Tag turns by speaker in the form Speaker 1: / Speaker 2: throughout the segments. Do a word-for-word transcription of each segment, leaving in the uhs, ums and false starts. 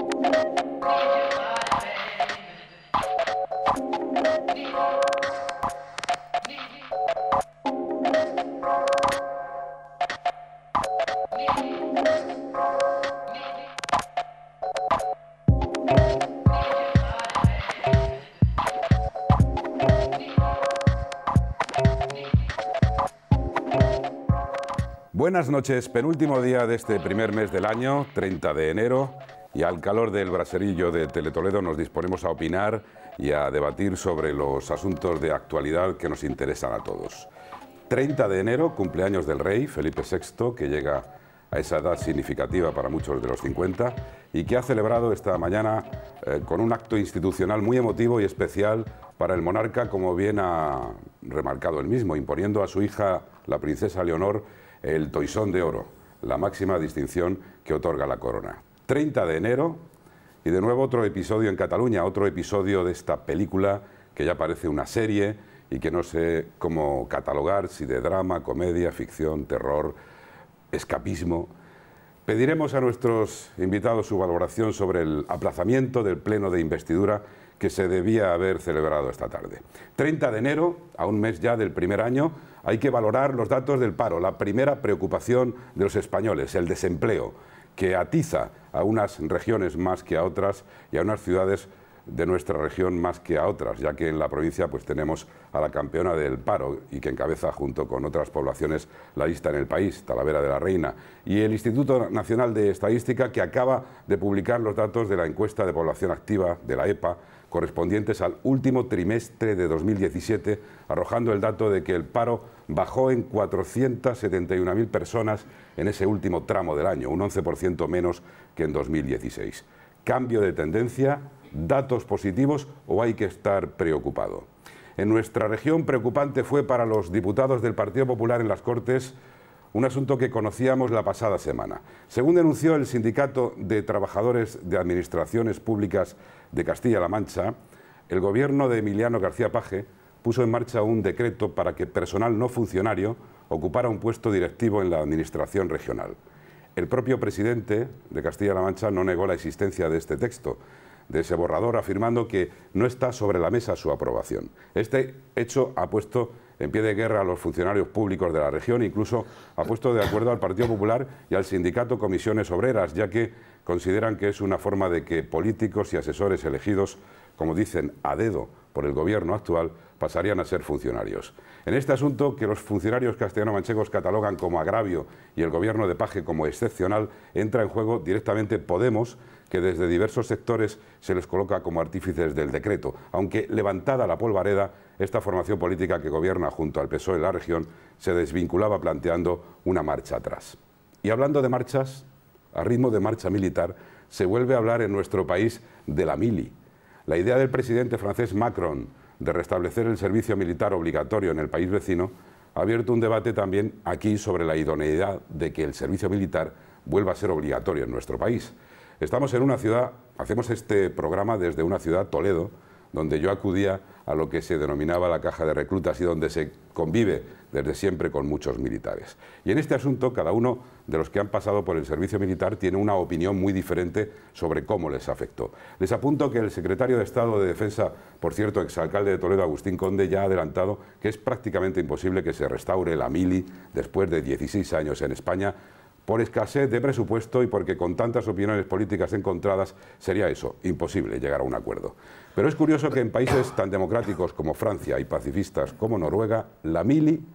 Speaker 1: Buenas noches, penúltimo día de este primer mes del año, treinta de enero, y al calor del braserillo de Teletoledo nos disponemos a opinar y a debatir sobre los asuntos de actualidad que nos interesan a todos. treinta de enero, cumpleaños del rey Felipe sexto, que llega a esa edad significativa para muchos de los cincuenta y que ha celebrado esta mañana eh, con un acto institucional muy emotivo y especial para el monarca, como bien ha remarcado él mismo, imponiendo a su hija, la princesa Leonor, el Toisón de Oro, la máxima distinción que otorga la corona. treinta de enero, y de nuevo otro episodio en Cataluña, otro episodio de esta película que ya parece una serie y que no sé cómo catalogar, si de drama, comedia, ficción, terror, escapismo. Pediremos a nuestros invitados su valoración sobre el aplazamiento del pleno de investidura que se debía haber celebrado esta tarde. treinta de enero, a un mes ya del primer año, hay que valorar los datos del paro, la primera preocupación de los españoles, el desempleo, que atiza a unas regiones más que a otras y a unas ciudades de nuestra región más que a otras, ya que en la provincia pues tenemos a la campeona del paro y que encabeza junto con otras poblaciones la lista en el país, Talavera de la Reina, y el Instituto Nacional de Estadística, que acaba de publicar los datos de la encuesta de población activa de la EPA correspondientes al último trimestre de dos mil diecisiete, arrojando el dato de que el paro bajó en cuatrocientas setenta y una mil personas en ese último tramo del año, un once por ciento menos que en dos mil dieciséis. ¿Cambio de tendencia? ¿Datos positivos o hay que estar preocupado? En nuestra región, preocupante fue para los diputados del Partido Popular en las Cortes un asunto que conocíamos la pasada semana. Según denunció el Sindicato de Trabajadores de Administraciones Públicas de Castilla-La Mancha, el gobierno de Emiliano García Paje puso en marcha un decreto para que personal no funcionario ocupara un puesto directivo en la administración regional. El propio presidente de Castilla-La Mancha no negó la existencia de este texto, de ese borrador, afirmando que no está sobre la mesa su aprobación. Este hecho ha puesto en pie de guerra a los funcionarios públicos de la región, incluso ha puesto de acuerdo al Partido Popular y al sindicato Comisiones Obreras, ya que consideran que es una forma de que políticos y asesores elegidos, como dicen, a dedo por el gobierno actual, pasarían a ser funcionarios. En este asunto, que los funcionarios castellano-manchegos catalogan como agravio y el gobierno de Paje como excepcional, entra en juego directamente Podemos, que desde diversos sectores se les coloca como artífices del decreto, aunque levantada la polvareda, esta formación política que gobierna junto al P S O E en la región se desvinculaba planteando una marcha atrás. Y hablando de marchas, a ritmo de marcha militar, se vuelve a hablar en nuestro país de la mili. La idea del presidente francés Macron de restablecer el servicio militar obligatorio en el país vecino ha abierto un debate también aquí sobre la idoneidad de que el servicio militar vuelva a ser obligatorio en nuestro país. Estamos en una ciudad, hacemos este programa desde una ciudad, Toledo, donde yo acudía a lo que se denominaba la caja de reclutas y donde se convive desde siempre con muchos militares. Y en este asunto, cada uno de los que han pasado por el servicio militar tiene una opinión muy diferente sobre cómo les afectó. Les apunto que el secretario de Estado de Defensa, por cierto, exalcalde de Toledo, Agustín Conde, ya ha adelantado que es prácticamente imposible que se restaure la mili después de dieciséis años en España, por escasez de presupuesto y porque con tantas opiniones políticas encontradas sería eso, imposible llegar a un acuerdo. Pero es curioso que en países tan democráticos como Francia y pacifistas como Noruega, la mili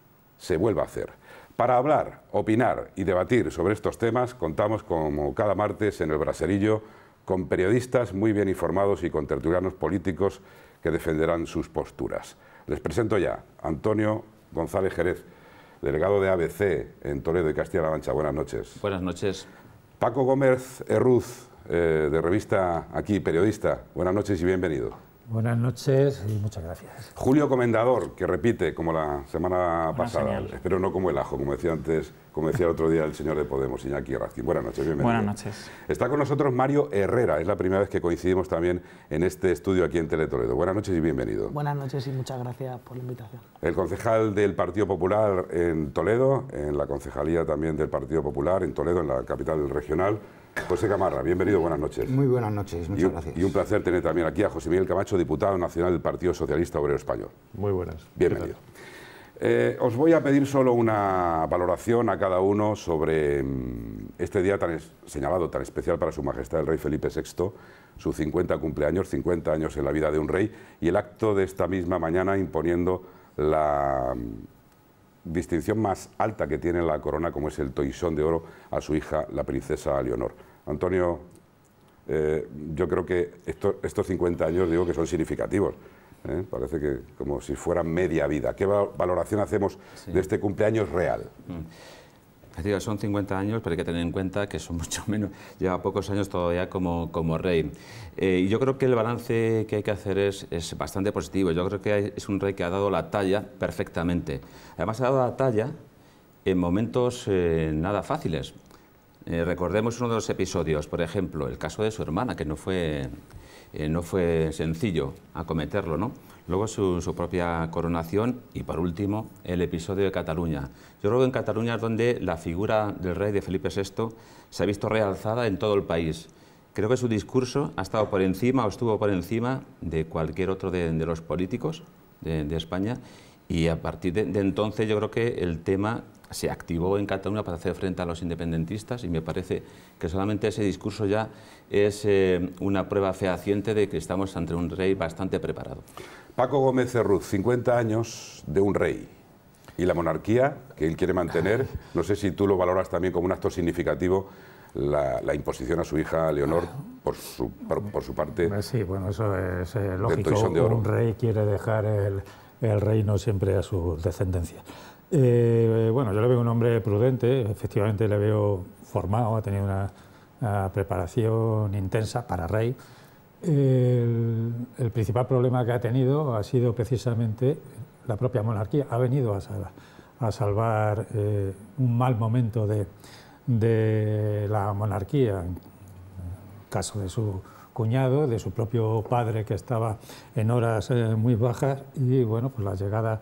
Speaker 1: se vuelva a hacer. Para hablar, opinar y debatir sobre estos temas, contamos como cada martes en el Braserillo con periodistas muy bien informados y con tertulianos políticos que defenderán sus posturas. Les presento ya a Antonio González Jerez, delegado de A B C en Toledo y Castilla-La Mancha. Buenas noches.
Speaker 2: Buenas noches.
Speaker 1: Paco Gómez Herruz, eh, de Revista Aquí, periodista. Buenas noches y bienvenido.
Speaker 3: Buenas noches y muchas gracias.
Speaker 1: Julio Comendador, que repite como la semana
Speaker 2: Buena
Speaker 1: pasada,
Speaker 2: señal.
Speaker 1: Espero no como el ajo, como decía antes, como decía el otro día el señor de Podemos, Iñaki Errazkin. Buenas noches, bienvenido.
Speaker 2: Buenas noches.
Speaker 1: Está con nosotros Mario Herrera, es la primera vez que coincidimos también en este estudio aquí en Teletoledo. Buenas noches y bienvenido.
Speaker 4: Buenas noches y muchas gracias por la invitación.
Speaker 1: El concejal del Partido Popular en Toledo, en la concejalía también del Partido Popular en Toledo, en la capital regional, José Gamarra, bienvenido, buenas noches.
Speaker 2: Muy buenas noches, muchas
Speaker 1: y un,
Speaker 2: gracias.
Speaker 1: Y un placer tener también aquí a José Miguel Camacho, diputado nacional del Partido Socialista Obrero Español.
Speaker 5: Muy buenas.
Speaker 1: Bienvenido. Eh, os voy a pedir solo una valoración a cada uno sobre mmm, este día tan es, señalado, tan especial para Su Majestad el Rey Felipe sexto, su cincuenta cumpleaños, cincuenta años en la vida de un rey, y el acto de esta misma mañana imponiendo la mmm, distinción más alta que tiene la corona, como es el Toisón de Oro, a su hija, la princesa Leonor. Antonio, eh, yo creo que esto, estos cincuenta años digo que son significativos. ¿Eh? Parece que como si fuera media vida. ¿Qué valoración hacemos sí. de este cumpleaños real?
Speaker 6: Mm. Son cincuenta años, pero hay que tener en cuenta que son mucho menos, lleva pocos años todavía como, como rey. Eh, y yo creo que el balance que hay que hacer es, es bastante positivo. Yo creo que es un rey que ha dado la talla perfectamente. Además ha dado la talla en momentos eh, nada fáciles. Eh, recordemos uno de los episodios, por ejemplo, el caso de su hermana, que no fue... Eh, no fue sencillo acometerlo, ¿no? Luego su, su propia coronación y, por último, el episodio de Cataluña. Yo creo que en Cataluña es donde la figura del rey de Felipe sexto se ha visto realzada en todo el país. Creo que su discurso ha estado por encima o estuvo por encima de cualquier otro de, de los políticos de, de España, y a partir de, de entonces yo creo que el tema se activó en Cataluña para hacer frente a los independentistas, y me parece que solamente ese discurso ya es eh, una prueba fehaciente de que estamos ante un rey bastante preparado.
Speaker 1: Paco Gómez Cerruz, cincuenta años de un rey y la monarquía que él quiere mantener. No sé si tú lo valoras también como un acto significativo, la, la imposición a su hija Leonor por su, por, por su parte.
Speaker 3: Sí, bueno, eso es eh, lógico.
Speaker 1: De Oro.
Speaker 3: Un rey quiere dejar el, el reino siempre a su descendencia. Eh, bueno, yo le veo un hombre prudente, efectivamente le veo formado, ha tenido una, una preparación intensa para rey. El, el principal problema que ha tenido ha sido precisamente la propia monarquía. Ha venido a, sal, a salvar eh, un mal momento de, de la monarquía, en el caso de su cuñado, de su propio padre, que estaba en horas eh, muy bajas, y bueno, pues la llegada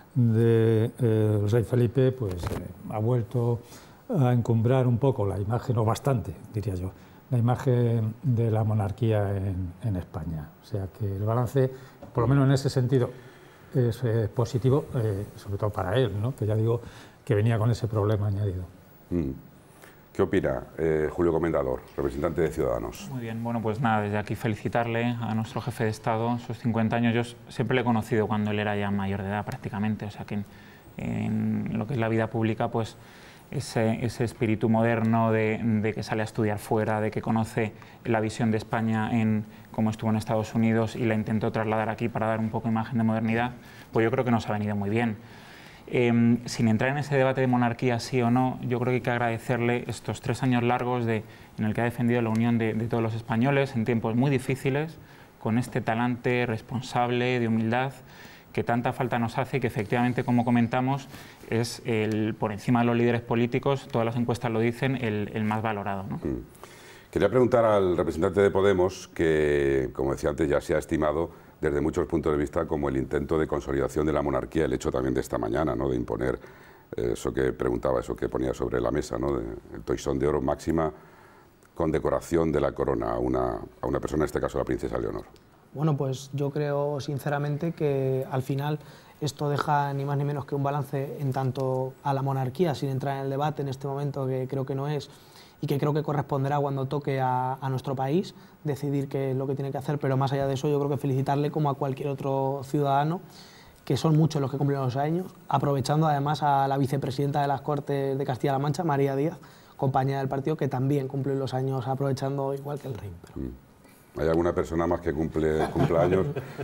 Speaker 3: del de, eh, rey Felipe pues, eh, ha vuelto a encumbrar un poco la imagen, o bastante, diría yo, la imagen de la monarquía en, en España. O sea que el balance, por lo menos en ese sentido, es eh, positivo, eh, sobre todo para él, ¿no? Que ya digo que venía con ese problema añadido.
Speaker 1: Mm. ¿Qué opina eh, Julio Comendador, representante de Ciudadanos?
Speaker 7: Muy bien, bueno, pues nada, desde aquí felicitarle a nuestro jefe de Estado, sus cincuenta años. Yo siempre le he conocido cuando él era ya mayor de edad prácticamente, o sea que en, en lo que es la vida pública, pues ese, ese espíritu moderno de, de que sale a estudiar fuera, de que conoce la visión de España en cómo estuvo en Estados Unidos y la intentó trasladar aquí para dar un poco imagen de modernidad, pues yo creo que nos ha venido muy bien. Eh, sin entrar en ese debate de monarquía sí o no, yo creo que hay que agradecerle estos tres años largos de, en el que ha defendido la unión de, de todos los españoles en tiempos muy difíciles, con este talante responsable, de humildad, que tanta falta nos hace y que efectivamente, como comentamos, es el, por encima de los líderes políticos, todas las encuestas lo dicen, el, el más valorado, ¿no?
Speaker 1: Mm. Quería preguntar al representante de Podemos, que, como decía antes, ya se ha estimado desde muchos puntos de vista como el intento de consolidación de la monarquía, el hecho también de esta mañana, ¿no? De imponer eh, eso que preguntaba, eso que ponía sobre la mesa, ¿no? De, el Toisón de Oro, máxima condecoración de la corona a una, a una persona, en este caso la princesa Leonor.
Speaker 4: Bueno, pues yo creo sinceramente que al final esto deja ni más ni menos que un balance en tanto a la monarquía, sin entrar en el debate en este momento, que creo que no es, y que creo que corresponderá cuando toque a, a nuestro país decidir qué es lo que tiene que hacer, pero más allá de eso yo creo que felicitarle como a cualquier otro ciudadano, que son muchos los que cumplen los años, aprovechando además a la vicepresidenta de las Cortes de Castilla-La Mancha, María Díaz, compañera del partido, que también cumple los años aprovechando igual que el rey. Pero...
Speaker 1: ¿Hay alguna persona más que cumple cumpleaños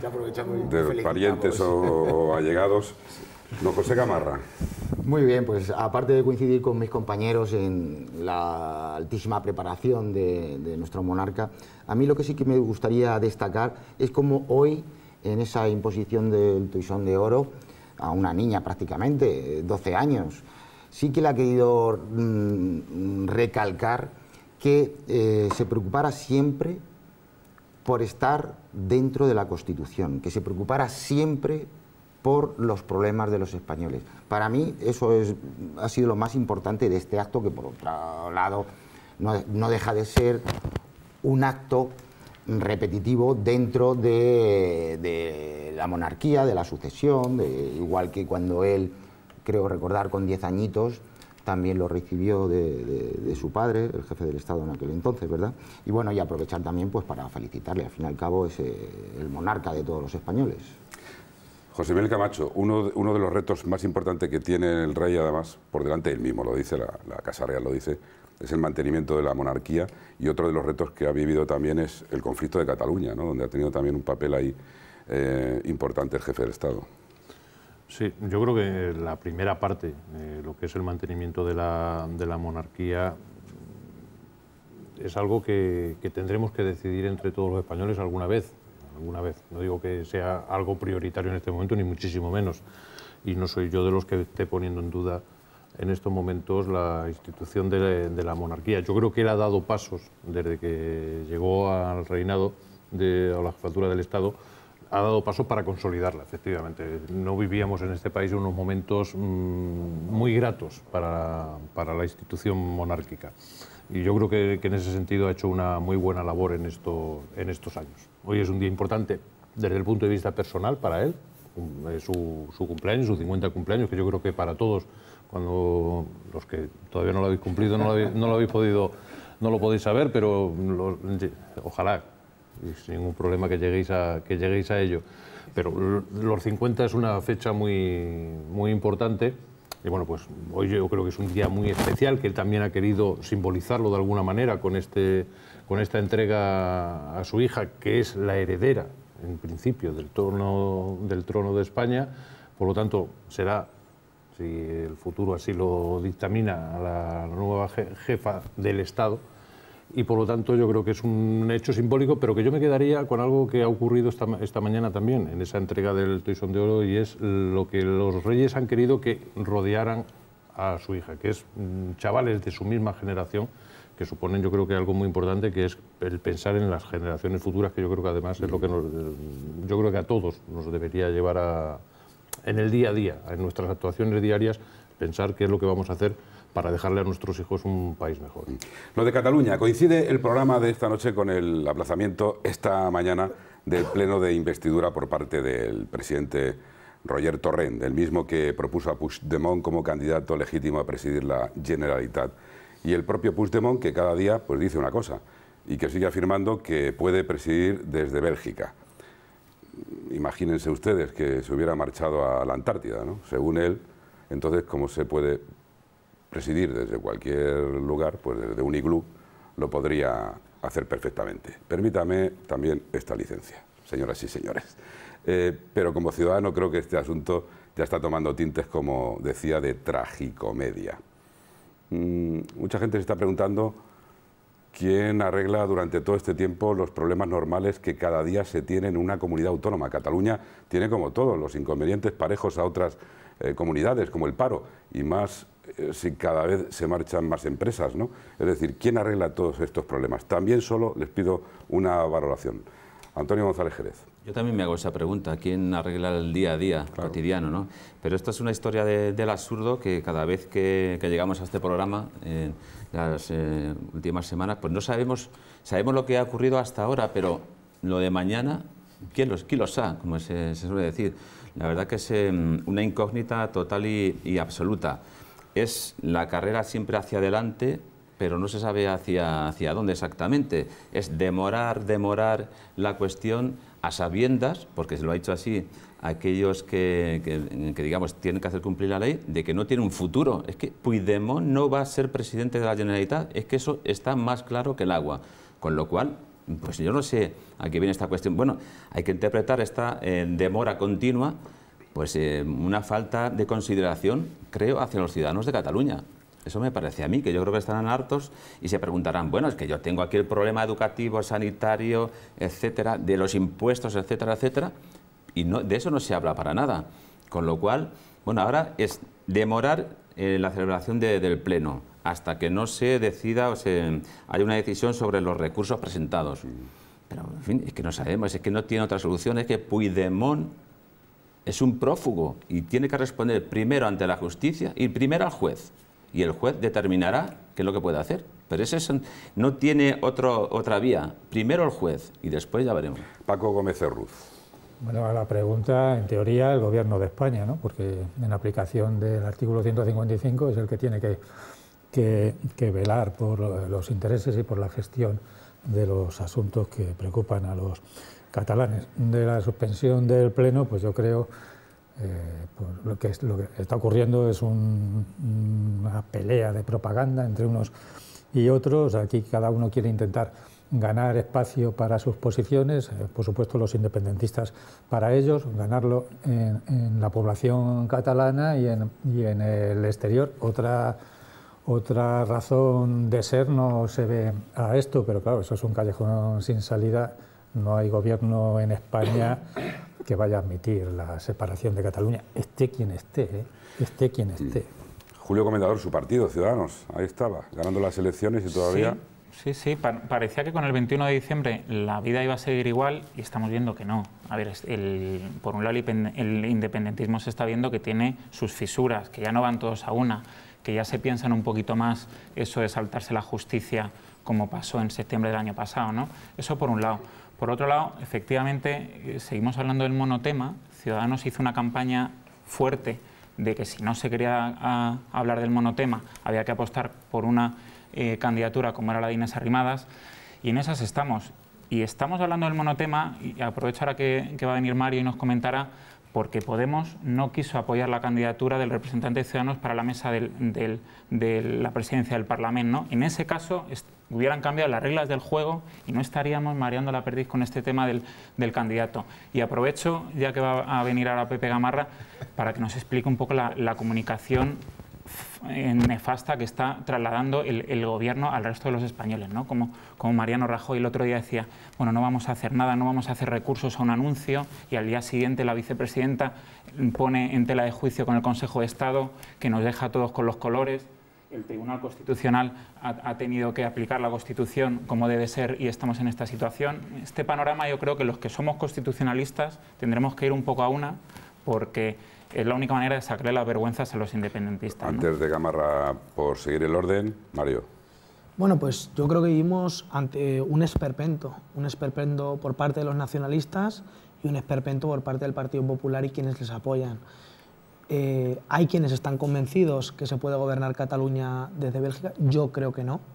Speaker 1: de parientes o, o allegados? No, José Gamarra.
Speaker 2: Muy bien, pues aparte de coincidir con mis compañeros en la altísima preparación de, de nuestro monarca, a mí lo que sí que me gustaría destacar es cómo hoy, en esa imposición del Toisón de Oro, a una niña prácticamente, doce años, sí que le ha querido mm, recalcar que eh, se preocupara siempre por estar dentro de la Constitución, que se preocupara siempre por los problemas de los españoles. Para mí eso es, ha sido lo más importante de este acto, que por otro lado no, no deja de ser un acto repetitivo dentro de, de la monarquía, de la sucesión, de, igual que cuando él, creo recordar, con diez añitos, también lo recibió de, de, de su padre, el jefe del Estado en aquel entonces, ¿verdad? Y bueno, y aprovechar también pues para felicitarle, al fin y al cabo es eh, el monarca de todos los españoles.
Speaker 1: José Miguel Camacho, uno, uno de los retos más importantes que tiene el rey, además, por delante él mismo, lo dice, la, la Casa Real lo dice, es el mantenimiento de la monarquía, y otro de los retos que ha vivido también es el conflicto de Cataluña, ¿no? Donde ha tenido también un papel ahí eh, importante el jefe del Estado.
Speaker 5: Sí, yo creo que la primera parte, eh, lo que es el mantenimiento de la, de la monarquía, es algo que, que tendremos que decidir entre todos los españoles alguna vez, alguna vez. No digo que sea algo prioritario en este momento, ni muchísimo menos. Y no soy yo de los que esté poniendo en duda en estos momentos la institución de, de la monarquía. Yo creo que él ha dado pasos desde que llegó al reinado, de, a la jefatura del Estado, ha dado pasos para consolidarla, efectivamente. No vivíamos en este país unos momentos mmm, muy gratos para, para la institución monárquica. Y yo creo que, que en ese sentido ha hecho una muy buena labor en, esto, en estos años. Hoy es un día importante desde el punto de vista personal para él, su, su cumpleaños, su cincuenta cumpleaños, que yo creo que para todos, cuando los que todavía no lo habéis cumplido, no lo habéis, no lo habéis podido, no lo podéis saber, pero lo, ojalá, y sin ningún problema que lleguéis a, que lleguéis a ello. Pero los cincuenta es una fecha muy, muy importante. Y bueno, pues hoy yo creo que es un día muy especial, que él también ha querido simbolizarlo de alguna manera con, este, con esta entrega a su hija, que es la heredera, en principio, del trono, del trono de España. Por lo tanto, será, si el futuro así lo dictamina, a la nueva jefa del Estado. Y por lo tanto yo creo que es un hecho simbólico, pero que yo me quedaría con algo que ha ocurrido esta, esta mañana también, en esa entrega del Toisón de Oro, y es lo que los reyes han querido que rodearan a su hija, que es chavales de su misma generación, que suponen yo creo que algo muy importante, que es el pensar en las generaciones futuras, que yo creo que además es lo que nos, yo creo que a todos nos debería llevar a, en el día a día, en nuestras actuaciones diarias, pensar qué es lo que vamos a hacer para dejarle a nuestros hijos un país mejor.
Speaker 1: Lo de Cataluña, coincide el programa de esta noche con el aplazamiento esta mañana del pleno de investidura por parte del presidente Roger Torrent, el mismo que propuso a Puigdemont como candidato legítimo a presidir la Generalitat. Y el propio Puigdemont, que cada día pues, dice una cosa y que sigue afirmando que puede presidir desde Bélgica. Imagínense ustedes que se hubiera marchado a la Antártida, ¿no? Según él, entonces, ¿cómo se puede presidir desde cualquier lugar? Pues desde un iglú lo podría hacer perfectamente. Permítame también esta licencia, señoras y señores. Eh, pero como ciudadano creo que este asunto ya está tomando tintes, como decía, de tragicomedia. Mm, mucha gente se está preguntando quién arregla durante todo este tiempo los problemas normales que cada día se tienen en una comunidad autónoma. Cataluña tiene, como todos, los inconvenientes parejos a otras eh, comunidades, como el paro, y más si cada vez se marchan más empresas, ¿no? Es decir, ¿quién arregla todos estos problemas? También solo les pido una valoración. Antonio González Jerez.
Speaker 6: Yo también me hago esa pregunta, ¿quién arregla el día a día, claro, cotidiano, ¿no? Pero esto es una historia de, del absurdo que cada vez que, que llegamos a este programa, en eh, las eh, últimas semanas, pues no sabemos, sabemos lo que ha ocurrido hasta ahora, pero lo de mañana, ¿quién lo, quién lo sabe? Como se, se suele decir. La verdad que es eh, una incógnita total y, y absoluta. Es la carrera siempre hacia adelante, pero no se sabe hacia, hacia dónde exactamente. Es demorar, demorar la cuestión a sabiendas, porque se lo ha dicho así, aquellos que, que, que, digamos, tienen que hacer cumplir la ley, de que no tiene un futuro. Es que Puigdemont no va a ser presidente de la Generalitat, es que eso está más claro que el agua. Con lo cual, pues yo no sé a qué viene esta cuestión. Bueno, hay que interpretar esta eh, demora continua, pues eh, una falta de consideración, creo, hacia los ciudadanos de Cataluña. Eso me parece a mí, que yo creo que estarán hartos y se preguntarán, bueno, es que yo tengo aquí el problema educativo, sanitario, etcétera, de los impuestos, etcétera, etcétera, y no, de eso no se habla para nada. Con lo cual, bueno, ahora es demorar eh, la celebración de, del Pleno hasta que no se decida o se haya una decisión sobre los recursos presentados. Pero, en fin, es que no sabemos, es que no tiene otra solución, es que Puigdemont es un prófugo y tiene que responder primero ante la justicia y primero al juez. Y el juez determinará qué es lo que puede hacer. Pero eso es, no tiene otro, otra vía. Primero el juez y después ya veremos.
Speaker 1: Paco Gómez Cerruz.
Speaker 3: Bueno, a la pregunta, en teoría, el Gobierno de España, ¿no? Porque en aplicación del artículo ciento cincuenta y cinco es el que tiene que, que, que velar por los intereses y por la gestión de los asuntos que preocupan a los catalanes. De la suspensión del Pleno, pues yo creo eh, pues lo, que es, lo que está ocurriendo es un, una pelea de propaganda entre unos y otros. Aquí cada uno quiere intentar ganar espacio para sus posiciones, eh, por supuesto los independentistas para ellos, ganarlo en, en la población catalana y en, y en el exterior. Otra, otra razón de ser no se ve a esto, pero claro, eso es un callejón sin salida. No hay gobierno en España que vaya a admitir la separación de Cataluña, esté quien esté, ¿eh? esté quien esté.
Speaker 1: Julio Comendador, su partido, Ciudadanos, ahí estaba, ganando las elecciones y todavía...
Speaker 7: Sí. Sí, sí, pa parecía que con el veintiuno de diciembre la vida iba a seguir igual y estamos viendo que no. A ver, el, por un lado el independentismo se está viendo que tiene sus fisuras, que ya no van todos a una, que ya se piensan un poquito más eso de saltarse la justicia como pasó en septiembre del año pasado, ¿no? Eso por un lado. Por otro lado, efectivamente, seguimos hablando del monotema. Ciudadanos hizo una campaña fuerte de que si no se quería a, hablar del monotema había que apostar por una Eh, candidatura como era la de Inés Arrimadas, y en esas estamos. Y estamos hablando del monotema, y aprovecho ahora que, que va a venir Mario y nos comentará, porque Podemos no quiso apoyar la candidatura del representante de Ciudadanos para la mesa del, del, de la presidencia del Parlamento, ¿no? En ese caso hubieran cambiado las reglas del juego y no estaríamos mareando la perdiz con este tema del, del candidato. Y aprovecho, ya que va a venir ahora Pepe Gamarra, para que nos explique un poco la, la comunicación nefasta que está trasladando el, el gobierno al resto de los españoles, ¿no? Como, como Mariano Rajoy el otro día decía, bueno, no vamos a hacer nada, no vamos a hacer recursos a un anuncio, y al día siguiente la vicepresidenta pone en tela de juicio con el Consejo de Estado, que nos deja a todos con los colores. El Tribunal Constitucional ha, ha tenido que aplicar la Constitución como debe ser y estamos en esta situación. Este panorama, yo creo que los que somos constitucionalistas tendremos que ir un poco a una, porque es la única manera de sacarle las vergüenzas a los independentistas, ¿no?
Speaker 1: Antes de Gamarra, por seguir el orden, Mario.
Speaker 4: Bueno, pues yo creo que vivimos ante un esperpento, un esperpento por parte de los nacionalistas y un esperpento por parte del Partido Popular y quienes les apoyan. Eh, hay quienes están convencidos que se puede gobernar Cataluña desde Bélgica, yo creo que no,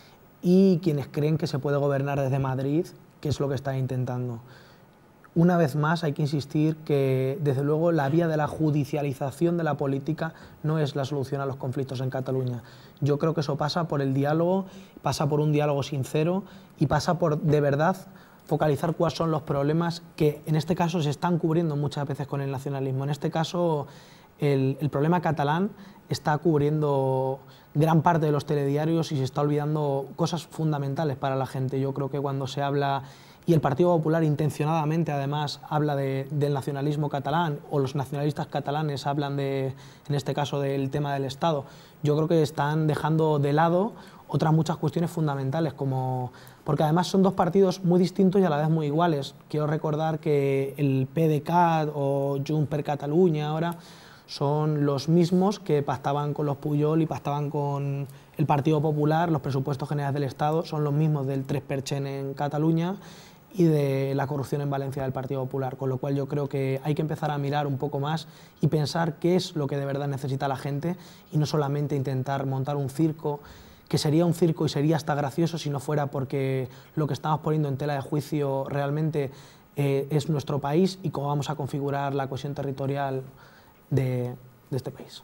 Speaker 4: y quienes creen que se puede gobernar desde Madrid, que es lo que están intentando. Una vez más hay que insistir que, desde luego, la vía de la judicialización de la política no es la solución a los conflictos en Cataluña. Yo creo que eso pasa por el diálogo, pasa por un diálogo sincero y pasa por, de verdad, focalizar cuáles son los problemas que, en este caso, se están cubriendo muchas veces con el nacionalismo. En este caso, el, el problema catalán está cubriendo gran parte de los telediarios y se está olvidando cosas fundamentales para la gente. Yo creo que cuando se habla... Y el Partido Popular intencionadamente, además, habla de, del nacionalismo catalán, o los nacionalistas catalanes hablan, de, en este caso, del tema del Estado. Yo creo que están dejando de lado otras muchas cuestiones fundamentales, como, porque además son dos partidos muy distintos y a la vez muy iguales. Quiero recordar que el PDeCAT o Junts per Catalunya ahora son los mismos que pactaban con los Pujol y pactaban con el Partido Popular. Los presupuestos generales del Estado son los mismos del tres per cent en Cataluña y de la corrupción en Valencia del Partido Popular, con lo cual yo creo que hay que empezar a mirar un poco más y pensar qué es lo que de verdad necesita la gente y no solamente intentar montar un circo, que sería un circo y sería hasta gracioso si no fuera porque lo que estamos poniendo en tela de juicio realmente eh, es nuestro país y cómo vamos a configurar la cohesión territorial de, de este país.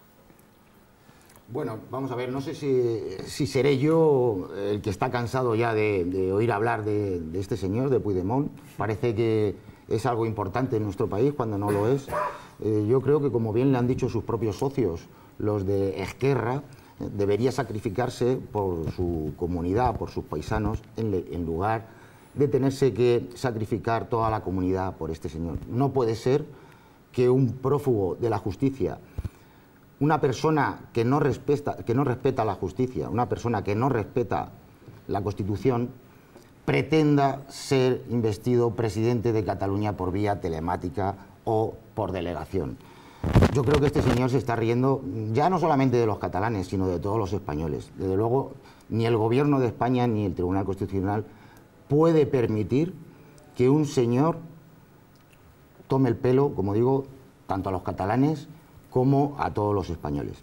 Speaker 2: Bueno, vamos a ver, no sé si, si seré yo el que está cansado ya de, de oír hablar de, de este señor, de Puigdemont. Parece que es algo importante en nuestro país cuando no lo es. Eh, yo creo que, como bien le han dicho sus propios socios, los de Esquerra, eh, debería sacrificarse por su comunidad, por sus paisanos, en, le, en lugar de tenerse que sacrificar toda la comunidad por este señor. No puede ser que un prófugo de la justicia, una persona que no respeta, que no respeta la justicia, una persona que no respeta la Constitución, pretenda ser investido presidente de Cataluña por vía telemática o por delegación. Yo creo que este señor se está riendo ya no solamente de los catalanes, sino de todos los españoles. Desde luego, ni el Gobierno de España ni el Tribunal Constitucional puede permitir que un señor tome el pelo, como digo, tanto a los catalanes como a todos los españoles.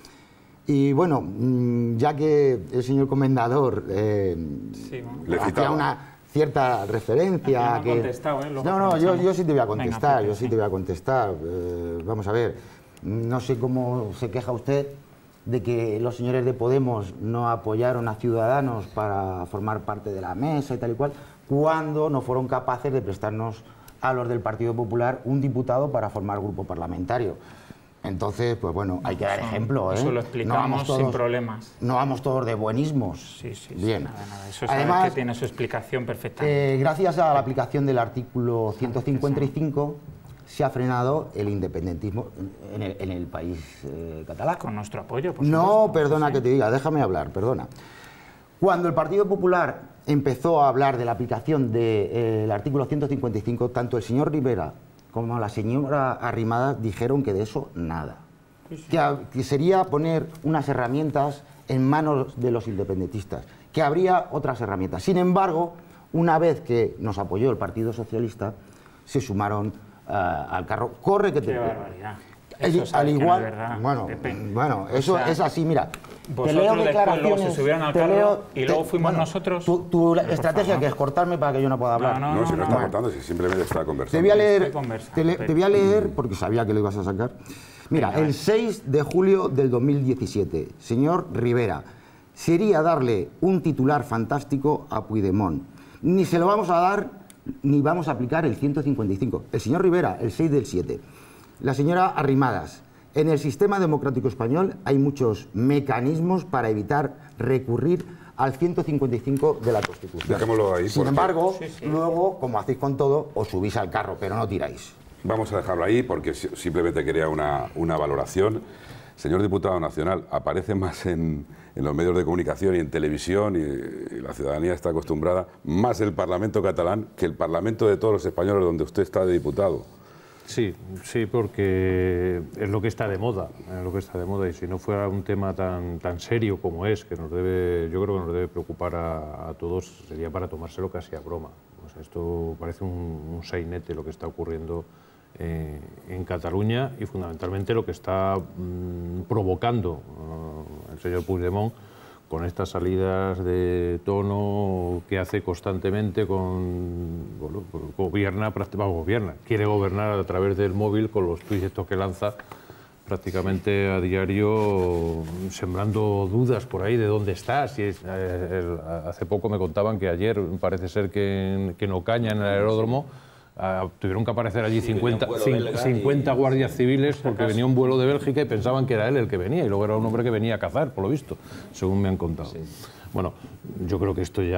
Speaker 2: Y bueno, ya que el señor comendador eh, sí, ¿no? hacía una cierta referencia...
Speaker 7: No,
Speaker 2: que...
Speaker 7: contestado, ¿eh?
Speaker 2: no, no, yo, yo sí te voy a contestar, Venga, yo sí te voy a contestar. Eh, vamos a ver, no sé cómo se queja usted de que los señores de Podemos no apoyaron a Ciudadanos para formar parte de la mesa y tal y cual, cuando no fueron capaces de prestarnos a los del Partido Popular un diputado para formar grupo parlamentario. Entonces, pues bueno, hay que dar ejemplo, ¿eh?
Speaker 7: Eso lo explicamos no todos, sin problemas.
Speaker 2: No vamos todos de buenismos.
Speaker 7: Sí, sí,
Speaker 2: Bien.
Speaker 7: Sí, nada, nada. Eso es
Speaker 2: Además,
Speaker 7: que tiene su explicación perfectamente.
Speaker 2: Eh, gracias a la aplicación del artículo ciento cincuenta y cinco se ha frenado el independentismo en el, en el país eh, catalán.
Speaker 7: Con nuestro apoyo, por
Speaker 2: No,
Speaker 7: supuesto.
Speaker 2: perdona
Speaker 7: sí.
Speaker 2: que te diga, déjame hablar, perdona. Cuando el Partido Popular empezó a hablar de la aplicación del de, eh, artículo ciento cincuenta y cinco, tanto el señor Rivera como la señora Arrimadas dijeron que de eso nada. Sí, sí. Que, que sería poner unas herramientas en manos de los independentistas, que habría otras herramientas. Sin embargo, una vez que nos apoyó el Partido Socialista, se sumaron uh, al carro. Corre que te...
Speaker 7: ¡Qué barbaridad!
Speaker 2: Eso
Speaker 7: Eso
Speaker 2: al igual,
Speaker 7: no es verdad,
Speaker 2: bueno,
Speaker 7: Pepe.
Speaker 2: bueno, eso o sea, es así, mira.
Speaker 7: Te leo declaraciones, luego se subieron al carro leo, y luego fuimos
Speaker 2: bueno,
Speaker 7: nosotros.
Speaker 2: Tu, tu estrategia que es cortarme para que yo no pueda hablar.
Speaker 1: No, no, no, si no, no está cortando, si simplemente está conversando.
Speaker 2: Te voy a leer, te, le, te voy a leer porque sabía que lo ibas a sacar. Mira, el seis de julio del dos mil diecisiete, señor Rivera, sería darle un titular fantástico a Puigdemont. Ni se lo vamos a dar, ni vamos a aplicar el ciento cincuenta y cinco. El señor Rivera, el seis del siete. La señora Arrimadas, en el sistema democrático español hay muchos mecanismos para evitar recurrir al ciento cincuenta y cinco de la Constitución.
Speaker 1: Dejémoslo ahí.
Speaker 2: Sin embargo, sí, sí. luego, como hacéis con todo, os subís al carro, pero no tiráis.
Speaker 1: Vamos a dejarlo ahí porque simplemente quería una, una valoración. Señor diputado nacional, aparece más en, en los medios de comunicación y en televisión, y, y la ciudadanía está acostumbrada, más el Parlamento catalán que el Parlamento de todos los españoles donde usted está de diputado.
Speaker 5: Sí, sí, porque es lo que está de moda, es lo que está de moda, y si no fuera un tema tan, tan serio como es, que nos debe, yo creo que nos debe preocupar a, a todos, sería para tomárselo casi a broma. O sea, esto parece un, un sainete lo que está ocurriendo eh, en Cataluña, y fundamentalmente lo que está mmm, provocando uh, el señor Puigdemont con estas salidas de tono que hace constantemente con... Bueno, gobierna, bueno, gobierna, quiere gobernar a través del móvil con los tweets estos que lanza prácticamente a diario, sembrando dudas por ahí de dónde está. Si es, eh, el, hace poco me contaban que ayer parece ser que en, que en Ocaña, en el aeródromo, Uh, tuvieron que aparecer allí sí, cincuenta, cincuenta y... guardias civiles porque venía un vuelo de Bélgica y pensaban que era él el que venía, y luego era un hombre que venía a cazar, por lo visto, según me han contado. Sí. Bueno, yo creo que esto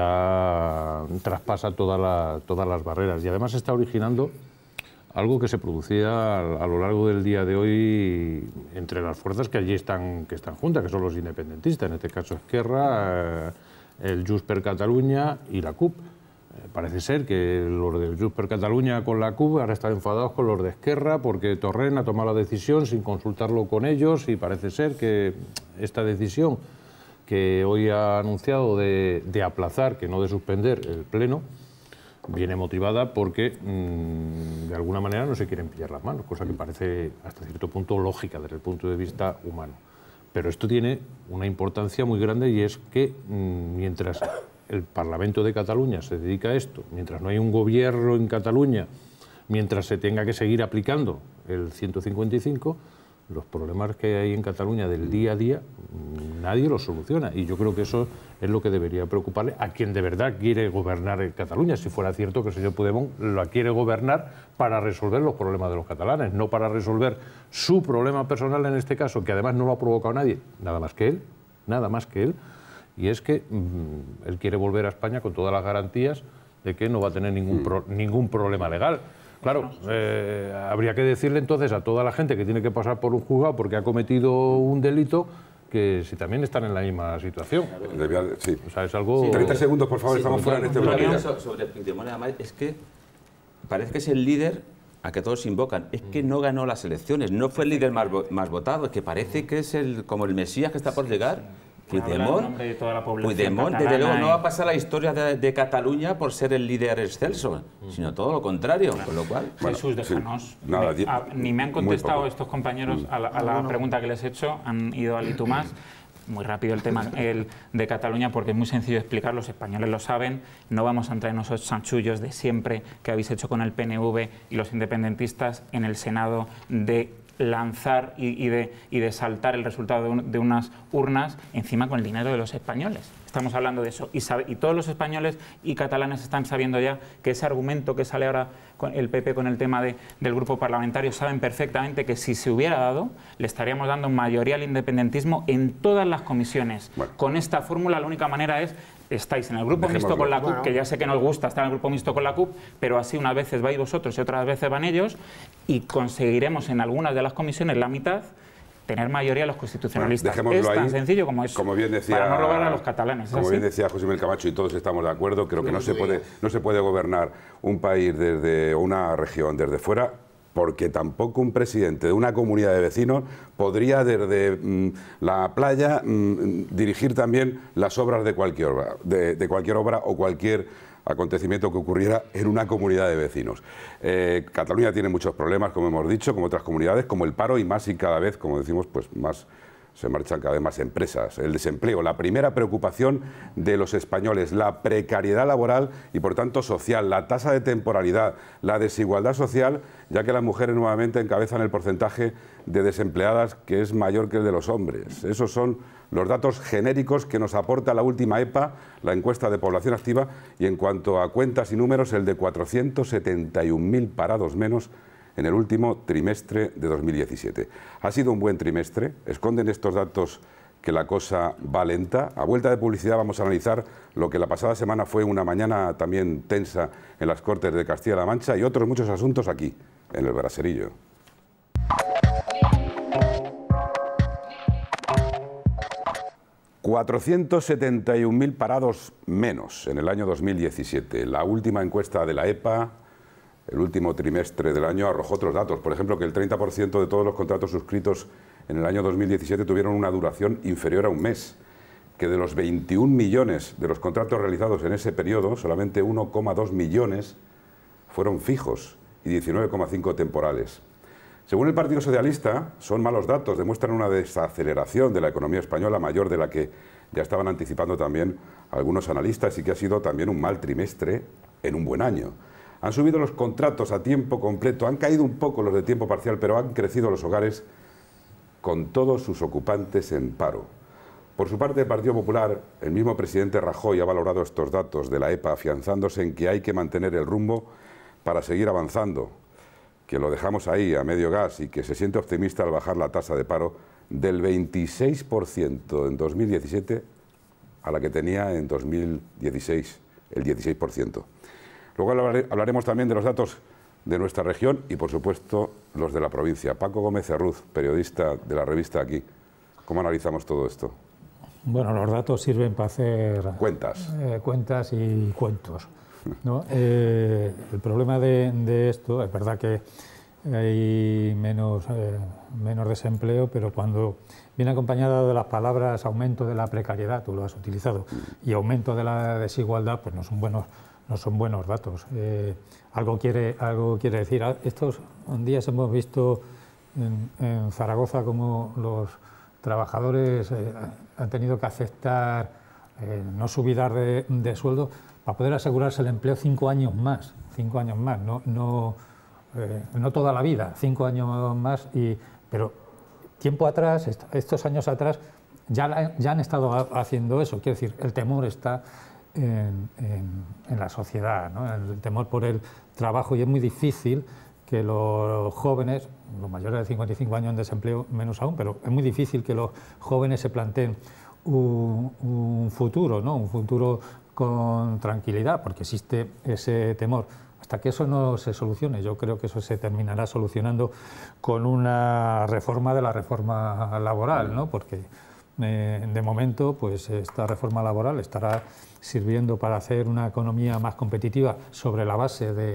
Speaker 5: ya traspasa toda la, todas las barreras, y además está originando algo que se producía a, a lo largo del día de hoy entre las fuerzas que allí están, que están juntas, que son los independentistas, en este caso Esquerra, eh, el Junts per Catalunya y la C U P. Parece ser que los de Junts per Catalunya con la C U P ahora están enfadados con los de Esquerra porque Torrent ha tomado la decisión sin consultarlo con ellos, y parece ser que esta decisión que hoy ha anunciado de, de aplazar, que no de suspender el Pleno, viene motivada porque mmm, de alguna manera no se quieren pillar las manos, cosa que parece hasta cierto punto lógica desde el punto de vista humano. Pero esto tiene una importancia muy grande, y es que mmm, mientras el Parlamento de Cataluña se dedica a esto, mientras no hay un gobierno en Cataluña, mientras se tenga que seguir aplicando el ciento cincuenta y cinco, los problemas que hay en Cataluña del día a día, nadie los soluciona. Y yo creo que eso es lo que debería preocuparle a quien de verdad quiere gobernar en Cataluña, si fuera cierto que el señor Puigdemont la quiere gobernar para resolver los problemas de los catalanes, no para resolver su problema personal en este caso, que además no lo ha provocado nadie, nada más que él, nada más que él. Y es que mmm, él quiere volver a España con todas las garantías de que no va a tener ningún, pro, ningún problema legal. Claro, eh, habría que decirle entonces a toda la gente que tiene que pasar por un juzgado porque ha cometido un delito, que si también están en la misma situación.
Speaker 1: Debía, sí.
Speaker 5: O sea, es algo...
Speaker 1: treinta segundos, por favor, sí, estamos fuera en este bloque.
Speaker 6: Sobre Puigdemont, además, es que parece que es el líder a que todos invocan, es que no ganó las elecciones, no fue el líder más, más votado, es que parece que es el, como el Mesías que está por llegar. Puigdemont,
Speaker 7: de toda la población
Speaker 6: Puigdemont desde luego no va a pasar la historia de, de Cataluña por ser el líder excelso, sino todo lo contrario, con lo cual...
Speaker 7: Jesús, déjanos. Sí, nada, me, a, ni me han contestado estos compañeros a la, a la pregunta que les he hecho, han ido al y tú más. Muy rápido el tema el de Cataluña, porque es muy sencillo de explicar, los españoles lo saben, no vamos a entrar en esos chanchullos de siempre que habéis hecho con el P N V y los independentistas en el Senado de lanzar y, y, de, y de saltar el resultado de, un, de unas urnas encima con el dinero de los españoles. Estamos hablando de eso y, sabe, y todos los españoles y catalanes están sabiendo ya que ese argumento que sale ahora con el P P con el tema de, del grupo parlamentario, saben perfectamente que si se hubiera dado, le estaríamos dando mayoría al independentismo en todas las comisiones. Bueno. Con esta fórmula la única manera es, estáis en el grupo mixto con la C U P, bueno, que ya sé que nos gusta estar en el grupo mixto con la C U P, pero así unas veces vais vosotros y otras veces van ellos, y conseguiremos en algunas de las comisiones la mitad, tener mayoría a los constitucionalistas. Bueno, es tan ahí, sencillo como eso,
Speaker 1: como bien decía,
Speaker 7: para no robar a los catalanes.
Speaker 1: Como bien decía José Miguel Camacho, y todos estamos de acuerdo, creo que no se puede, no se puede gobernar un país desde una región desde fuera, porque tampoco un presidente de una comunidad de vecinos podría desde mmm, la playa mmm, dirigir también las obras de cualquier obra, de, de cualquier obra o cualquier acontecimiento que ocurriera en una comunidad de vecinos. Eh, Cataluña tiene muchos problemas, como hemos dicho, como otras comunidades, como el paro y más y cada vez, como decimos, pues más se marchan cada vez más empresas. El desempleo, la primera preocupación de los españoles, la precariedad laboral y por tanto social, la tasa de temporalidad, la desigualdad social, ya que las mujeres nuevamente encabezan el porcentaje de desempleadas que es mayor que el de los hombres. Esos son los datos genéricos que nos aporta la última E P A, la encuesta de población activa, y en cuanto a cuentas y números, el de cuatrocientos setenta y un mil parados menos en el último trimestre de dos mil diecisiete. Ha sido un buen trimestre, esconden estos datos que la cosa va lenta. A vuelta de publicidad vamos a analizar lo que la pasada semana fue una mañana también tensa en las Cortes de Castilla-La Mancha y otros muchos asuntos aquí, en el Braserillo. cuatrocientos setenta y un mil parados menos en el año dos mil diecisiete. La última encuesta de la E P A, el último trimestre del año, arrojó otros datos. Por ejemplo, que el treinta por ciento de todos los contratos suscritos en el año dos mil diecisiete tuvieron una duración inferior a un mes. Que de los veintiún millones de los contratos realizados en ese periodo, solamente uno coma dos millones fueron fijos y diecinueve coma cinco temporales. Según el Partido Socialista, son malos datos, demuestran una desaceleración de la economía española mayor de la que ya estaban anticipando también algunos analistas, y que ha sido también un mal trimestre en un buen año. Han subido los contratos a tiempo completo, han caído un poco los de tiempo parcial, pero han crecido los hogares con todos sus ocupantes en paro. Por su parte, el Partido Popular, el mismo presidente Rajoy ha valorado estos datos de la E P A, afianzándose en que hay que mantener el rumbo para seguir avanzando, que lo dejamos ahí a medio gas, y que se siente optimista al bajar la tasa de paro del veintiséis por ciento en dos mil diecisiete a la que tenía en dos mil dieciséis, el dieciséis por ciento. Luego hablaremos también de los datos de nuestra región y, por supuesto, los de la provincia. Paco Gómez Cerruz, periodista de la revista Aquí. ¿Cómo analizamos todo esto?
Speaker 3: Bueno, los datos sirven para hacer
Speaker 1: cuentas,
Speaker 3: eh, cuentas y cuentos, ¿no? eh, el problema de, de esto, es verdad que hay menos, eh, menos desempleo, pero cuando viene acompañado de las palabras aumento de la precariedad, tú lo has utilizado, y aumento de la desigualdad, pues no son buenos, no son buenos datos. Eh, algo, quiere, algo quiere decir. Estos días hemos visto en, en Zaragoza cómo los trabajadores eh, han tenido que aceptar eh, no subidas de, de sueldo para poder asegurarse el empleo cinco años más, cinco años más, no, no, eh, no toda la vida, cinco años más, y, pero tiempo atrás, est estos años atrás, ya, ya han estado haciendo eso. Quiero decir, el temor está en, en, en la sociedad, ¿no? El temor por el trabajo, y es muy difícil que los jóvenes, los mayores de cincuenta y cinco años en desempleo, menos aún, pero es muy difícil que los jóvenes se planteen un, un futuro, ¿no? Un futuro con tranquilidad, porque existe ese temor. Hasta que eso no se solucione, yo creo que eso se terminará solucionando con una reforma de la reforma laboral, ¿no? Porque eh, de momento, pues esta reforma laboral estará sirviendo para hacer una economía más competitiva sobre la base de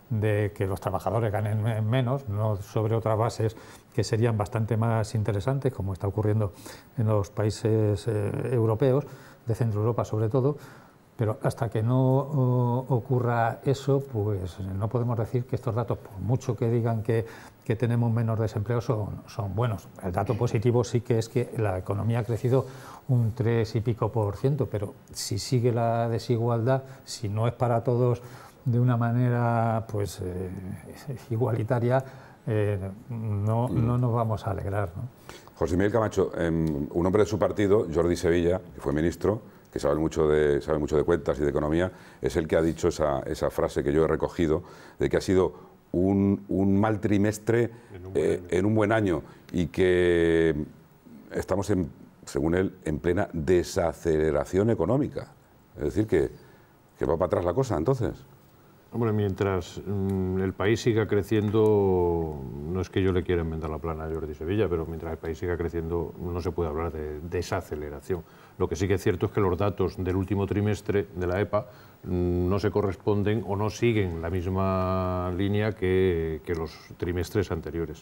Speaker 3: de que los trabajadores ganen menos, no sobre otras bases que serían bastante más interesantes, como está ocurriendo en los países eh, europeos, de Centro Europa sobre todo. Pero hasta que no o, ocurra eso, pues no podemos decir que estos datos, por mucho que digan que, que tenemos menos desempleo, son, son buenos. El dato positivo sí que es que la economía ha crecido un tres y pico por ciento, pero si sigue la desigualdad, si no es para todos de una manera pues eh, igualitaria, eh, no, no nos vamos a alegrar, ¿no?
Speaker 1: José Miguel Camacho, eh, un hombre de su partido, Jordi Sevilla, que fue ministro, que sabe mucho de, sabe mucho de cuentas y de economía, es el que ha dicho esa, esa frase que yo he recogido, de que ha sido un, un mal trimestre en un, eh, en un buen año y que estamos, en, según él, en plena desaceleración económica. Es decir, que, que va para atrás la cosa, entonces.
Speaker 5: Hombre, mientras mmm, el país siga creciendo, no es que yo le quiera enmendar la plana a Jordi Sevilla, pero mientras el país siga creciendo no se puede hablar de desaceleración. Lo que sí que es cierto es que los datos del último trimestre de la E P A mmm, no se corresponden o no siguen la misma línea que, que los trimestres anteriores.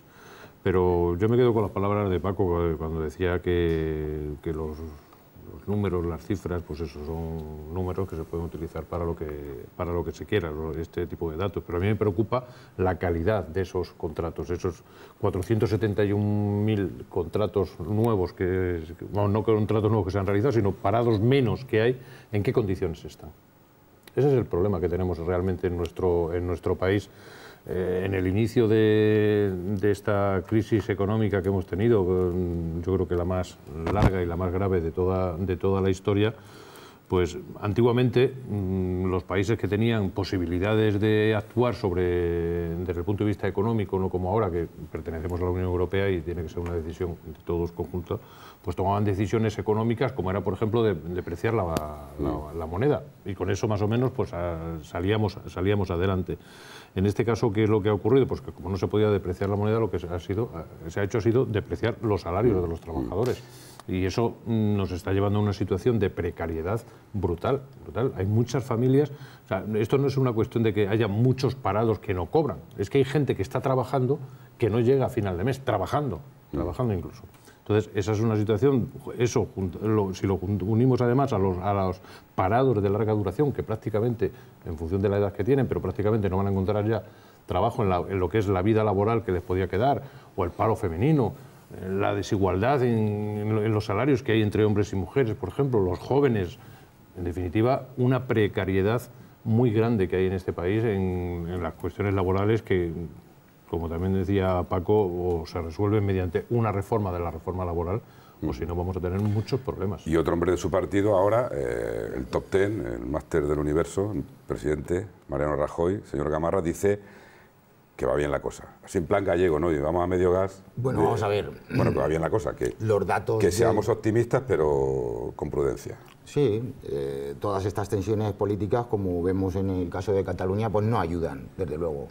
Speaker 5: Pero yo me quedo con las palabras de Paco cuando decía que, que los... los números, las cifras, pues eso son números que se pueden utilizar para lo que, para lo que se quiera, este tipo de datos. Pero a mí me preocupa la calidad de esos contratos, esos cuatrocientos setenta y un mil contratos nuevos, que, bueno, no contratos nuevos que se han realizado, sino parados menos que hay, ¿en qué condiciones están? Ese es el problema que tenemos realmente en nuestro, en nuestro país. Eh, en el inicio de, de esta crisis económica que hemos tenido, yo creo que la más larga y la más grave de toda, de toda la historia, pues antiguamente mmm, los países que tenían posibilidades de actuar sobre, desde el punto de vista económico, no como ahora que pertenecemos a la Unión Europea y tiene que ser una decisión de todos conjunta, pues tomaban decisiones económicas como era, por ejemplo, de, depreciar la, la, la moneda, y con eso más o menos pues a, salíamos, salíamos adelante. En este caso, ¿qué es lo que ha ocurrido? Pues que como no se podía depreciar la moneda, lo que se ha, sido, se ha hecho ha sido depreciar los salarios de los trabajadores. Y eso nos está llevando a una situación de precariedad brutal, brutal. Hay muchas familias, o sea, esto no es una cuestión de que haya muchos parados que no cobran, es que hay gente que está trabajando que no llega a final de mes, trabajando, trabajando incluso. Entonces, esa es una situación, eso, si lo unimos además a los, a los parados de larga duración, que prácticamente, en función de la edad que tienen, pero prácticamente no van a encontrar ya trabajo en, la, en lo que es la vida laboral que les podía quedar, o el paro femenino, la desigualdad en, en los salarios que hay entre hombres y mujeres, por ejemplo, los jóvenes, en definitiva, una precariedad muy grande que hay en este país en, en las cuestiones laborales que, como también decía Paco, o se resuelven mediante una reforma de la reforma laboral, o si no vamos a tener muchos problemas.
Speaker 1: Y otro hombre de su partido ahora, eh, el top ten, el máster del universo, el presidente Mariano Rajoy, señor Gamarra, dice que va bien la cosa. Así en plan gallego, ¿no? Y vamos a medio gas.
Speaker 2: Bueno,
Speaker 1: de,
Speaker 2: vamos a ver.
Speaker 1: Bueno, que va bien la cosa, que,
Speaker 2: los datos
Speaker 1: que
Speaker 2: de...
Speaker 1: seamos optimistas, pero con prudencia.
Speaker 2: Sí, eh, todas estas tensiones políticas, como vemos en el caso de Cataluña, pues no ayudan, desde luego,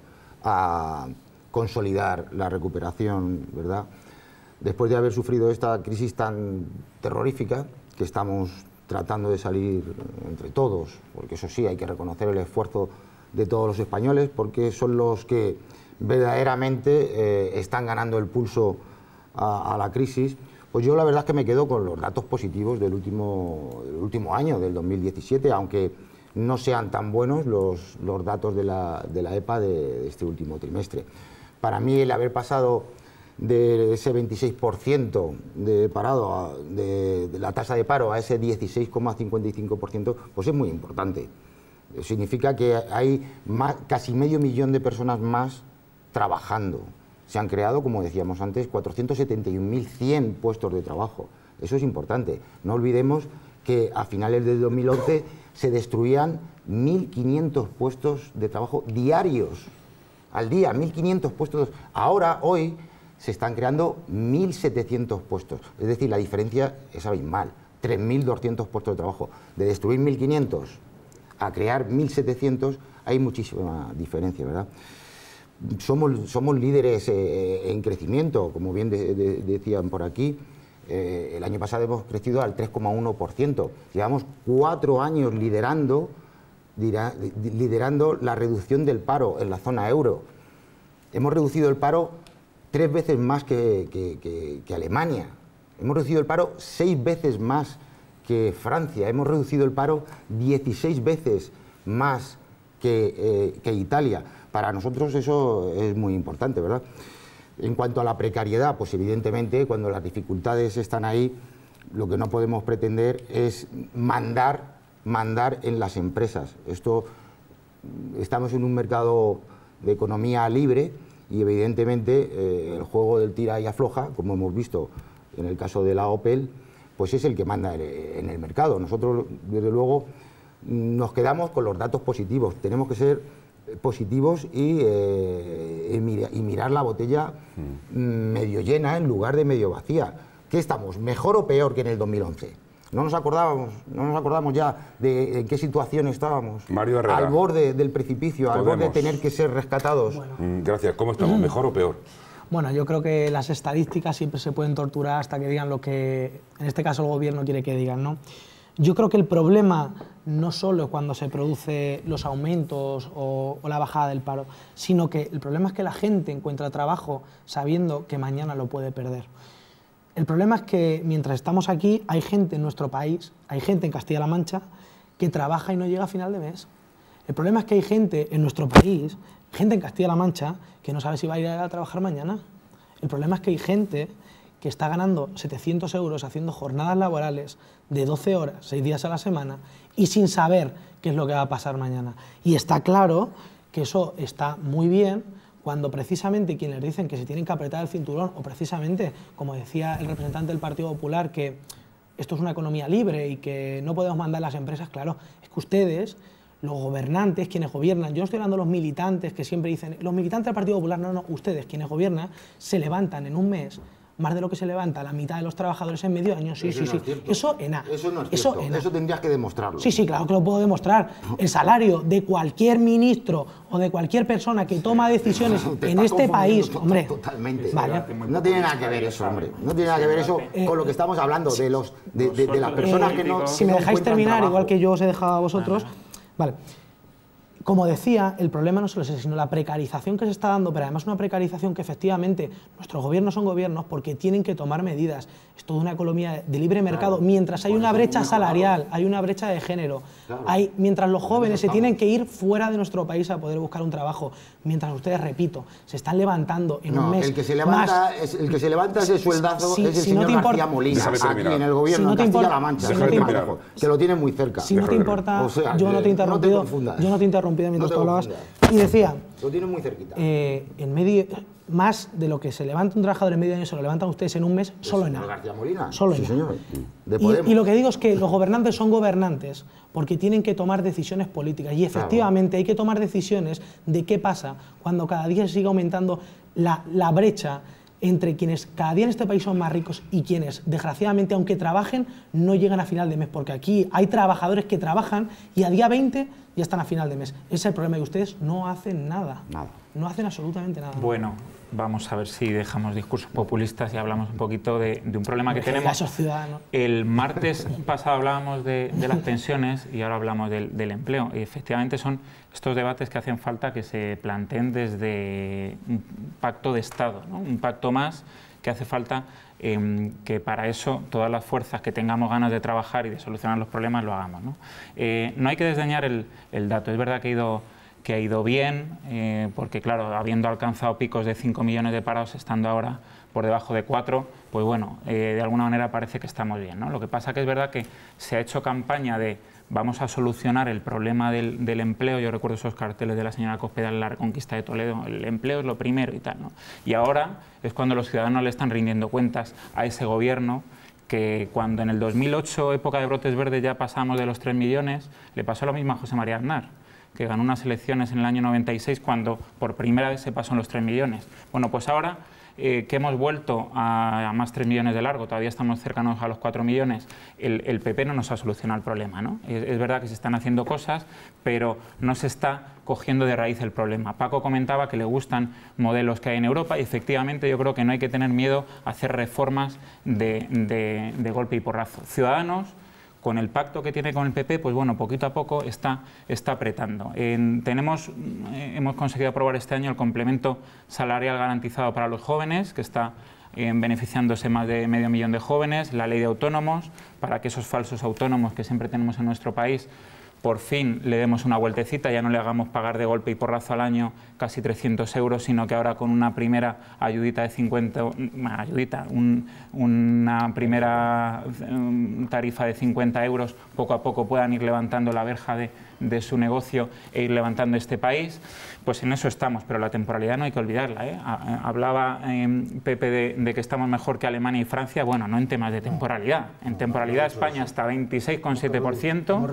Speaker 2: a consolidar la recuperación, ¿verdad? Después de haber sufrido esta crisis tan terrorífica, que estamos tratando de salir entre todos, porque eso sí, hay que reconocer el esfuerzo de todos los españoles, porque son los que verdaderamente eh, están ganando el pulso a, a la crisis. Pues yo la verdad es que me quedo con los datos positivos del último, del último año, del dos mil diecisiete, aunque no sean tan buenos los, los datos de la, de la E P A de, de este último trimestre. Para mí el haber pasado de ese veintiséis por ciento de parado a, de, de la tasa de paro a ese dieciséis coma cincuenta y cinco por ciento, pues es muy importante. Significa que hay más, casi medio millón de personas más trabajando. Se han creado, como decíamos antes, cuatrocientos setenta y un mil cien puestos de trabajo. Eso es importante. No olvidemos que a finales del dos mil once se destruían mil quinientos puestos de trabajo diarios, al día, mil quinientos puestos. Ahora, hoy, se están creando mil setecientos puestos. Es decir, la diferencia es abismal. tres mil doscientos puestos de trabajo. De destruir mil quinientos a crear mil setecientos hay muchísima diferencia, ¿verdad? Somos, somos líderes eh, en crecimiento, como bien de, de, decían por aquí. Eh, el año pasado hemos crecido al tres coma uno por ciento. Llevamos cuatro años liderando liderando la reducción del paro en la zona euro. Hemos reducido el paro tres veces más que, que, que, que Alemania. Hemos reducido el paro seis veces más que Francia. Hemos reducido el paro dieciséis veces más que, eh, que Italia. Para nosotros eso es muy importante, ¿verdad? En cuanto a la precariedad, pues evidentemente cuando las dificultades están ahí, lo que no podemos pretender es mandar, mandar en las empresas. Esto, estamos en un mercado de economía libre y evidentemente eh, el juego del tira y afloja, como hemos visto en el caso de la Opel, pues es el que manda en el mercado. Nosotros, desde luego, nos quedamos con los datos positivos. Tenemos que ser positivos y, eh, y, mira, y mirar la botella mm. medio llena en lugar de medio vacía. ¿Qué estamos? ¿Mejor o peor que en el dos mil once? No nos acordábamos, no nos acordamos ya de en qué situación estábamos.
Speaker 1: Mario Herrera.
Speaker 2: Al borde del precipicio, Podemos. al borde de tener que ser rescatados.
Speaker 1: Bueno. Gracias. ¿Cómo estamos? ¿Mejor o peor?
Speaker 4: Bueno, yo creo que las estadísticas siempre se pueden torturar hasta que digan lo que, en este caso, el gobierno quiere que digan, ¿no? Yo creo que el problema no solo es cuando se producen los aumentos o, o la bajada del paro, sino que el problema es que la gente encuentra trabajo sabiendo que mañana lo puede perder. El problema es que mientras estamos aquí hay gente en nuestro país, hay gente en Castilla-La Mancha que trabaja y no llega a final de mes. El problema es que hay gente en nuestro país, gente en Castilla-La Mancha, que no sabe si va a ir a trabajar mañana. El problema es que hay gente que está ganando setecientos euros haciendo jornadas laborales de doce horas, seis días a la semana, y sin saber qué es lo que va a pasar mañana. Y está claro que eso está muy bien cuando precisamente quienes dicen que se tienen que apretar el cinturón, o precisamente, como decía el representante del Partido Popular, que esto es una economía libre y que no podemos mandar a las empresas, claro, es que ustedes, los gobernantes, quienes gobiernan, yo no estoy hablando de los militantes que siempre dicen, los militantes del Partido Popular, no, no, ustedes, quienes gobiernan, se levantan en un mes más de lo que se levanta la mitad de los trabajadores en medio año, sí,
Speaker 2: eso
Speaker 4: sí,
Speaker 2: no
Speaker 4: sí.
Speaker 2: Es
Speaker 4: Eso en A.
Speaker 2: Eso no es
Speaker 4: eso,
Speaker 2: cierto. Eso tendrías que demostrarlo.
Speaker 4: Sí, sí, claro que lo puedo demostrar. El salario de cualquier ministro o de cualquier persona que toma decisiones en este país, hombre,
Speaker 2: totalmente.
Speaker 4: Vale.
Speaker 2: No tiene nada que ver eso, hombre. No tiene nada que ver eso eh, con lo que estamos hablando de los de, de, de las personas eh, que no.
Speaker 4: Si me dejáis terminar, trabajo. igual que yo os he dejado a vosotros, vale. Como decía, el problema no solo es ese, sino la precarización que se está dando, pero además una precarización que efectivamente nuestros gobiernos son gobiernos porque tienen que tomar medidas. Es toda una economía de libre mercado. Claro. Mientras hay una brecha salarial, hay una brecha de género, claro. hay, mientras los jóvenes se tienen que ir fuera de nuestro país a poder buscar un trabajo, mientras ustedes, repito, se están levantando en
Speaker 2: no,
Speaker 4: un mes
Speaker 2: el que se levanta,
Speaker 4: más...
Speaker 2: es, el que se levanta ese sueldazo
Speaker 4: si,
Speaker 2: es el
Speaker 4: si
Speaker 2: señor
Speaker 4: no
Speaker 2: García Molina, aquí en el gobierno
Speaker 4: si no
Speaker 2: de Castilla-La Mancha,
Speaker 4: si no
Speaker 2: te que lo tienen muy cerca.
Speaker 4: Si no te importa, o sea, yo no te he interrumpido, no te yo no te he interrumpido mientras no tú hablabas. Y decía,
Speaker 2: lo tienen muy cerquita.
Speaker 4: Eh, en medio, más de lo que se levanta un trabajador en medio año, se lo levantan ustedes en un mes,
Speaker 2: pues
Speaker 4: solo en A.
Speaker 2: García Molina.
Speaker 4: Solo
Speaker 2: sí,
Speaker 4: en
Speaker 2: señor.
Speaker 4: De y, y lo que digo es que los gobernantes son gobernantes porque tienen que tomar decisiones políticas. Y efectivamente claro. hay que tomar decisiones de qué pasa cuando cada día sigue aumentando la, la brecha entre quienes cada día en este país son más ricos y quienes, desgraciadamente, aunque trabajen, no llegan a final de mes, porque aquí hay trabajadores que trabajan y a día veinte ya están a final de mes. Ese es el problema, y ustedes no hacen nada.
Speaker 2: Nada.
Speaker 4: No hacen absolutamente nada.
Speaker 7: Bueno, vamos a ver si dejamos discursos populistas y hablamos un poquito de, de un problema que
Speaker 4: de
Speaker 7: tenemos.
Speaker 4: Esos ciudadanos.
Speaker 7: El martes pasado hablábamos de, de las pensiones y ahora hablamos del, del empleo. Y efectivamente son estos debates que hacen falta que se planteen desde un pacto de Estado, ¿no? Un pacto más que hace falta eh, que para eso todas las fuerzas que tengamos ganas de trabajar y de solucionar los problemas lo hagamos, ¿no? Eh, no hay que desdeñar el, el dato. Es verdad que ha ido... que ha ido bien, eh, porque claro, habiendo alcanzado picos de cinco millones de parados, estando ahora por debajo de cuatro, pues bueno, eh, de alguna manera parece que estamos bien, ¿no? Lo que pasa que es verdad que se ha hecho campaña de vamos a solucionar el problema del, del empleo. Yo recuerdo esos carteles de la señora Cospedal en la Reconquista de Toledo, el empleo es lo primero y tal, ¿no? Y ahora es cuando los ciudadanos le están rindiendo cuentas a ese gobierno que cuando en el dos mil ocho, época de brotes verdes, ya pasamos de los tres millones, le pasó lo mismo a José María Aznar, que ganó unas elecciones en el año noventa y seis cuando por primera vez se pasó en los tres millones. Bueno, pues ahora eh, que hemos vuelto a, a más tres millones de largo, todavía estamos cercanos a los cuatro millones, el, el P P no nos ha solucionado el problema, ¿no? Es, es verdad que se están haciendo cosas, pero no se está cogiendo de raíz el problema. Paco comentaba que le gustan modelos que hay en Europa y efectivamente yo creo que no hay que tener miedo a hacer reformas de, de, de golpe y porrazo. Ciudadanos, con el pacto que tiene con el P P, pues bueno, poquito a poco está, está apretando. En, tenemos, eh, hemos conseguido aprobar este año el complemento salarial garantizado para los jóvenes, que está eh, beneficiándose más de medio millón de jóvenes, la ley de autónomos, para que esos falsos autónomos que siempre tenemos en nuestro país, por fin le demos una vueltecita, ya no le hagamos pagar de golpe y porrazo al año casi trescientos euros, sino que ahora con una primera ayudita de cincuenta, ayudita, un, una primera tarifa de cincuenta euros, poco a poco puedan ir levantando la verja de, de su negocio e ir levantando este país. Pues en eso estamos, pero la temporalidad no hay que olvidarla, ¿eh? Hablaba eh, Pepe de, de que estamos mejor que Alemania y Francia, bueno, no en temas de temporalidad. En temporalidad España está veintiséis coma siete por ciento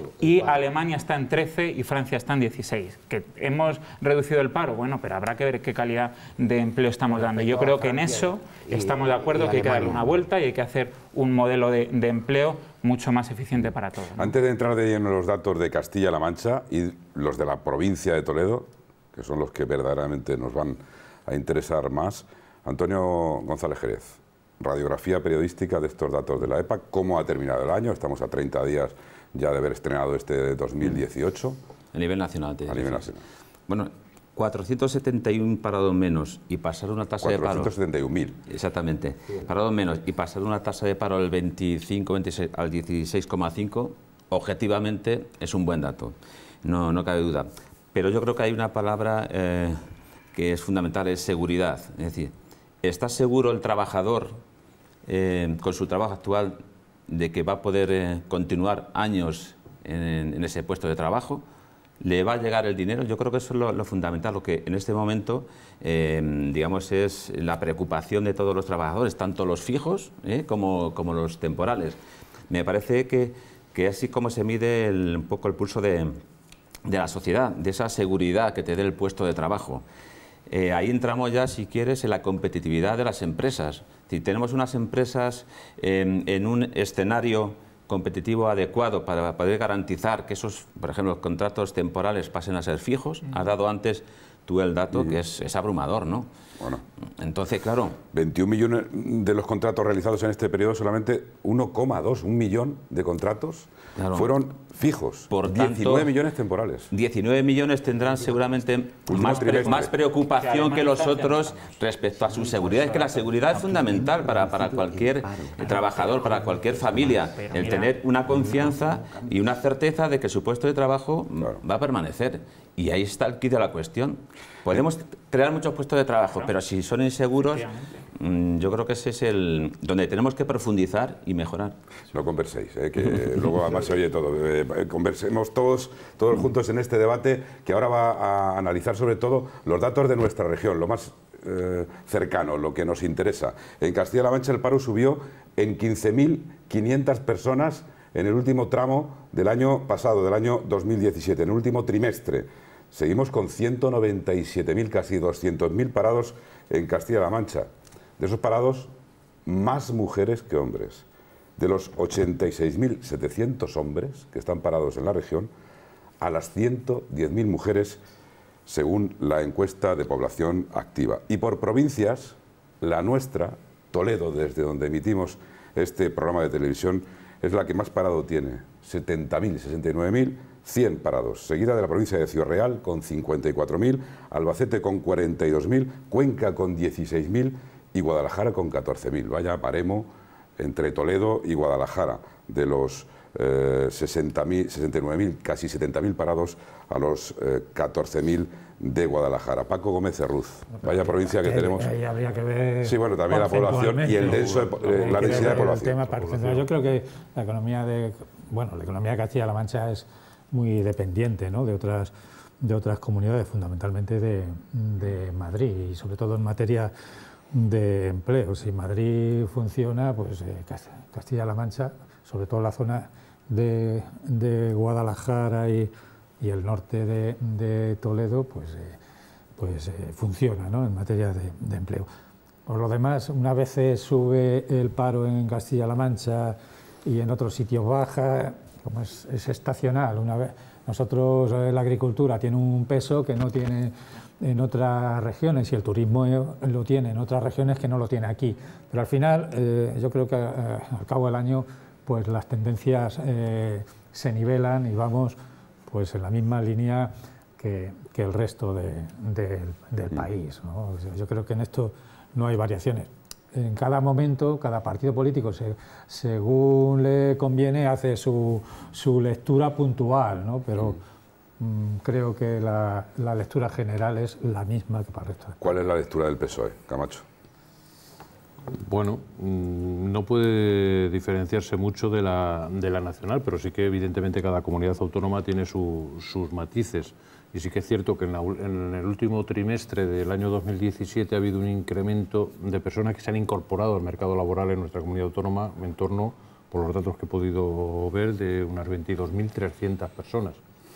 Speaker 7: y Alemania está en trece y Francia está en dieciséis. ¿Que hemos reducido el paro? Bueno, pero habrá que ver qué calidad de empleo estamos dando. Yo creo que en eso estamos de acuerdo, que hay que darle una vuelta y hay que hacer un modelo de, de empleo mucho más eficiente para todos, ¿no?
Speaker 1: Antes de entrar de lleno en los datos de Castilla-La Mancha y los de la provincia de Toledo, que son los que verdaderamente nos van a interesar más, Antonio González Jerez, radiografía periodística de estos datos de la EPA, ¿cómo ha terminado el año? Estamos a treinta días ya de haber estrenado este dos mil dieciocho.
Speaker 6: A nivel nacional.
Speaker 1: A nivel nacional.
Speaker 6: Bueno, cuatrocientos setenta y uno parados menos y pasar una tasa de paro...
Speaker 1: cuatrocientos setenta y un mil.
Speaker 6: Exactamente. Parados menos y pasar una tasa de paro del veinticinco, veintiséis al dieciséis coma cinco, objetivamente es un buen dato, no, no cabe duda. Pero yo creo que hay una palabra eh, que es fundamental, es seguridad. Es decir, ¿está seguro el trabajador eh, con su trabajo actual de que va a poder eh, continuar años en, en ese puesto de trabajo? ¿Le va a llegar el dinero? Yo creo que eso es lo, lo fundamental, lo que en este momento, eh, digamos, es la preocupación de todos los trabajadores, tanto los fijos eh, como, como los temporales. Me parece que, que así como se mide el, un poco el pulso de, de la sociedad, de esa seguridad que te dé el puesto de trabajo. Eh, ahí entramos ya, si quieres, en la competitividad de las empresas. Si tenemos unas empresas eh, en un escenario competitivo adecuado para poder garantizar que esos, por ejemplo, los contratos temporales pasen a ser fijos. Has dado antes tú el dato, que es, es abrumador, ¿no?
Speaker 1: Bueno.
Speaker 6: Entonces, claro...
Speaker 1: veintiún millones de los contratos realizados en este periodo, solamente uno coma dos, un millón de contratos claro. fueron fijos.
Speaker 6: Por
Speaker 1: diecinueve
Speaker 6: tanto,
Speaker 1: millones temporales.
Speaker 6: diecinueve millones tendrán seguramente más, pre, más preocupación que los otros respecto a su seguridad. Es que la seguridad es fundamental para, para cualquier trabajador, para cualquier familia. El tener una confianza y una certeza de que su puesto de trabajo claro. va a permanecer. Y ahí está el quid de la cuestión. Podemos crear muchos puestos de trabajo, pero si son inseguros, yo creo que ese es el donde tenemos que profundizar y mejorar.
Speaker 1: No converséis, ¿eh? Que luego además se oye todo. Eh, conversemos todos, todos juntos en este debate que ahora va a analizar sobre todo los datos de nuestra región, lo más eh, cercano, lo que nos interesa. En Castilla-La Mancha el paro subió en quince mil quinientas personas en el último tramo del año pasado, del año dos mil diecisiete, en el último trimestre. Seguimos con ciento noventa y siete mil, casi doscientos mil parados en Castilla-La Mancha. De esos parados, más mujeres que hombres. De los ochenta y seis mil setecientos hombres que están parados en la región, a las ciento diez mil mujeres, según la encuesta de población activa. Y por provincias, la nuestra, Toledo, desde donde emitimos este programa de televisión, es la que más parado tiene, setenta mil, sesenta y nueve mil, cien parados, seguida de la provincia de Ciudad Real con cincuenta y cuatro mil, Albacete con cuarenta y dos mil, Cuenca con dieciséis mil y Guadalajara con catorce mil. Vaya paremo entre Toledo y Guadalajara, de los eh, sesenta mil, sesenta y nueve mil, casi setenta mil parados a los eh, catorce mil de Guadalajara. Paco Gómez Cerruz, vaya provincia que
Speaker 3: ahí,
Speaker 1: tenemos.
Speaker 3: Ahí habría que ver
Speaker 1: sí, bueno, también la población y el denso de, eh, la densidad de población.
Speaker 3: Tema, yo creo que la economía de, bueno, la economía de Castilla-La Mancha es muy dependiente, ¿no?, de otras de otras comunidades, fundamentalmente de, de Madrid, y sobre todo en materia de empleo. Si Madrid funciona, pues eh, Castilla-La Mancha, sobre todo la zona de, de Guadalajara y, y el norte de, de Toledo, pues, eh, pues eh, funciona, ¿no?, en materia de, de empleo. Por lo demás, una vez sube el paro en Castilla-La Mancha y en otros sitios baja, como es, es estacional. Una vez, nosotros, eh, la agricultura tiene un peso que no tiene en otras regiones, y el turismo lo tiene en otras regiones que no lo tiene aquí. Pero al final, eh, yo creo que eh, al cabo del año pues las tendencias eh, se nivelan y vamos pues en la misma línea que, que el resto de, de, del país, ¿no? O sea, yo creo que en esto no hay variaciones. En cada momento, cada partido político, se, según le conviene, hace su, su lectura puntual, ¿no? Pero mmm, creo que la, la lectura general es la misma que para el resto.
Speaker 1: ¿Cuál es la lectura del P S O E, Camacho?
Speaker 5: Bueno, no puede diferenciarse mucho de la, de la nacional, pero sí que evidentemente cada comunidad autónoma tiene su, sus matices. Y sí que es cierto que en, la, en el último trimestre del año dos mil diecisiete ha habido un incremento de personas que se han incorporado al mercado laboral en nuestra comunidad autónoma en torno, por los datos que he podido ver, de unas veintidós mil trescientas personas.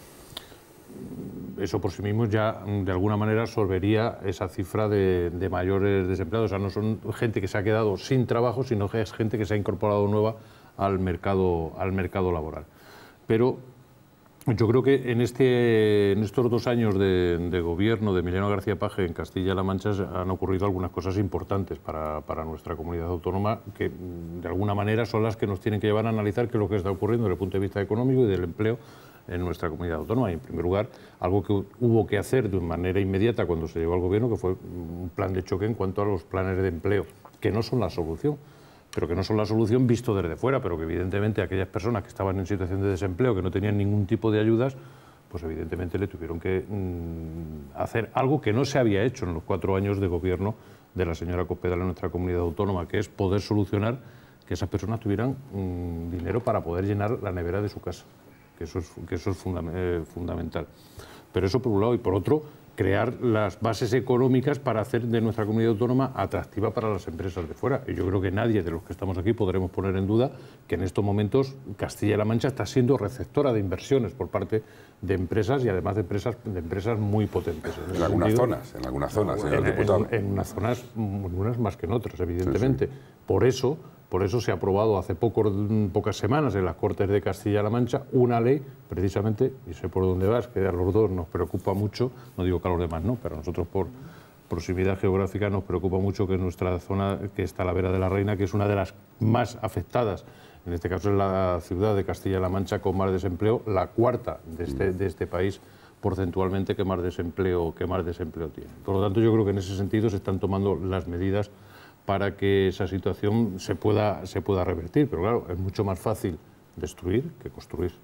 Speaker 5: Eso por sí mismo ya de alguna manera absorbería esa cifra de, de mayores desempleados. O sea, no son gente que se ha quedado sin trabajo, sino que es gente que se ha incorporado nueva al mercado, al mercado laboral. Pero yo creo que en, este, en estos dos años de, de gobierno de Emiliano García Paje en Castilla-La Mancha han ocurrido algunas cosas importantes para, para nuestra comunidad autónoma que de alguna manera son las que nos tienen que llevar a analizar qué es lo que está ocurriendo desde el punto de vista económico y del empleo en nuestra comunidad autónoma. Y en primer lugar, algo que hubo que hacer de manera inmediata cuando se llegó al gobierno, que fue un plan de choque en cuanto a los planes de empleo, que no son la solución, pero que no son la solución visto desde fuera, pero que evidentemente aquellas personas que estaban en situación de desempleo, que no tenían ningún tipo de ayudas, pues evidentemente le tuvieron que mmm, hacer algo que no se había hecho en los cuatro años de gobierno de la señora Cospedal en nuestra comunidad autónoma, que es poder solucionar que esas personas tuvieran mmm, dinero para poder llenar la nevera de su casa. Que eso es, que eso es funda eh, fundamental. Pero eso por un lado, y por otro, crear las bases económicas para hacer de nuestra comunidad autónoma atractiva para las empresas de fuera. Y yo creo que nadie de los que estamos aquí podremos poner en duda que en estos momentos Castilla-La Mancha está siendo receptora de inversiones por parte de empresas y además de empresas, de empresas muy potentes. En,
Speaker 1: en algunas sentido, zonas, en algunas zonas, señor
Speaker 5: en,
Speaker 1: diputado.
Speaker 5: En, en unas zonas, en unas más que en otras, evidentemente. Sí, sí. Por eso... Por eso se ha aprobado hace poco, pocas semanas en las Cortes de Castilla-La Mancha una ley, precisamente, y sé por dónde vas, que a los dos nos preocupa mucho, no digo que a los demás no, pero a nosotros por proximidad geográfica nos preocupa mucho que nuestra zona, que está la Vera de la Reina, que es una de las más afectadas, en este caso es la ciudad de Castilla-La Mancha con más desempleo, la cuarta de este, de este país porcentualmente que más desempleo, que más desempleo tiene. Por lo tanto, yo creo que en ese sentido se están tomando las medidas para que esa situación se pueda, se pueda revertir. Pero claro, es mucho más fácil destruir que construir.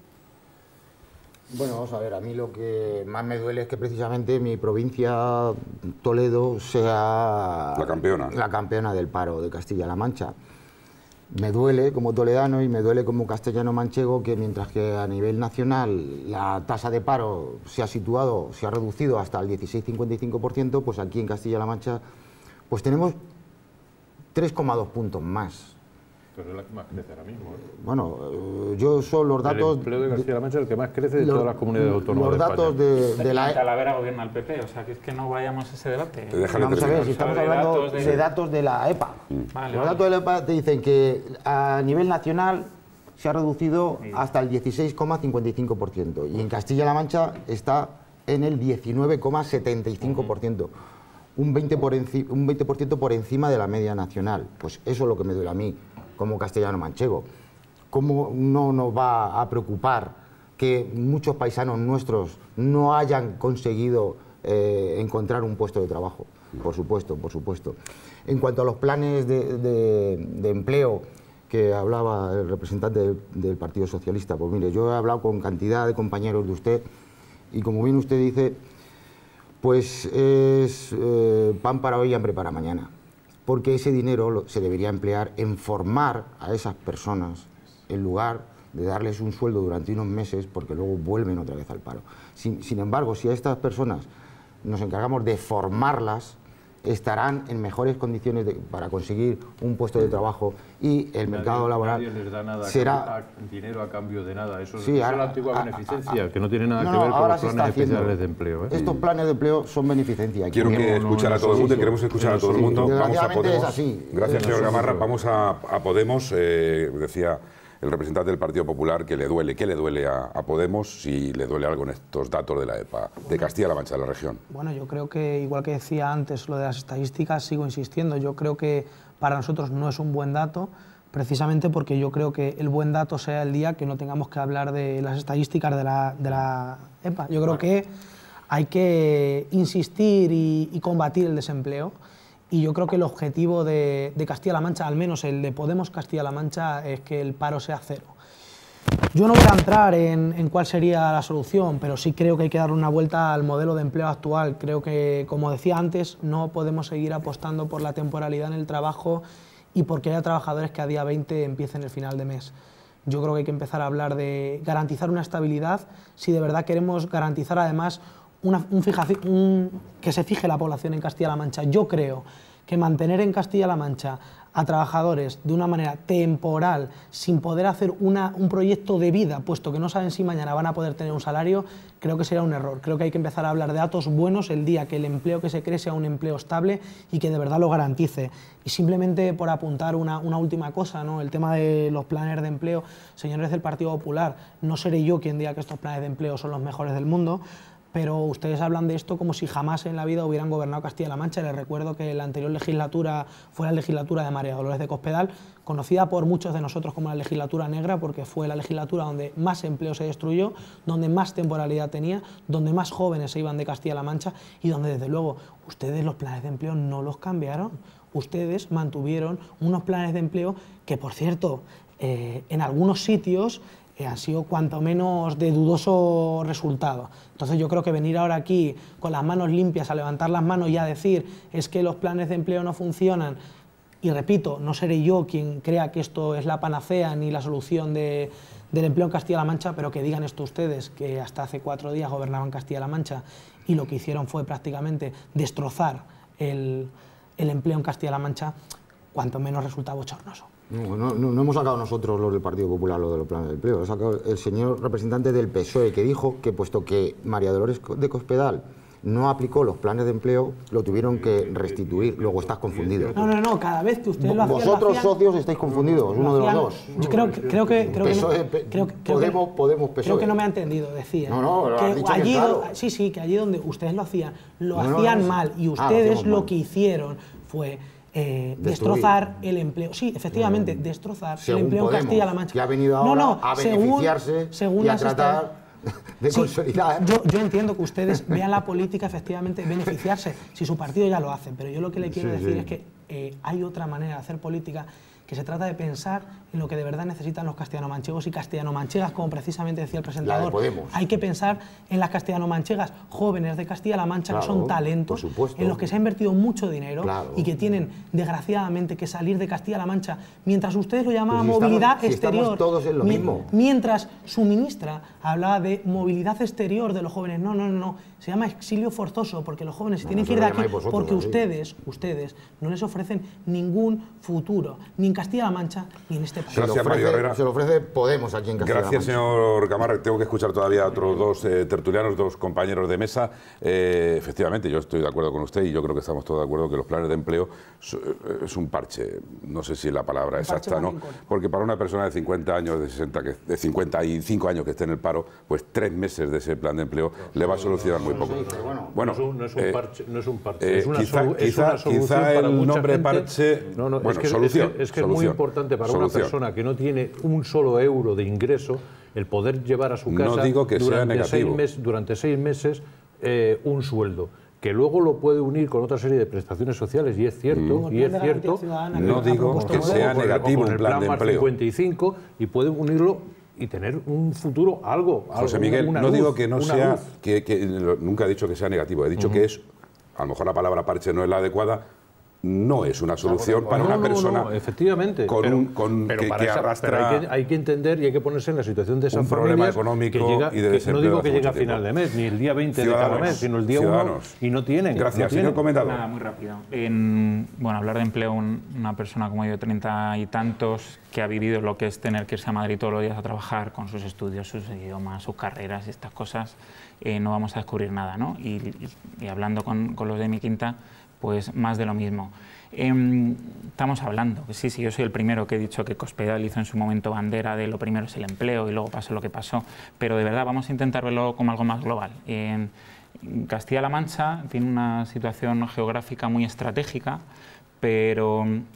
Speaker 2: Bueno, vamos a ver, a mí lo que más me duele es que precisamente mi provincia, Toledo, sea
Speaker 1: la campeona,
Speaker 2: la campeona del paro de Castilla-La Mancha. Me duele como toledano y me duele como castellano manchego que mientras que a nivel nacional la tasa de paro se ha situado, se ha reducido hasta el dieciséis coma cincuenta y cinco por ciento, pues aquí en Castilla-La Mancha pues tenemos tres coma dos puntos más.
Speaker 5: Pero es la que más crece ahora mismo, ¿eh?
Speaker 2: Bueno, eh, yo son los datos...
Speaker 5: El empleo de Castilla-La Mancha es el que más crece de
Speaker 2: los,
Speaker 5: todas las comunidades autónomas
Speaker 2: Los
Speaker 5: de
Speaker 2: datos
Speaker 5: España.
Speaker 2: de, de la...
Speaker 7: En Talavera gobierna el P P, o sea, que es que no vayamos a ese debate.
Speaker 2: Vamos a ver, si estamos hablando de datos de la E P A.
Speaker 7: Mm. Vale,
Speaker 2: los
Speaker 7: vale.
Speaker 2: datos de la E P A te dicen que a nivel nacional se ha reducido sí. hasta el dieciséis coma cincuenta y cinco por ciento y en Castilla-La Mancha está en el diecinueve coma setenta y cinco por ciento. Un veinte por ciento un veinte por ciento por encima de la media nacional. Pues eso es lo que me duele a mí, como castellano manchego. ¿Cómo no nos va a preocupar que muchos paisanos nuestros no hayan conseguido eh, encontrar un puesto de trabajo? Por supuesto, por supuesto. En cuanto a los planes de, de, de empleo que hablaba el representante del, del Partido Socialista, pues mire, yo he hablado con cantidad de compañeros de usted y como bien usted dice, pues es eh, pan para hoy y hambre para mañana, porque ese dinero se debería emplear en formar a esas personas en lugar de darles un sueldo durante unos meses porque luego vuelven otra vez al paro. Sin, sin embargo, si a estas personas nos encargamos de formarlas, estarán en mejores condiciones de, para conseguir un puesto de trabajo y el nadie, mercado laboral
Speaker 5: nadie les da nada
Speaker 2: será
Speaker 5: a, dinero a cambio de nada. Eso,
Speaker 2: sí,
Speaker 5: eso
Speaker 2: ahora,
Speaker 5: es la antigua
Speaker 2: a,
Speaker 5: beneficencia,
Speaker 2: a, a,
Speaker 5: que no tiene nada
Speaker 2: no,
Speaker 5: que ver
Speaker 2: no,
Speaker 5: con los
Speaker 2: planes
Speaker 5: especiales de empleo. ¿eh?
Speaker 2: Estos planes de empleo son beneficencia.
Speaker 1: Quiero que escuchar a todo el mundo, sí, queremos escuchar sí, a todo el mundo.
Speaker 2: Sí,
Speaker 1: vamos a Podemos.
Speaker 2: Es así.
Speaker 1: Gracias, señor Gamarra. Vamos a, a Podemos. Eh, decía el representante del Partido Popular que le duele. ¿Qué le duele a, a Podemos si le duele algo en estos datos de la E P A, de Castilla-La Mancha, de la región?
Speaker 4: Bueno, yo creo que, igual que decía antes lo de las estadísticas, sigo insistiendo. Yo creo que para nosotros no es un buen dato, precisamente porque yo creo que el buen dato sea el día que no tengamos que hablar de las estadísticas de la, de la E P A. Yo creo que hay que insistir y, y combatir el desempleo, y yo creo que el objetivo de, de Castilla-La Mancha, al menos el de Podemos Castilla-La Mancha, es que el paro sea cero. Yo no voy a entrar en, en cuál sería la solución, pero sí creo que hay que darle una vuelta al modelo de empleo actual. Creo que, como decía antes, no podemos seguir apostando por la temporalidad en el trabajo y porque haya trabajadores que a día veinte empiecen el final de mes. Yo creo que hay que empezar a hablar de garantizar una estabilidad si de verdad queremos garantizar además una, un fijación, un, que se fije la población en Castilla-La Mancha. Yo creo que mantener en Castilla-La Mancha a trabajadores de una manera temporal, sin poder hacer una, un proyecto de vida, puesto que no saben si mañana van a poder tener un salario, creo que será un error. Creo que hay que empezar a hablar de datos buenos el día que el empleo que se cree sea un empleo estable y que de verdad lo garantice. Y simplemente por apuntar una, una última cosa, ¿no? El tema de los planes de empleo, señores del Partido Popular, no seré yo quien diga que estos planes de empleo son los mejores del mundo, pero ustedes hablan de esto como si jamás en la vida hubieran gobernado Castilla-La Mancha. Les recuerdo que la anterior legislatura fue la legislatura de María Dolores de Cospedal, conocida por muchos de nosotros como la legislatura negra, porque fue la legislatura donde más empleo se destruyó, donde más temporalidad tenía, donde más jóvenes se iban de Castilla-La Mancha y donde desde luego ustedes los planes de empleo no los cambiaron. Ustedes mantuvieron unos planes de empleo que, por cierto, eh, en algunos sitios Eh, han sido cuanto menos de dudoso resultado. Entonces yo creo que venir ahora aquí con las manos limpias, a levantar las manos y a decir es que los planes de empleo no funcionan, y repito, no seré yo quien crea que esto es la panacea ni la solución de, del empleo en Castilla-La Mancha, pero que digan esto ustedes, que hasta hace cuatro días gobernaban Castilla-La Mancha y lo que hicieron fue prácticamente destrozar el, el empleo en Castilla-La Mancha, cuanto menos resulta bochornoso.
Speaker 2: No, no, no hemos sacado nosotros los del Partido Popular lo de los planes de empleo, lo ha sacado el señor representante del P S O E, que dijo que puesto que María Dolores de Cospedal no aplicó los planes de empleo, lo tuvieron que restituir. Luego estás confundido.
Speaker 4: No, no, no, cada vez que ustedes lo hacían...
Speaker 2: Vosotros,
Speaker 4: lo hacían,
Speaker 2: socios, estáis confundidos, uno de los dos.
Speaker 4: Yo creo, creo que... Creo que no, creo, creo
Speaker 2: Podemos,
Speaker 4: que,
Speaker 2: Podemos, P S O E.
Speaker 4: Creo que no me ha entendido, decía.
Speaker 2: No, no, lo
Speaker 4: que
Speaker 2: has dicho
Speaker 4: allí,
Speaker 2: bien claro.
Speaker 4: Sí, sí, que allí donde ustedes lo hacían, lo
Speaker 2: No, no,
Speaker 4: hacían
Speaker 2: no,
Speaker 4: mal, y
Speaker 2: ah,
Speaker 4: ustedes
Speaker 2: lo
Speaker 4: lo
Speaker 2: mal.
Speaker 4: que hicieron fue... Eh, destrozar el empleo, sí, efectivamente, mm. destrozar
Speaker 2: según
Speaker 4: el empleo
Speaker 2: Podemos,
Speaker 4: en Castilla-La Mancha.
Speaker 2: Que ha venido ahora
Speaker 4: no, no,
Speaker 2: a beneficiarse
Speaker 4: según, según
Speaker 2: y a tratar de
Speaker 4: sí,
Speaker 2: consolidar.
Speaker 4: Yo, yo entiendo que ustedes vean la política efectivamente beneficiarse, si su partido ya lo hace, pero yo lo que le quiero
Speaker 2: sí,
Speaker 4: decir
Speaker 2: sí.
Speaker 4: es que eh, hay otra manera de hacer política, que se trata de pensar en lo que de verdad necesitan los castellano-manchegos y castellano-manchegas, como precisamente decía el presentador.
Speaker 2: La de Podemos.
Speaker 4: Hay que pensar en las castellano-manchegas jóvenes de Castilla-La Mancha,
Speaker 2: Claro,
Speaker 4: que son talentos,
Speaker 2: por supuesto.
Speaker 4: en los que se ha invertido mucho dinero,
Speaker 2: Claro.
Speaker 4: y que tienen, desgraciadamente, que salir de Castilla-La Mancha, mientras ustedes lo llamaban
Speaker 2: Pero si
Speaker 4: movilidad
Speaker 2: estamos- si
Speaker 4: exterior.
Speaker 2: estamos todos en lo
Speaker 4: mi-
Speaker 2: mismo.
Speaker 4: Mientras su ministra hablaba de movilidad exterior de los jóvenes. No, no, no, no. Se llama exilio forzoso, porque los jóvenes se
Speaker 2: No,
Speaker 4: tienen
Speaker 2: eso
Speaker 4: que ir
Speaker 2: lo
Speaker 4: de aquí
Speaker 2: llamáis vosotros,
Speaker 4: porque
Speaker 2: así.
Speaker 4: ustedes, ustedes no les ofrecen ningún futuro, ni en Castilla-La Mancha, ni en este país.
Speaker 2: Se lo
Speaker 1: Gracias, Mario
Speaker 2: ofrece-
Speaker 1: Herrera.
Speaker 2: Se lo ofrece Podemos aquí en Castilla-La
Speaker 1: Gracias,
Speaker 2: Mancha.
Speaker 1: señor Gamarra. Tengo que escuchar todavía a otros dos eh, tertulianos, dos compañeros de mesa. Eh, efectivamente, yo estoy de acuerdo con usted y yo creo que estamos todos de acuerdo que los planes de empleo so- eh, es un parche. No sé si la palabra
Speaker 4: Un parche
Speaker 1: exacta, ¿no?
Speaker 4: marincón.
Speaker 1: Porque para una persona de cincuenta años, de sesenta, que, de cincuenta y cinco años que esté en el paro, pues tres meses de ese plan de empleo le va a solucionar muy poco. Bueno,
Speaker 5: no es un, no es un
Speaker 1: eh,
Speaker 5: parche, no es un parche,
Speaker 1: eh,
Speaker 5: es una,
Speaker 1: quizá-
Speaker 5: solu- es
Speaker 1: quizá-
Speaker 5: una solución
Speaker 1: quizá
Speaker 5: para
Speaker 1: el
Speaker 5: mucha
Speaker 1: nombre
Speaker 5: gente.
Speaker 1: parche-
Speaker 5: No, no,
Speaker 1: bueno,
Speaker 5: es que,
Speaker 1: solución,
Speaker 5: es que, es que es muy
Speaker 1: solución,
Speaker 5: importante para
Speaker 1: solución.
Speaker 5: una persona que no tiene un solo euro de ingreso el poder llevar a su
Speaker 1: No
Speaker 5: casa
Speaker 1: digo que sea
Speaker 5: durante, seis
Speaker 1: negativo.
Speaker 5: mes- durante seis meses eh, un sueldo, que luego lo puede unir con otra serie de prestaciones sociales, y es cierto,
Speaker 4: Como el
Speaker 5: y
Speaker 4: plan
Speaker 5: es
Speaker 4: de
Speaker 5: cierto.
Speaker 4: garantía ciudadana
Speaker 1: No
Speaker 4: que ha
Speaker 1: digo
Speaker 4: propuesto
Speaker 1: que
Speaker 4: Podemos.
Speaker 1: sea
Speaker 5: o con el-
Speaker 1: negativo
Speaker 5: o con
Speaker 1: un
Speaker 5: el
Speaker 1: plan de
Speaker 5: Mar
Speaker 1: empleo.
Speaker 5: cincuenta y cinco, y puede unirlo y tener un futuro, algo.
Speaker 1: José
Speaker 5: algo,
Speaker 1: Miguel,
Speaker 5: una
Speaker 1: no
Speaker 5: luz,
Speaker 1: digo que no
Speaker 5: una
Speaker 1: sea,
Speaker 5: luz.
Speaker 1: que, que- nunca he dicho que sea negativo, he dicho que es, a lo mejor la palabra parche no es la adecuada, no es una solución para
Speaker 5: No,
Speaker 1: una
Speaker 5: no,
Speaker 1: persona
Speaker 5: no, efectivamente,
Speaker 1: con
Speaker 5: pero,
Speaker 1: un- con-
Speaker 5: pero
Speaker 1: que-
Speaker 5: para
Speaker 1: que
Speaker 5: esa-
Speaker 1: arrastra
Speaker 5: pero hay, que, hay que entender y hay que ponerse en la situación de esas
Speaker 1: un problema
Speaker 5: familias
Speaker 1: económico
Speaker 5: que llega,
Speaker 1: y de
Speaker 5: que
Speaker 1: desempleo
Speaker 5: no digo
Speaker 1: hace
Speaker 5: que llegue a
Speaker 1: mucho
Speaker 5: final
Speaker 1: tiempo.
Speaker 5: de mes, ni el día veinte de
Speaker 1: Ciudadanos,
Speaker 5: cada mes, sino el día uno,
Speaker 1: ciudadanos.
Speaker 5: y no tienen.
Speaker 1: Gracias,
Speaker 5: no
Speaker 1: señor
Speaker 5: tienen.
Speaker 1: comendador.
Speaker 7: Nada, muy rápido. En, bueno, hablar de empleo, un- una persona como yo, de treinta y tantos, que ha vivido lo que es tener que irse a Madrid todos los días a trabajar con sus estudios, sus idiomas, sus carreras y estas cosas, eh, no vamos a descubrir nada, ¿no? Y, y- y hablando con, con los de mi quinta, pues más de lo mismo. Em, estamos hablando, que sí, sí, yo soy el primero que he dicho que Cospedal hizo en su momento bandera de lo primero es el empleo y luego pasó lo que pasó, pero de verdad vamos a intentar verlo como algo más global. En Castilla-La Mancha tiene una situación geográfica muy estratégica, pero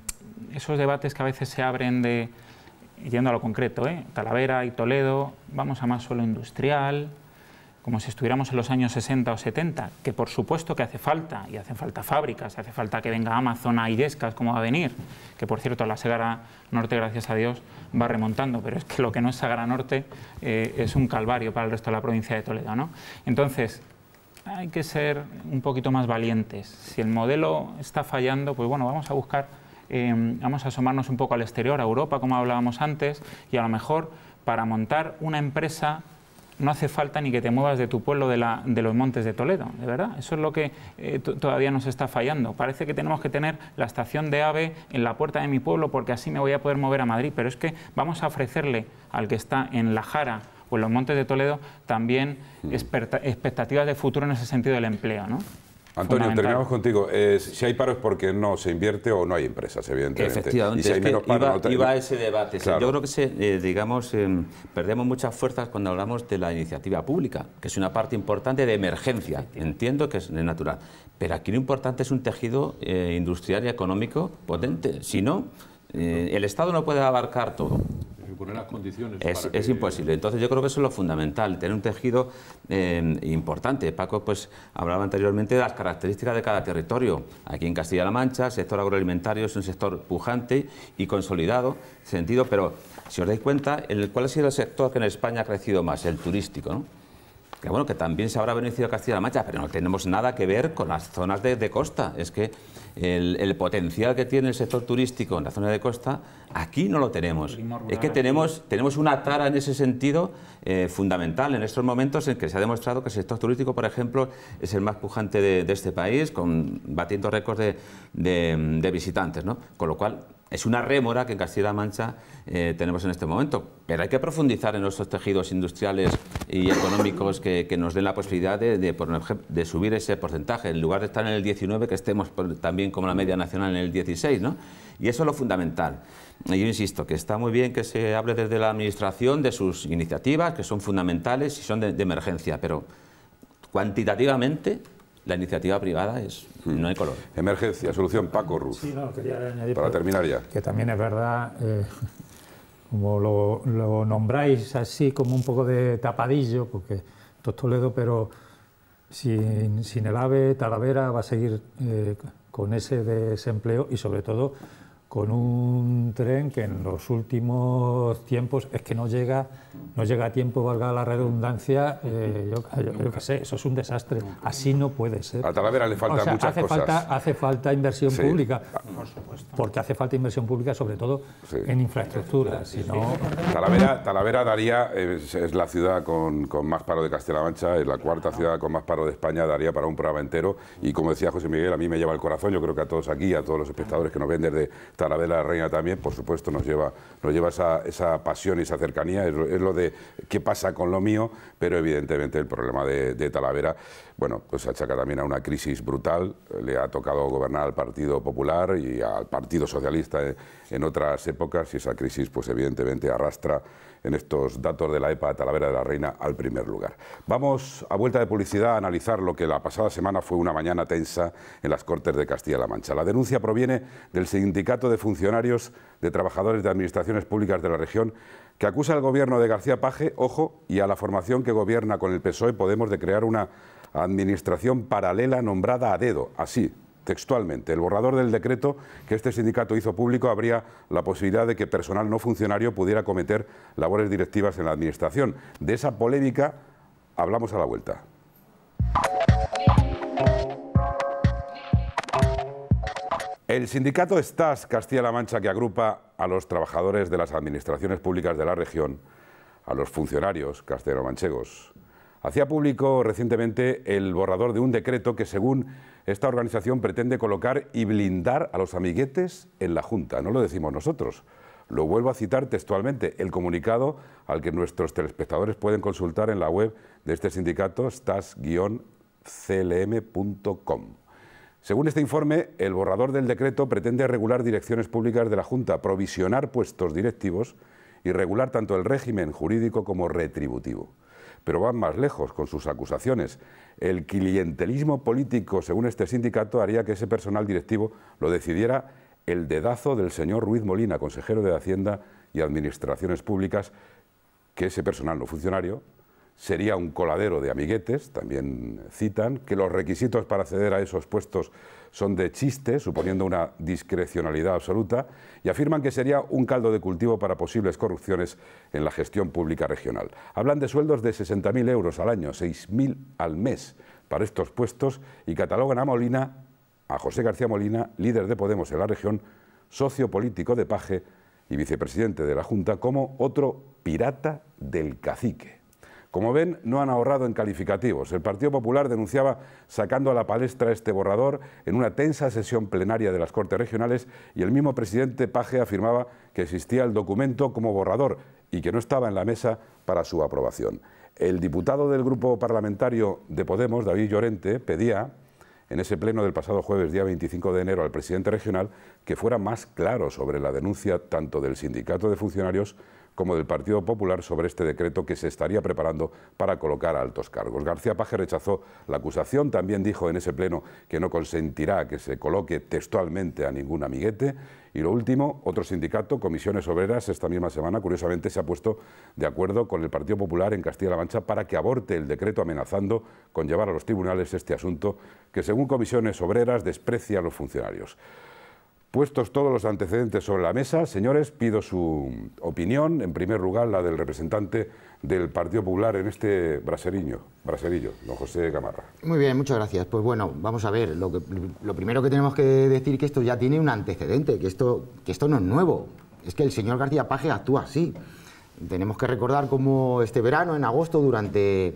Speaker 7: esos debates que a veces se abren de, yendo a lo concreto, ¿eh? Talavera y Toledo, vamos a más suelo industrial, como si estuviéramos en los años sesenta o setenta, que por supuesto que hace falta, y hacen falta fábricas, hace falta que venga Amazon a Illescas, como va a venir, que por cierto la Ségara Norte, gracias a Dios, va remontando, pero es que lo que no es Ségara Norte eh, es un calvario para el resto de la provincia de Toledo, ¿no? Entonces, hay que ser un poquito más valientes. Si el modelo está fallando, pues bueno, vamos a buscar, eh, vamos a asomarnos un poco al exterior, a Europa, como hablábamos antes, y a lo mejor para montar una empresa no hace falta ni que te muevas de tu pueblo de, la, de los Montes de Toledo, de verdad. Eso es lo que eh, todavía nos está fallando. Parece que tenemos que tener la estación de AVE en la puerta de mi pueblo porque así me voy a poder mover a Madrid, pero es que vamos a ofrecerle al que está en La Jara o en los Montes de Toledo también expectativas de futuro en ese sentido del empleo, ¿no?
Speaker 1: Antonio, terminamos contigo. Eh, si hay paro es porque no se invierte o no hay empresas, evidentemente.
Speaker 6: Efectivamente,
Speaker 1: y si hay
Speaker 6: es
Speaker 1: menos
Speaker 6: que
Speaker 1: paro,
Speaker 6: iba,
Speaker 1: no te...
Speaker 6: iba a ese debate.
Speaker 1: Claro.
Speaker 6: Yo creo que se, eh, digamos, eh, perdemos muchas fuerzas cuando hablamos de la iniciativa pública, que es una parte importante de emergencia. Entiendo que es natural. Pero aquí lo importante es un tejido eh, industrial y económico potente. Si no, eh, el Estado no puede abarcar todo.
Speaker 5: Poner las condiciones
Speaker 6: Es,
Speaker 5: para que...
Speaker 6: es imposible. Entonces yo creo que eso es lo fundamental, tener un tejido eh, importante. Paco pues hablaba anteriormente de las características de cada territorio. Aquí en Castilla-La Mancha el sector agroalimentario es un sector pujante y consolidado, sentido, pero si os dais cuenta, el, ¿cuál ha sido el sector que en España ha crecido más? El turístico, ¿no? Que bueno, que también se habrá beneficiado Castilla-La Mancha, pero no tenemos nada que ver con las zonas de, de costa. Es que el, el potencial que tiene el sector turístico en la zona de costa, aquí no lo tenemos. Es que tenemos, tenemos una tara en ese sentido eh, fundamental en estos momentos en que se ha demostrado que el sector turístico, por ejemplo, es el más pujante de, de este país, con, batiendo récords de, de, de visitantes, ¿no? Con lo cual, es una rémora que en Castilla-La Mancha eh, tenemos en este momento, pero hay que profundizar en nuestros tejidos industriales y económicos que, que nos den la posibilidad de, de, de subir ese porcentaje, en lugar de estar en el diecinueve, que estemos por, también como la media nacional en el dieciséis, ¿no? Y eso es lo fundamental. Yo insisto que está muy bien que se hable desde la Administración de sus iniciativas, que son fundamentales y son de, de emergencia, pero cuantitativamente la iniciativa privada es, no hay color.
Speaker 1: Emergencia, solución, Paco Ruz.
Speaker 3: Sí, no, quería añadir
Speaker 1: para terminar ya.
Speaker 3: Que también es verdad, eh, como lo, lo nombráis así como un poco de tapadillo, porque esto es Toledo, pero sin, sin el AVE, Talavera va a seguir eh, con ese desempleo y sobre todo con un tren que en los últimos tiempos es que no llega, no llega a tiempo, valga la redundancia, eh, yo, yo, yo qué sé, eso es un desastre, así no puede ser.
Speaker 1: A Talavera le faltan
Speaker 3: o sea,
Speaker 1: muchas
Speaker 3: hace
Speaker 1: cosas.
Speaker 3: Falta, hace falta inversión
Speaker 1: sí.
Speaker 3: pública, por supuesto. Porque hace falta inversión pública sobre todo sí. en infraestructura, si no...
Speaker 1: Talavera, Talavera daría, es, es la ciudad con, con más paro de Castilla-La Mancha, es la cuarta ciudad con más paro de España, daría para un programa entero y como decía José Miguel, a mí me lleva el corazón, yo creo que a todos aquí, a todos los espectadores que nos ven desde Talavera la Reina también, por supuesto, nos lleva, nos lleva esa, esa pasión y esa cercanía, es lo, es lo de qué pasa con lo mío, pero evidentemente el problema de, de Talavera, bueno, pues se achaca también a una crisis brutal, le ha tocado gobernar al Partido Popular y al Partido Socialista en, en otras épocas y esa crisis, pues evidentemente arrastra en estos datos de la E P A a Talavera de la Reina al primer lugar. Vamos a vuelta de publicidad a analizar lo que la pasada semana fue una mañana tensa en las Cortes de Castilla-La Mancha. La denuncia proviene del Sindicato de Funcionarios de Trabajadores de Administraciones Públicas de la región que acusa al gobierno de García Paje, ojo, y a la formación que gobierna con el P S O E Podemos de crear una administración paralela nombrada a dedo, así, textualmente. El borrador del decreto que este sindicato hizo público abría la posibilidad de que personal no funcionario pudiera cometer labores directivas en la administración. De esa polémica hablamos a la vuelta. El sindicato Stas Castilla-La Mancha, que agrupa a los trabajadores de las administraciones públicas de la región, a los funcionarios castellano-manchegos, hacía público recientemente el borrador de un decreto que, según esta organización, pretende colocar y blindar a los amiguetes en la Junta. No lo decimos nosotros, lo vuelvo a citar textualmente, el comunicado al que nuestros telespectadores pueden consultar en la web de este sindicato, stas guion c l m punto com. Según este informe, el borrador del decreto pretende regular direcciones públicas de la Junta, provisionar puestos directivos y regular tanto el régimen jurídico como retributivo. Pero van más lejos con sus acusaciones. El clientelismo político, según este sindicato, haría que ese personal directivo lo decidiera el dedazo del señor Ruiz Molina, consejero de Hacienda y Administraciones Públicas, que ese personal no funcionario sería un coladero de amiguetes, también citan, que los requisitos para acceder a esos puestos son de chiste, suponiendo una discrecionalidad absoluta, y afirman que sería un caldo de cultivo para posibles corrupciones en la gestión pública regional. Hablan de sueldos de sesenta mil euros al año, seis mil al mes para estos puestos, y catalogan a Molina, a José García Molina, líder de Podemos en la región, socio político de Paje y vicepresidente de la Junta, como otro pirata del cacique. Como ven, no han ahorrado en calificativos. El Partido Popular denunciaba sacando a la palestra este borrador en una tensa sesión plenaria de las Cortes Regionales, y el mismo presidente Paje afirmaba que existía el documento como borrador y que no estaba en la mesa para su aprobación. El diputado del Grupo Parlamentario de Podemos, David Llorente, pedía en ese pleno del pasado jueves, día veinticinco de enero, al presidente regional que fuera más claro sobre la denuncia tanto del Sindicato de Funcionarios como del Partido Popular sobre este decreto que se estaría preparando para colocar a altos cargos. García Paje rechazó la acusación, también dijo en ese pleno que no consentirá que se coloque textualmente a ningún amiguete. Y lo último, otro sindicato, Comisiones Obreras, esta misma semana, curiosamente, se ha puesto de acuerdo con el Partido Popular en Castilla-La Mancha para que aborte el decreto, amenazando con llevar a los tribunales este asunto que, según Comisiones Obreras, desprecia a los funcionarios. Puestos todos los antecedentes sobre la mesa, señores, pido su opinión. En primer lugar, la del representante del Partido Popular en este braserillo, braserillo, don José Gamarra.
Speaker 2: Muy bien, muchas gracias. Pues bueno, vamos a ver, lo, que, lo primero que tenemos que decir es que esto ya tiene un antecedente, que esto, que esto no es nuevo. Es que el señor García Paje actúa así. Tenemos que recordar cómo este verano, en agosto, durante,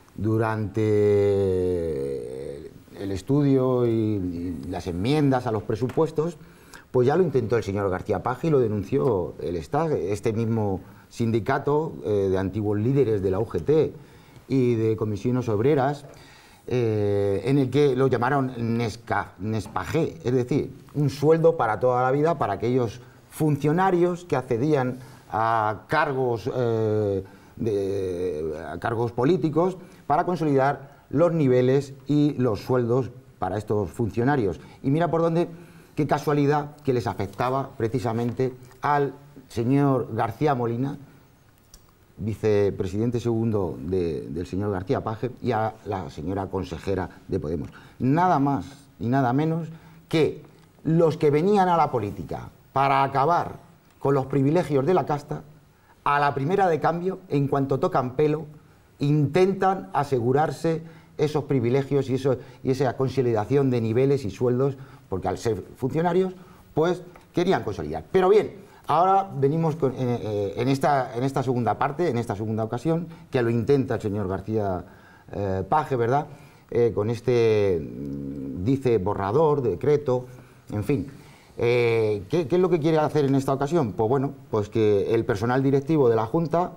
Speaker 2: durante el estudio y, y las enmiendas a los presupuestos, pues ya lo intentó el señor García Paje y lo denunció el Estado, este mismo sindicato eh, de antiguos líderes de la U G T y de Comisiones Obreras, eh, en el que lo llamaron Nesca, Nespajé, es decir, un sueldo para toda la vida para aquellos funcionarios que accedían a cargos, eh, de, a cargos políticos para consolidar los niveles y los sueldos para estos funcionarios. Y mira por dónde, qué casualidad que les afectaba precisamente al señor García Molina, vicepresidente segundo de, del señor García Paje, y a la señora consejera de Podemos. Nada más y nada menos que los que venían a la política para acabar con los privilegios de la casta, a la primera de cambio, en cuanto tocan pelo, intentan asegurarse esos privilegios y, eso, y esa consolidación de niveles y sueldos, porque al ser funcionarios, pues querían consolidar. Pero bien, ahora venimos con, eh, en, esta, en esta segunda parte, en esta segunda ocasión, que lo intenta el señor García eh, Paje, ¿verdad?, eh, con este, dice, borrador, decreto, en fin. Eh, ¿qué, ¿Qué es lo que quiere hacer en esta ocasión? Pues bueno, pues que el personal directivo de la Junta,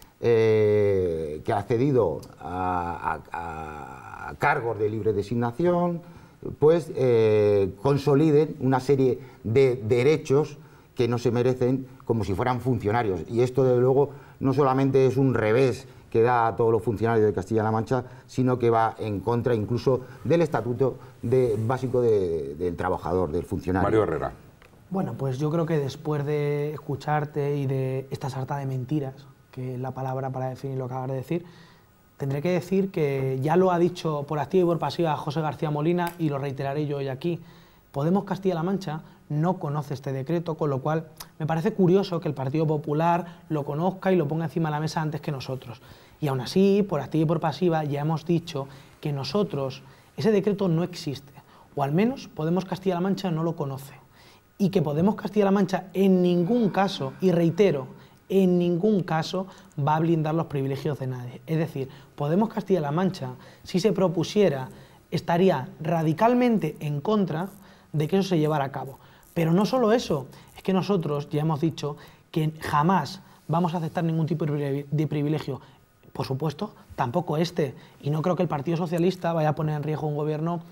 Speaker 2: eh, que ha accedido a, a, a cargos de libre designación, pues eh, consoliden una serie de derechos que no se merecen como si fueran funcionarios. Y esto, desde luego, no solamente es un revés que da a todos los funcionarios de Castilla-La Mancha, sino que va en contra incluso del estatuto de, básico de, del trabajador, del funcionario.
Speaker 1: Mario Herrera.
Speaker 4: Bueno, pues yo creo que después de escucharte y de esta sarta de mentiras, que es la palabra para definir lo que acabas de decir, tendré que decir que ya lo ha dicho por activa y por pasiva José García Molina, y lo reiteraré yo hoy aquí. Podemos Castilla-La Mancha no conoce este decreto, con lo cual me parece curioso que el Partido Popular lo conozca y lo ponga encima de la mesa antes que nosotros. Y aún así, por activa y por pasiva, ya hemos dicho que nosotros, ese decreto no existe, o al menos Podemos Castilla-La Mancha no lo conoce. Y que Podemos Castilla-La Mancha en ningún caso, y reitero, en ningún caso va a blindar los privilegios de nadie. Es decir, Podemos Castilla-La Mancha, si se propusiera, estaría radicalmente en contra de que eso se llevara a cabo. Pero no solo eso, es que nosotros ya hemos dicho que jamás vamos a aceptar ningún tipo de privilegio. Por supuesto, tampoco este. Y no creo que el Partido Socialista vaya a poner en riesgo un gobierno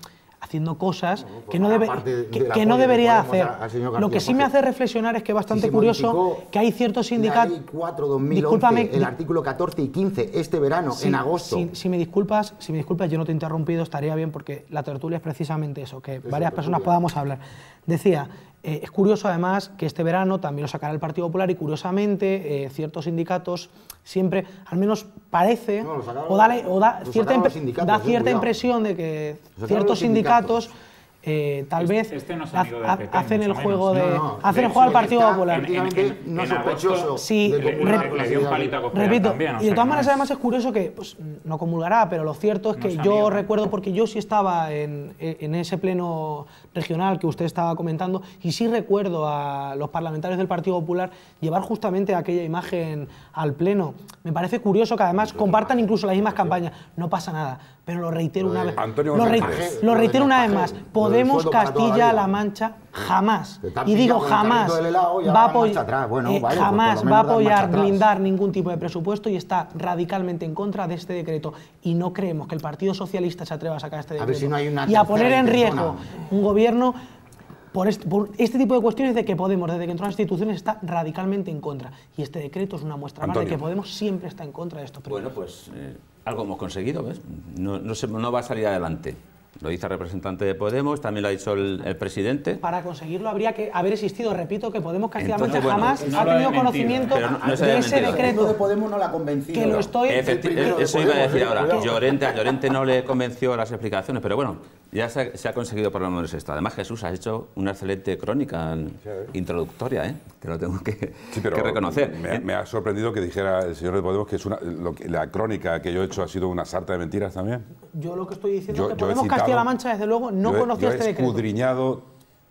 Speaker 4: haciendo cosas
Speaker 2: no,
Speaker 4: que no, debe,
Speaker 2: de,
Speaker 4: que,
Speaker 2: de
Speaker 4: que no debería hacer.
Speaker 2: A, a
Speaker 4: Lo que sí me hace reflexionar es que es bastante
Speaker 2: si
Speaker 4: curioso que hay ciertos sindicatos...
Speaker 2: La ley cuatro barra dos mil once, el artículo catorce y quince, este verano,
Speaker 4: si,
Speaker 2: en agosto.
Speaker 4: Si, si, me disculpas, si me disculpas, yo no te he interrumpido, estaría bien, porque la tertulia es precisamente eso, que
Speaker 2: eso
Speaker 4: varias personas podamos hablar. Decía... Eh, es curioso, además, que este verano también lo sacará el Partido Popular y, curiosamente, eh, ciertos sindicatos siempre, al menos parece, no, sacaron, o, dale, o da cierta, da cierta eh, impresión de que ciertos sindicatos, sindicatos Eh, tal
Speaker 7: este,
Speaker 4: vez
Speaker 7: este no
Speaker 4: ha, ha,
Speaker 7: P P,
Speaker 4: hacen el juego de
Speaker 7: no, no,
Speaker 4: hacen el juego al Partido Popular.
Speaker 7: En, en, en,
Speaker 2: no
Speaker 7: en
Speaker 2: sospechoso.
Speaker 4: Sí,
Speaker 7: le, le, le dio un palito a Cospedal
Speaker 4: repito,
Speaker 7: también, o
Speaker 4: y de
Speaker 7: sea,
Speaker 4: todas
Speaker 7: no
Speaker 4: maneras
Speaker 7: es...
Speaker 4: además es curioso que pues, no comulgará, pero lo cierto es que
Speaker 7: no
Speaker 4: yo
Speaker 7: amigo,
Speaker 4: recuerdo, porque yo sí estaba en, en ese pleno regional que usted estaba comentando, y sí recuerdo a los parlamentarios del Partido Popular llevar justamente aquella imagen al pleno. Me parece curioso que además compartan incluso las mismas campañas. No pasa nada, pero lo reitero una vez. Lo, re, lo reitero una vez más. Podemos Castilla-La Mancha jamás, y digo jamás, va a apoyar, bueno, eh, vale, jamás pues va a apoyar blindar ningún tipo de presupuesto y está radicalmente en contra de este decreto. Y no creemos que el Partido Socialista se atreva a sacar este decreto
Speaker 2: a si no hay una
Speaker 4: y a poner en riesgo un gobierno por este, por este tipo de cuestiones de que Podemos, desde que entró a las instituciones, está radicalmente en contra. Y este decreto es una muestra más de que Podemos siempre está en contra de estos
Speaker 6: Bueno,
Speaker 4: principios.
Speaker 6: pues eh, algo hemos conseguido, ¿ves? No, no, se, no va a salir adelante. Lo dice el representante de Podemos, también lo ha dicho el, el presidente.
Speaker 4: Para conseguirlo habría que haber existido, repito, que Podemos Castilla-La Mancha
Speaker 6: bueno,
Speaker 4: jamás
Speaker 7: no
Speaker 4: ha tenido
Speaker 7: mentido,
Speaker 4: conocimiento
Speaker 6: no, no
Speaker 4: de ese
Speaker 6: mentido.
Speaker 4: decreto.
Speaker 2: de Podemos no la ha convencido.
Speaker 4: Que lo estoy...
Speaker 6: Efectivamente, eso iba a decir ahora. Llorente, a Llorente no le convenció las explicaciones, pero bueno, ya se ha, se ha conseguido por lo menos esto. Además, Jesús ha hecho una excelente crónica introductoria, ¿eh? Que lo tengo que, sí, pero que reconocer.
Speaker 1: Me, me ha sorprendido que dijera el señor de Podemos que, es una, lo que la crónica que yo he hecho ha sido una sarta de mentiras también.
Speaker 4: Yo lo que estoy diciendo
Speaker 1: yo,
Speaker 4: es que Podemos Castilla-La Mancha, desde luego, no
Speaker 1: yo he,
Speaker 4: conocía
Speaker 1: yo
Speaker 4: este decreto.
Speaker 1: He escudriñado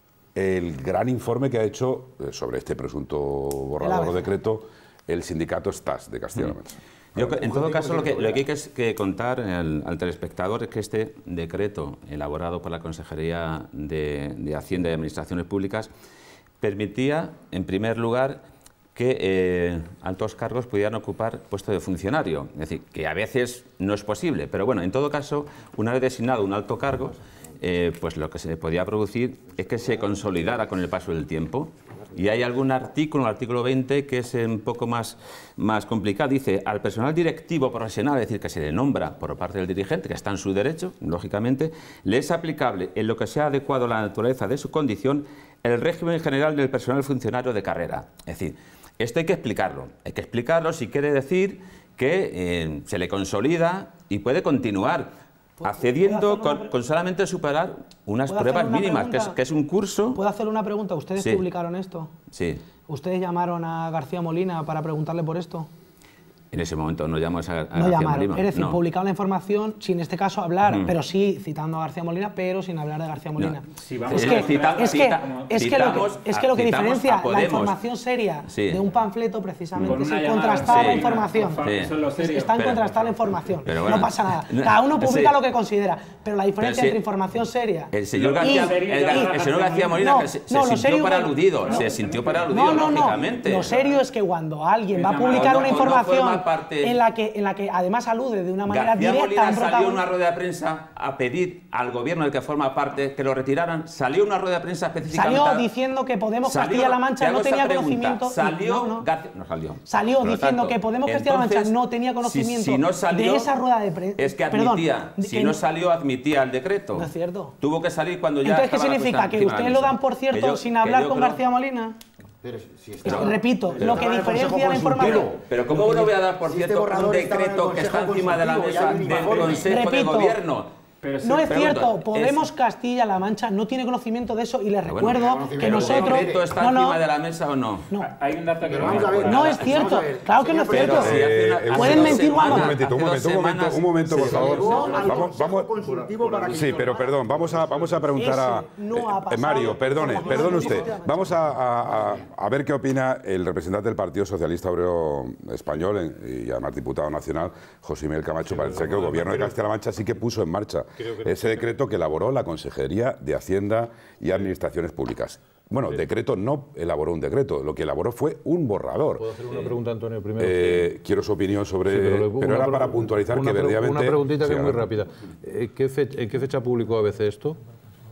Speaker 1: el gran informe que ha hecho sobre este presunto borrador o decreto el sindicato S T A S de Castilla-La Mancha.
Speaker 6: Yo, en todo caso, lo que, lo que hay que, es que contar al, al telespectador es que este decreto, elaborado por la Consejería de, de Hacienda y Administraciones Públicas, permitía, en primer lugar, que eh, altos cargos pudieran ocupar puesto de funcionario. Es decir, que a veces no es posible, pero bueno, en todo caso, una vez designado un alto cargo, eh, pues lo que se podía producir es que se consolidara con el paso del tiempo. Y hay algún artículo, el artículo veinte, que es un poco más, más complicado. Dice, al personal directivo profesional, es decir, que se le nombra por parte del dirigente, que está en su derecho, lógicamente, le es aplicable, en lo que sea adecuado a la naturaleza de su condición, el régimen general del personal funcionario de carrera. Es decir, esto hay que explicarlo. Hay que explicarlo si quiere decir que eh, se le consolida y puede continuar accediendo con, con solamente superar unas pruebas mínimas, que es, que es un curso...
Speaker 4: ¿Puedo hacerle una pregunta? ¿Ustedes
Speaker 6: sí.
Speaker 4: publicaron esto?
Speaker 6: Sí.
Speaker 4: ¿Ustedes llamaron a García Molina para preguntarle por esto?
Speaker 6: En ese momento no llamamos a, a
Speaker 4: no
Speaker 6: García
Speaker 4: llamaron.
Speaker 6: Molina.
Speaker 4: Es decir,
Speaker 6: no.
Speaker 4: publicaron la información sin, en este caso, hablar,
Speaker 6: Mm.
Speaker 4: pero sí citando a García Molina, pero sin hablar de García Molina.
Speaker 6: No.
Speaker 7: Sí, vamos
Speaker 4: es,
Speaker 7: a
Speaker 4: que,
Speaker 7: cita,
Speaker 4: es,
Speaker 7: cita,
Speaker 4: que, es, que lo que, es que lo que diferencia la información seria
Speaker 6: sí.
Speaker 4: de un panfleto, precisamente, es el
Speaker 7: llamada,
Speaker 4: contrastar
Speaker 6: sí.
Speaker 4: la información.
Speaker 6: Sí.
Speaker 7: Eso es lo serio.
Speaker 4: Está en
Speaker 6: Pero,
Speaker 4: contrastar la información.
Speaker 6: pero bueno,
Speaker 4: no pasa nada. Cada uno publica
Speaker 6: sí.
Speaker 4: lo que considera, pero la diferencia
Speaker 6: Pero sí.
Speaker 4: entre información seria...
Speaker 6: El señor
Speaker 4: y-
Speaker 6: García,
Speaker 4: y-
Speaker 6: el, el señor García Molina
Speaker 4: No,
Speaker 6: que se,
Speaker 4: no,
Speaker 6: se
Speaker 4: lo
Speaker 6: sintió
Speaker 4: serio
Speaker 6: para
Speaker 4: que-
Speaker 6: aludido,
Speaker 4: no.
Speaker 6: se sintió para aludido,
Speaker 4: No, no, no.
Speaker 6: lógicamente.
Speaker 4: Lo serio es que cuando alguien va a
Speaker 7: O no-
Speaker 4: publicar
Speaker 6: o
Speaker 4: una
Speaker 6: no
Speaker 4: información
Speaker 6: forma parte-
Speaker 4: en la que en la que además alude de una manera
Speaker 6: García
Speaker 4: directa a
Speaker 6: Molina
Speaker 4: un
Speaker 6: salió en
Speaker 4: protagonista...
Speaker 6: una rueda de prensa a pedir al gobierno del que forma parte que lo retiraran. Salió una rueda de prensa específicamente.
Speaker 4: Salió diciendo que Podemos
Speaker 6: Salió-
Speaker 4: Castilla-La
Speaker 6: te
Speaker 4: Mancha
Speaker 6: hago
Speaker 4: no
Speaker 6: esa
Speaker 4: tenía
Speaker 6: pregunta.
Speaker 4: conocimiento...
Speaker 6: Salió
Speaker 4: no, no.
Speaker 6: García- no salió.
Speaker 4: Salió
Speaker 6: Por lo
Speaker 4: diciendo
Speaker 6: tanto,
Speaker 4: que Podemos Castilla-La Mancha
Speaker 6: entonces,
Speaker 4: no tenía conocimiento
Speaker 6: si, si no salió,
Speaker 4: de esa rueda de prensa.
Speaker 6: es que
Speaker 4: Perdón,
Speaker 6: admitía.
Speaker 4: de
Speaker 6: si
Speaker 4: que
Speaker 6: no salió, admitía el decreto.
Speaker 4: No es cierto.
Speaker 6: Tuvo que salir cuando ya.
Speaker 4: Entonces, ¿qué
Speaker 6: estaba la
Speaker 4: significa?
Speaker 6: cosa
Speaker 4: ¿Que
Speaker 6: encima de la
Speaker 4: ustedes lo
Speaker 6: mesa.
Speaker 4: dan por cierto
Speaker 6: Que yo-
Speaker 4: sin
Speaker 6: que
Speaker 4: hablar
Speaker 6: yo
Speaker 4: con
Speaker 6: creo-
Speaker 4: García Molina?
Speaker 2: Pero si
Speaker 4: Es
Speaker 2: está-
Speaker 4: que, repito,
Speaker 6: pero-
Speaker 4: lo que
Speaker 2: Estaba en el
Speaker 4: diferencia
Speaker 2: Consejo
Speaker 4: la información...
Speaker 2: Consultivo.
Speaker 6: Pero ¿cómo uno voy a dar por
Speaker 2: Si este
Speaker 6: cierto un
Speaker 2: borrador estaba en el
Speaker 6: decreto que está
Speaker 2: Consejo
Speaker 6: encima de la
Speaker 2: Consultivo,
Speaker 6: mesa
Speaker 2: ya hay un
Speaker 6: del
Speaker 2: informe.
Speaker 6: Consejo de
Speaker 4: Repito,
Speaker 6: Gobierno?
Speaker 7: Pero sí,
Speaker 4: No es
Speaker 6: pregunto,
Speaker 4: cierto,
Speaker 6: es-
Speaker 4: Podemos Castilla-La Mancha no tiene conocimiento de eso y les
Speaker 6: Pero bueno,
Speaker 4: recuerdo que
Speaker 6: ¿pero
Speaker 4: nosotros...
Speaker 6: ¿el decreto está
Speaker 4: no, no,
Speaker 6: encima de la mesa o no?
Speaker 4: no.
Speaker 7: Hay un dato que
Speaker 2: Pero vamos a ver,
Speaker 4: No es
Speaker 2: Vamos
Speaker 4: cierto,
Speaker 2: a ver,
Speaker 4: claro que no es
Speaker 2: señor
Speaker 4: cierto.
Speaker 2: Pedro,
Speaker 1: Eh,
Speaker 6: Hace
Speaker 1: eh,
Speaker 4: Pueden
Speaker 6: dos
Speaker 4: mentir,
Speaker 6: semanas,
Speaker 1: Un
Speaker 4: vamos.
Speaker 1: momentito, un
Speaker 6: hace
Speaker 1: momento,
Speaker 6: dos
Speaker 1: un momento,
Speaker 6: semanas
Speaker 1: un momento, por
Speaker 2: se
Speaker 1: favor.
Speaker 2: llevó al
Speaker 1: Vamos,
Speaker 2: Consejo
Speaker 1: vamos.
Speaker 2: Consultivo para que
Speaker 1: Sí, pero perdón, vamos a, vamos a preguntar a...
Speaker 4: Ese no ha
Speaker 1: eh,
Speaker 4: pasado
Speaker 1: Mario, perdone,
Speaker 4: por la
Speaker 1: perdone
Speaker 4: Consejo
Speaker 1: usted.
Speaker 4: Constitucional.
Speaker 1: Vamos a, a- a- a ver qué opina el representante del Partido Socialista Obrero Español en- y además diputado nacional, José Miguel Camacho. Parece que el gobierno de Castilla-La Mancha sí que puso en marcha ese decreto que elaboró la Consejería de Hacienda y Administraciones Públicas. Bueno, decreto no elaboró un decreto, lo que elaboró fue un borrador.
Speaker 5: ¿Puedo hacer una pregunta, Antonio, primero?
Speaker 1: Eh, quiero su opinión sobre...
Speaker 5: Sí,
Speaker 1: pero
Speaker 5: le-
Speaker 1: era
Speaker 5: una
Speaker 1: para
Speaker 5: pre-
Speaker 1: puntualizar
Speaker 5: una
Speaker 1: que
Speaker 5: pre-
Speaker 1: verdaderamente...
Speaker 5: Una preguntita que
Speaker 1: Sí,
Speaker 5: es muy
Speaker 1: ahora.
Speaker 5: rápida. Eh, ¿qué fe- ¿En qué fecha publicó A B C esto?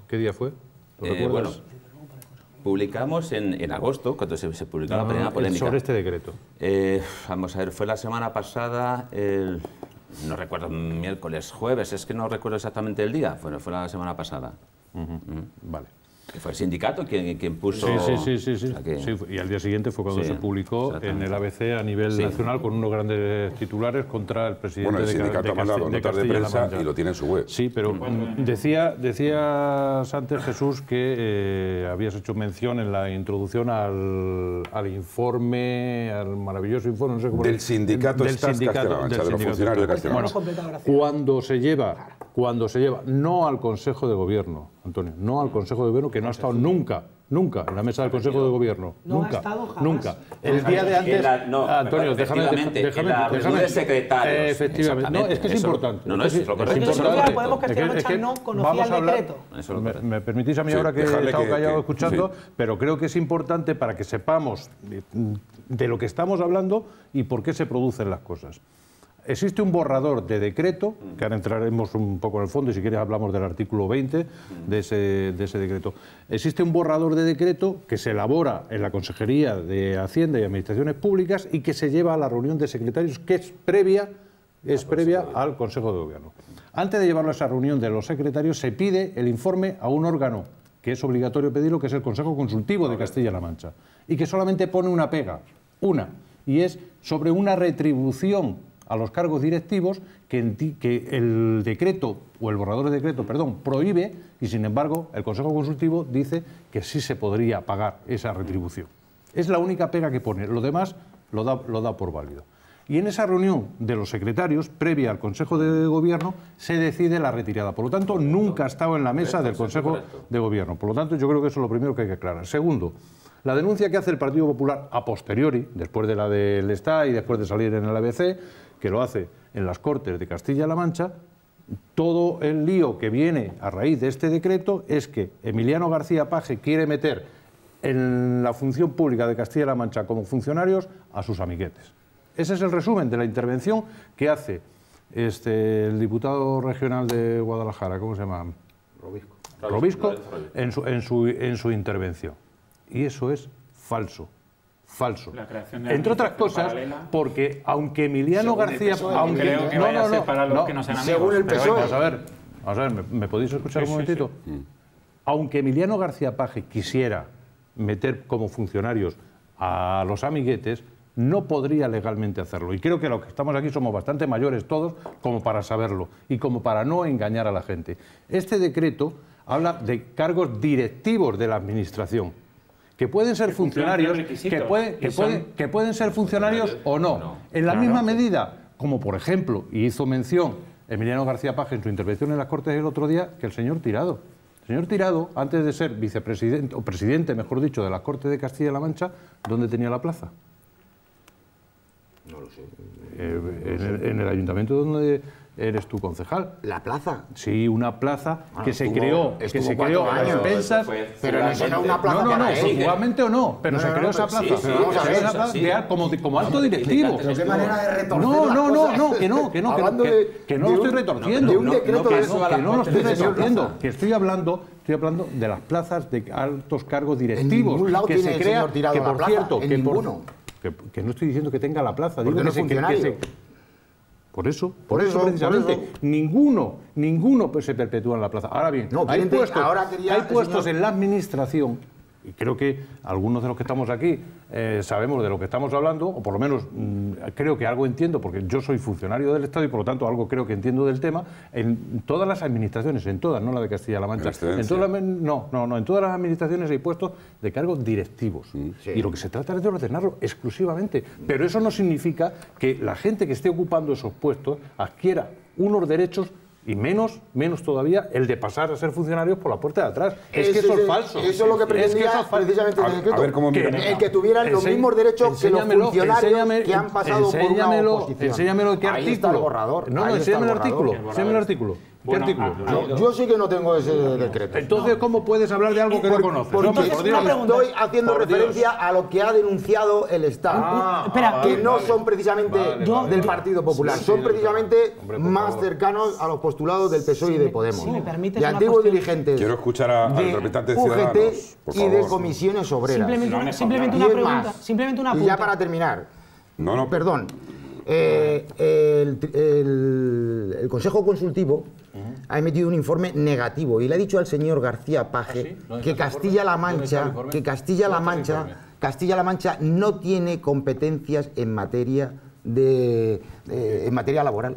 Speaker 5: ¿Qué día fue? ¿Lo
Speaker 6: Eh,
Speaker 5: recuerdas?
Speaker 6: bueno, publicamos en, en agosto, cuando se, se publicó
Speaker 5: No,
Speaker 6: la primera
Speaker 5: no,
Speaker 6: polémica.
Speaker 5: sobre este decreto.
Speaker 6: Eh, vamos a ver, fue la semana pasada, el, no recuerdo, miércoles, jueves, es que no recuerdo exactamente el día, bueno, fue la semana pasada.
Speaker 5: Uh-huh. Uh-huh. Vale.
Speaker 6: Que fue el sindicato quien, quien puso...
Speaker 5: Sí, sí, sí, sí, sí.
Speaker 6: O sea que...
Speaker 5: sí. Y al día siguiente fue cuando
Speaker 6: Sí,
Speaker 5: se publicó en el A B C a nivel
Speaker 6: sí.
Speaker 5: nacional con unos grandes titulares contra el presidente
Speaker 1: Bueno, el
Speaker 5: de,
Speaker 1: sindicato
Speaker 5: de,
Speaker 1: ha mandado
Speaker 5: Casti de
Speaker 1: notas de
Speaker 5: Castilla-La
Speaker 1: prensa
Speaker 5: Mancha.
Speaker 1: y lo tiene en su web.
Speaker 5: Sí, pero mm, decía, decías antes, Jesús, que eh, habías hecho mención en la introducción al, al informe, al maravilloso informe, no sé cómo...
Speaker 1: Del sindicato
Speaker 5: del
Speaker 1: Stas Castilla-La Mancha, de los funcionarios de Castilla-La Mancha.
Speaker 5: Bueno, cuando se lleva, cuando se lleva, no al Consejo de Gobierno, Antonio, no al Consejo de Gobierno, que no ha estado nunca, nunca en la mesa del Consejo de Gobierno,
Speaker 4: No ha
Speaker 5: nunca,
Speaker 4: estado jamás.
Speaker 5: nunca. El día de antes,
Speaker 6: la- no,
Speaker 5: Antonio, déjame,
Speaker 6: efectivamente,
Speaker 5: déjame,
Speaker 6: en la reunión
Speaker 5: déjame,
Speaker 6: de secretarios.
Speaker 5: efectivamente, no, es que es
Speaker 6: Eso-
Speaker 5: importante.
Speaker 6: no, no, eso es lo correcto.
Speaker 4: Entonces,
Speaker 5: importante.
Speaker 4: podemos
Speaker 5: Es que-
Speaker 4: Castilla-La
Speaker 5: es que
Speaker 4: Mancha no conocía
Speaker 5: vamos
Speaker 4: el
Speaker 5: a hablar-
Speaker 4: decreto.
Speaker 6: Eso es lo
Speaker 5: me,
Speaker 6: correcto.
Speaker 5: me permitís a mí
Speaker 1: Sí,
Speaker 5: ahora que he
Speaker 1: dejarle
Speaker 5: estado
Speaker 1: que-
Speaker 5: callado
Speaker 1: que-
Speaker 5: escuchando,
Speaker 1: sí.
Speaker 5: pero creo que es importante para que sepamos de, de lo que estamos hablando y por qué se producen las cosas. Existe un borrador de decreto, que ahora entraremos un poco en el fondo y si quieres hablamos del artículo veinte de ese, de ese decreto. Existe un borrador de decreto que se elabora en la Consejería de Hacienda y Administraciones Públicas y que se lleva a la reunión de secretarios que es previa, es previa al Consejo de Gobierno. Antes de llevarlo a esa reunión de los secretarios se pide el informe a un órgano que es obligatorio pedirlo, que es el Consejo Consultivo de Castilla-La Mancha, y que solamente pone una pega, una, y es sobre una retribución a los cargos directivos que, enti- que el decreto, o el borrador de decreto, perdón, prohíbe, y sin embargo el Consejo Consultivo dice que sí se podría pagar esa retribución. Es la única pega que pone, lo demás lo da, lo da por válido. Y en esa reunión de los secretarios, previa al Consejo de Gobierno, se decide la retirada. Por lo tanto, nunca ha estado en la mesa del Consejo de Gobierno. Por lo tanto, yo creo que eso es lo primero que hay que aclarar. Segundo, la denuncia que hace el Partido Popular a posteriori, después de la del Estado y después de salir en el A B C, que lo hace en las Cortes de Castilla-La Mancha, todo el lío que viene a raíz de este decreto es que Emiliano García Paje quiere meter en la función pública de Castilla-La Mancha como funcionarios a sus amiguetes. Ese es el resumen de la intervención que hace este, el diputado regional de Guadalajara, ¿cómo se llama?
Speaker 2: Robisco.
Speaker 5: Robisco, en su, en su, en su intervención. Y eso es falso. Falso.
Speaker 7: La creación de la
Speaker 5: Entre otras
Speaker 7: administración
Speaker 5: cosas,
Speaker 7: paralela.
Speaker 5: porque aunque Emiliano
Speaker 2: Según el
Speaker 5: García...
Speaker 2: P S O E,
Speaker 5: aunque,
Speaker 7: creo que
Speaker 5: no,
Speaker 7: vaya
Speaker 5: no,
Speaker 7: a ser
Speaker 5: no,
Speaker 7: para los
Speaker 5: no,
Speaker 7: que no sean
Speaker 2: según
Speaker 7: amigos.
Speaker 2: el
Speaker 7: pero
Speaker 2: P S O E.
Speaker 7: bueno.
Speaker 5: Vamos a ver, vamos a ver, ¿me, me podéis escuchar
Speaker 7: Sí,
Speaker 5: un
Speaker 7: sí,
Speaker 5: momentito? Aunque Emiliano García Paje quisiera meter como funcionarios a los amiguetes, no podría legalmente hacerlo. Y creo que los que estamos aquí somos bastante mayores todos como para saberlo y como para no engañar a la gente. Este decreto habla de cargos directivos de la Administración, que pueden ser funcionarios, que, pueden, que, pueden, que pueden ser funcionarios o no. En la misma medida, como por ejemplo, y hizo mención Emiliano García Paje en su intervención en las Cortes el otro día, que el señor Tirado. El señor Tirado, antes de ser vicepresidente, o presidente, mejor dicho, de las Cortes de Castilla-La Mancha, ¿dónde tenía la plaza?
Speaker 2: No lo sé.
Speaker 5: Eh, en, el, en el ayuntamiento donde eres tú concejal.
Speaker 2: ¿La plaza?
Speaker 5: Sí, una plaza
Speaker 2: Bueno,
Speaker 5: que se
Speaker 2: estuvo-
Speaker 5: creó, que
Speaker 2: estuvo
Speaker 5: se
Speaker 2: cuatro
Speaker 5: creó a
Speaker 2: años.
Speaker 5: expensas.
Speaker 2: Pero no será una plaza
Speaker 5: No, no, no,
Speaker 2: para él.
Speaker 5: igualmente o no, pero
Speaker 2: No,
Speaker 5: se
Speaker 2: no,
Speaker 5: creó
Speaker 2: no,
Speaker 5: esa
Speaker 2: pero
Speaker 5: plaza.
Speaker 2: sí, sí,
Speaker 5: Se
Speaker 2: vamos a
Speaker 5: creó
Speaker 2: ver,
Speaker 5: esa plaza
Speaker 6: sí.
Speaker 5: de- como, como alto directivo.
Speaker 2: Pero qué manera de retorcer
Speaker 5: No,
Speaker 2: las
Speaker 5: no, no,
Speaker 2: cosas.
Speaker 5: no, que no, que no, que,
Speaker 2: Hablando
Speaker 5: que-
Speaker 2: de-
Speaker 5: que no
Speaker 2: de
Speaker 5: lo estoy
Speaker 2: un-
Speaker 5: retorciendo.
Speaker 2: de un
Speaker 5: No,
Speaker 2: decreto
Speaker 5: que
Speaker 2: de-
Speaker 5: no, que no lo estoy
Speaker 2: de esa
Speaker 5: retorciendo,
Speaker 2: plaza.
Speaker 5: que estoy hablando, estoy hablando de las plazas de altos cargos directivos.
Speaker 2: ningún lado
Speaker 5: que
Speaker 2: tiene
Speaker 5: se
Speaker 2: el
Speaker 5: crea,
Speaker 2: señor Tirado
Speaker 5: que
Speaker 2: la
Speaker 5: por
Speaker 2: plaza,
Speaker 5: cierto,
Speaker 2: en
Speaker 5: que por-
Speaker 2: ninguno.
Speaker 5: que, que no estoy diciendo que tenga la plaza, digo
Speaker 2: Porque no
Speaker 5: que
Speaker 2: es
Speaker 5: se- que- que
Speaker 2: funcionario.
Speaker 5: se- Por eso,
Speaker 2: Por eso,
Speaker 5: precisamente,
Speaker 2: por eso.
Speaker 5: ninguno, ninguno pues, se perpetúa en la plaza. Ahora bien,
Speaker 2: No,
Speaker 5: hay
Speaker 2: quieren te-
Speaker 5: puestos,
Speaker 2: ahora quería
Speaker 5: hay
Speaker 2: el
Speaker 5: puestos
Speaker 2: señor-
Speaker 5: en la administración, y creo que algunos de los que estamos aquí eh, sabemos de lo que estamos hablando, o por lo menos mm, creo que algo entiendo, porque yo soy funcionario del Estado y por lo tanto algo creo que entiendo del tema, en todas las administraciones, en todas, no la de Castilla-La Mancha, en todas las, no, no, no, en todas las administraciones hay puestos de cargos directivos.
Speaker 2: Sí.
Speaker 5: Y lo que se trata es de ordenarlo exclusivamente. Pero eso no significa que la gente que esté ocupando esos puestos adquiera unos derechos y menos, menos todavía, el de pasar a ser funcionarios por la puerta de atrás. Es que
Speaker 2: Ese
Speaker 5: eso es
Speaker 2: el-
Speaker 5: falso.
Speaker 2: Eso es lo que pretendía
Speaker 5: eso es falso.
Speaker 2: precisamente el
Speaker 1: A-
Speaker 2: decreto.
Speaker 1: a ver cómo
Speaker 2: que,
Speaker 1: mira.
Speaker 2: el que tuvieran los
Speaker 5: Ense-
Speaker 2: mismos derechos que los
Speaker 5: enséñamelo,
Speaker 2: funcionarios
Speaker 5: enséñame-
Speaker 2: que han pasado por una
Speaker 5: enséñamelo,
Speaker 2: oposición.
Speaker 5: enséñamelo qué
Speaker 2: Ahí
Speaker 5: artículo.
Speaker 2: está el borrador.
Speaker 5: No, no,
Speaker 2: ahí está
Speaker 5: enséñame el
Speaker 2: borrador.
Speaker 5: artículo. Enséñame el artículo. Bueno, ¿Qué artículo?
Speaker 2: Ah, yo, yo sí que no tengo ese decreto.
Speaker 5: Entonces, ¿cómo puedes hablar de algo que no conoces?
Speaker 2: Porque
Speaker 5: Hombre, por Dios.
Speaker 2: estoy haciendo
Speaker 5: Por
Speaker 2: referencia
Speaker 5: Dios.
Speaker 2: a lo que ha denunciado el Estado.
Speaker 4: Ah, espera,
Speaker 2: que
Speaker 4: vale,
Speaker 2: no
Speaker 5: vale.
Speaker 2: son precisamente
Speaker 5: Vale,
Speaker 2: yo-
Speaker 5: vale.
Speaker 2: del Partido Popular,
Speaker 5: Sí,
Speaker 2: son
Speaker 5: sí,
Speaker 2: precisamente
Speaker 5: hombre, por
Speaker 2: más
Speaker 5: favor.
Speaker 2: cercanos a los postulados del P S O E y de Podemos.
Speaker 4: si me permites
Speaker 2: de
Speaker 4: una
Speaker 2: antiguos
Speaker 4: cuestión-
Speaker 2: dirigentes
Speaker 1: Quiero escuchar a- al
Speaker 2: de
Speaker 1: representante de
Speaker 2: U G T
Speaker 1: Ciudadanos, por
Speaker 2: y de
Speaker 1: favor.
Speaker 2: comisiones obreras.
Speaker 4: Simplemente,
Speaker 7: No
Speaker 4: una,
Speaker 7: me
Speaker 4: simplemente
Speaker 2: Y
Speaker 4: una
Speaker 2: es
Speaker 4: pregunta.
Speaker 2: más,
Speaker 4: Simplemente una
Speaker 2: y ya
Speaker 4: pregunta.
Speaker 2: para terminar,
Speaker 1: No, no.
Speaker 2: perdón, eh, el, el- el Consejo Consultivo ha emitido un informe negativo y le ha dicho al señor García Paje que Castilla-La Mancha, que Castilla-La Mancha, Castilla-La Mancha no tiene competencias en materia de, de- en materia laboral.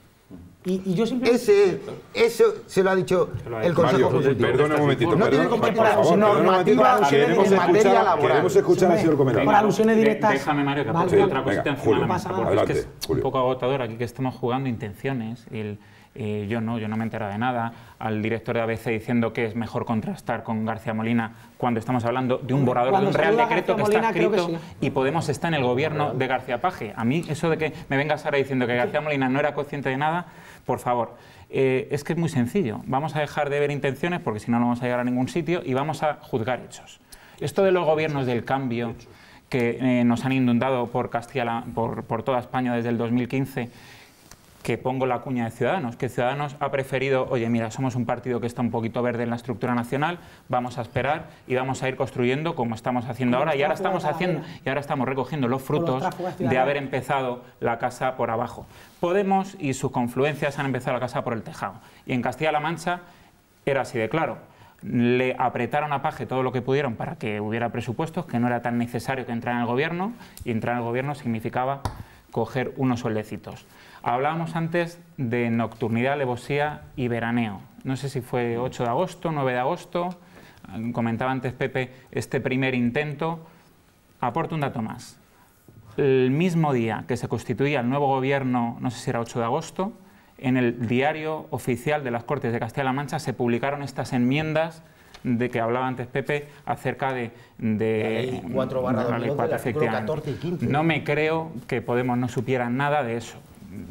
Speaker 4: Y, y yo simplemente...
Speaker 2: Ese, eso se lo ha dicho el Consejo
Speaker 1: Mario,
Speaker 2: Consultivo.
Speaker 1: perdona un momentito.
Speaker 2: No tiene
Speaker 1: perdona,
Speaker 2: competencia
Speaker 1: por favor, perdona un momentito.
Speaker 2: normativa
Speaker 1: Queremos
Speaker 2: en materia
Speaker 1: escuchar-
Speaker 2: laboral.
Speaker 1: Queremos escuchar al señor Comendador.
Speaker 4: Por alusiones
Speaker 7: De-
Speaker 4: directas.
Speaker 7: Déjame, Mario, que
Speaker 4: Vale,
Speaker 7: aporte
Speaker 1: Sí,
Speaker 7: otra cosita
Speaker 1: venga,
Speaker 7: encima
Speaker 1: Julio,
Speaker 7: de la mesa,
Speaker 4: pasa
Speaker 7: porque
Speaker 1: adelante,
Speaker 7: es que es
Speaker 1: Julio.
Speaker 7: un poco agotador aquí que estemos jugando intenciones. Y el, eh, yo no, yo no me he enterado de nada. Al director de A B C diciendo que es mejor contrastar con García Molina cuando estamos hablando de un borrador de
Speaker 4: Cuando
Speaker 7: un real
Speaker 4: saluda a
Speaker 7: decreto que
Speaker 4: García
Speaker 7: está
Speaker 4: Molina, creo
Speaker 7: escrito
Speaker 4: que sí.
Speaker 7: y Podemos está en el gobierno de García Paje. A mí eso de que me vengas ahora diciendo que García Molina no era consciente de nada, por favor. Eh, es que es muy sencillo. Vamos a dejar de ver intenciones porque si no, no vamos a llegar a ningún sitio y vamos a juzgar hechos. Esto de los gobiernos del cambio que eh, nos han inundado por Castilla, por, por toda España desde el dos mil quince, que pongo la cuña de Ciudadanos, que Ciudadanos ha preferido, oye, mira, somos un partido que está un poquito verde en la estructura nacional, vamos a esperar y vamos a ir construyendo como estamos haciendo ahora y ahora estamos haciendo y ahora estamos recogiendo los frutos de haber empezado la casa por abajo. Podemos y sus confluencias han empezado la casa por el tejado. Y en Castilla-La Mancha era así de claro. Le apretaron a Paje todo lo que pudieron para que hubiera presupuestos, que no era tan necesario que entrara en el gobierno, y entrar en el gobierno significaba coger unos sueldecitos. Hablábamos antes de nocturnidad, alevosía y veraneo. No sé si fue ocho de agosto, nueve de agosto. Comentaba antes Pepe este primer intento. Aporto un dato más. El mismo día que se constituía el nuevo gobierno, no sé si era ocho de agosto, en el diario oficial de las Cortes de Castilla-La Mancha se publicaron estas enmiendas de que hablaba antes Pepe acerca de, de
Speaker 2: La ley cuatro barra
Speaker 7: la ley
Speaker 2: dos mil once,
Speaker 7: cuatro,
Speaker 2: el artículo
Speaker 7: efectivamente.
Speaker 2: catorce y quince.
Speaker 7: No me creo que Podemos no supiera nada de eso.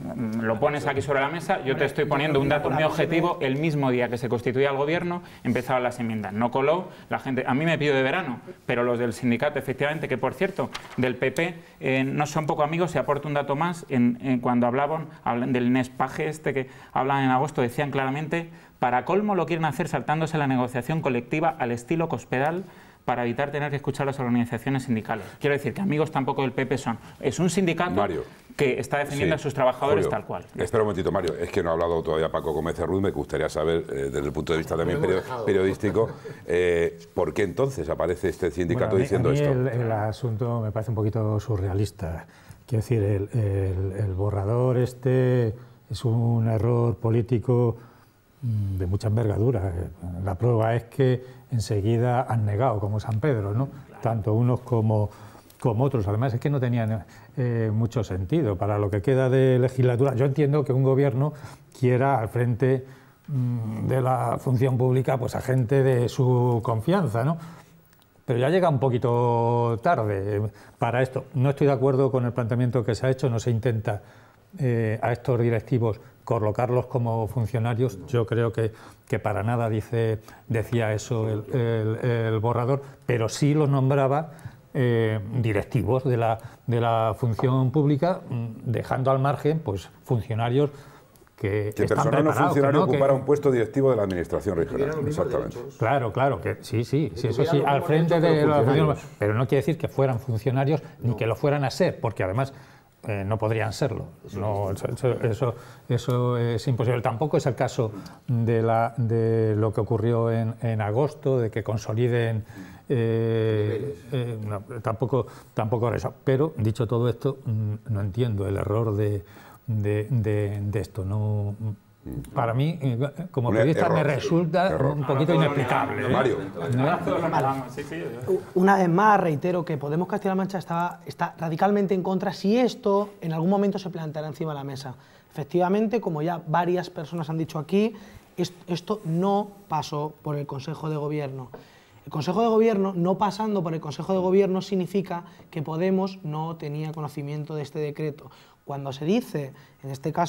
Speaker 7: Lo pones aquí sobre la mesa, yo te estoy poniendo un dato muy objetivo. El mismo día que se constituía el gobierno empezaban las enmiendas. No coló, la gente, a mí me pidió de verano, pero los del sindicato, efectivamente, que por cierto, del P P, eh, no son poco amigos. Y aporto un dato más, en, en cuando hablaban, hablan del Nespaje este que hablan en agosto, decían claramente, para colmo lo quieren hacer saltándose la negociación colectiva al estilo Cospedal, para evitar tener que escuchar las organizaciones sindicales. Quiero decir que amigos tampoco del P P son. Es un sindicato
Speaker 1: Mario,
Speaker 7: que está defendiendo
Speaker 1: sí,
Speaker 7: a sus trabajadores
Speaker 1: Julio,
Speaker 7: tal cual.
Speaker 1: Espera un momentito, Mario. Es que no ha hablado todavía Paco Gómez Cerruz. Me gustaría saber, eh, desde el punto de vista también perio- periodístico, eh, ¿por qué entonces aparece este sindicato
Speaker 3: Bueno, a mí-
Speaker 1: diciendo
Speaker 3: a mí
Speaker 1: esto?
Speaker 3: El, el asunto me parece un poquito surrealista. Quiero decir, el, el- el borrador este es un error político mm, de mucha envergadura. La prueba es que enseguida han negado, como San Pedro, ¿no? Tanto unos como, como otros. Además, es que no tenían eh, mucho sentido para lo que queda de legislatura. Yo entiendo que un gobierno quiera al frente mm, de la función pública pues a gente de su confianza, ¿no? Pero ya llega un poquito tarde para esto. No estoy de acuerdo con el planteamiento que se ha hecho, no se intenta eh, a estos directivos colocarlos como funcionarios. Yo creo que, que para nada dice, decía eso el, el, el borrador, pero sí los nombraba eh, directivos de la, de la función pública, dejando al margen pues, funcionarios que,
Speaker 1: Que
Speaker 3: están
Speaker 1: persona no
Speaker 3: preparados,
Speaker 1: funcionario
Speaker 3: que no,
Speaker 1: ocupara
Speaker 3: que-
Speaker 1: un puesto directivo de la administración regional. Exactamente.
Speaker 3: Claro, claro, que sí, sí, sí, eso
Speaker 2: tuvieran
Speaker 3: sí,
Speaker 2: los
Speaker 3: al
Speaker 2: mismos
Speaker 3: frente
Speaker 2: derechos que
Speaker 3: de
Speaker 2: los
Speaker 3: la función,
Speaker 2: funcionarios.
Speaker 3: pero no quiere decir que fueran funcionarios ni que lo fueran a ser, porque además eh, no podrían serlo. No, eso, eso, eso, eso es imposible. Tampoco es el caso de, la, de lo que ocurrió en, en agosto, de que consoliden. Eh, eh, no, tampoco, tampoco eso. Pero dicho todo esto, mm, no entiendo el error de, de, de, de esto. No. Para mí, eh, como
Speaker 1: Un
Speaker 3: periodista,
Speaker 1: error,
Speaker 3: me
Speaker 1: sí,
Speaker 3: resulta
Speaker 1: error.
Speaker 3: un poquito inexplicable. ¿eh?
Speaker 1: Mario.
Speaker 7: Sí, sí, yo-
Speaker 4: Una vez más, reitero que Podemos Castilla-La Mancha está, está radicalmente en contra si esto en algún momento se planteara encima de la mesa. Efectivamente, como ya varias personas han dicho aquí, es- esto no pasó por el Consejo de Gobierno. El Consejo de Gobierno, no pasando por el Consejo de Gobierno, significa que Podemos no tenía conocimiento de este decreto. Cuando se dice, en este caso,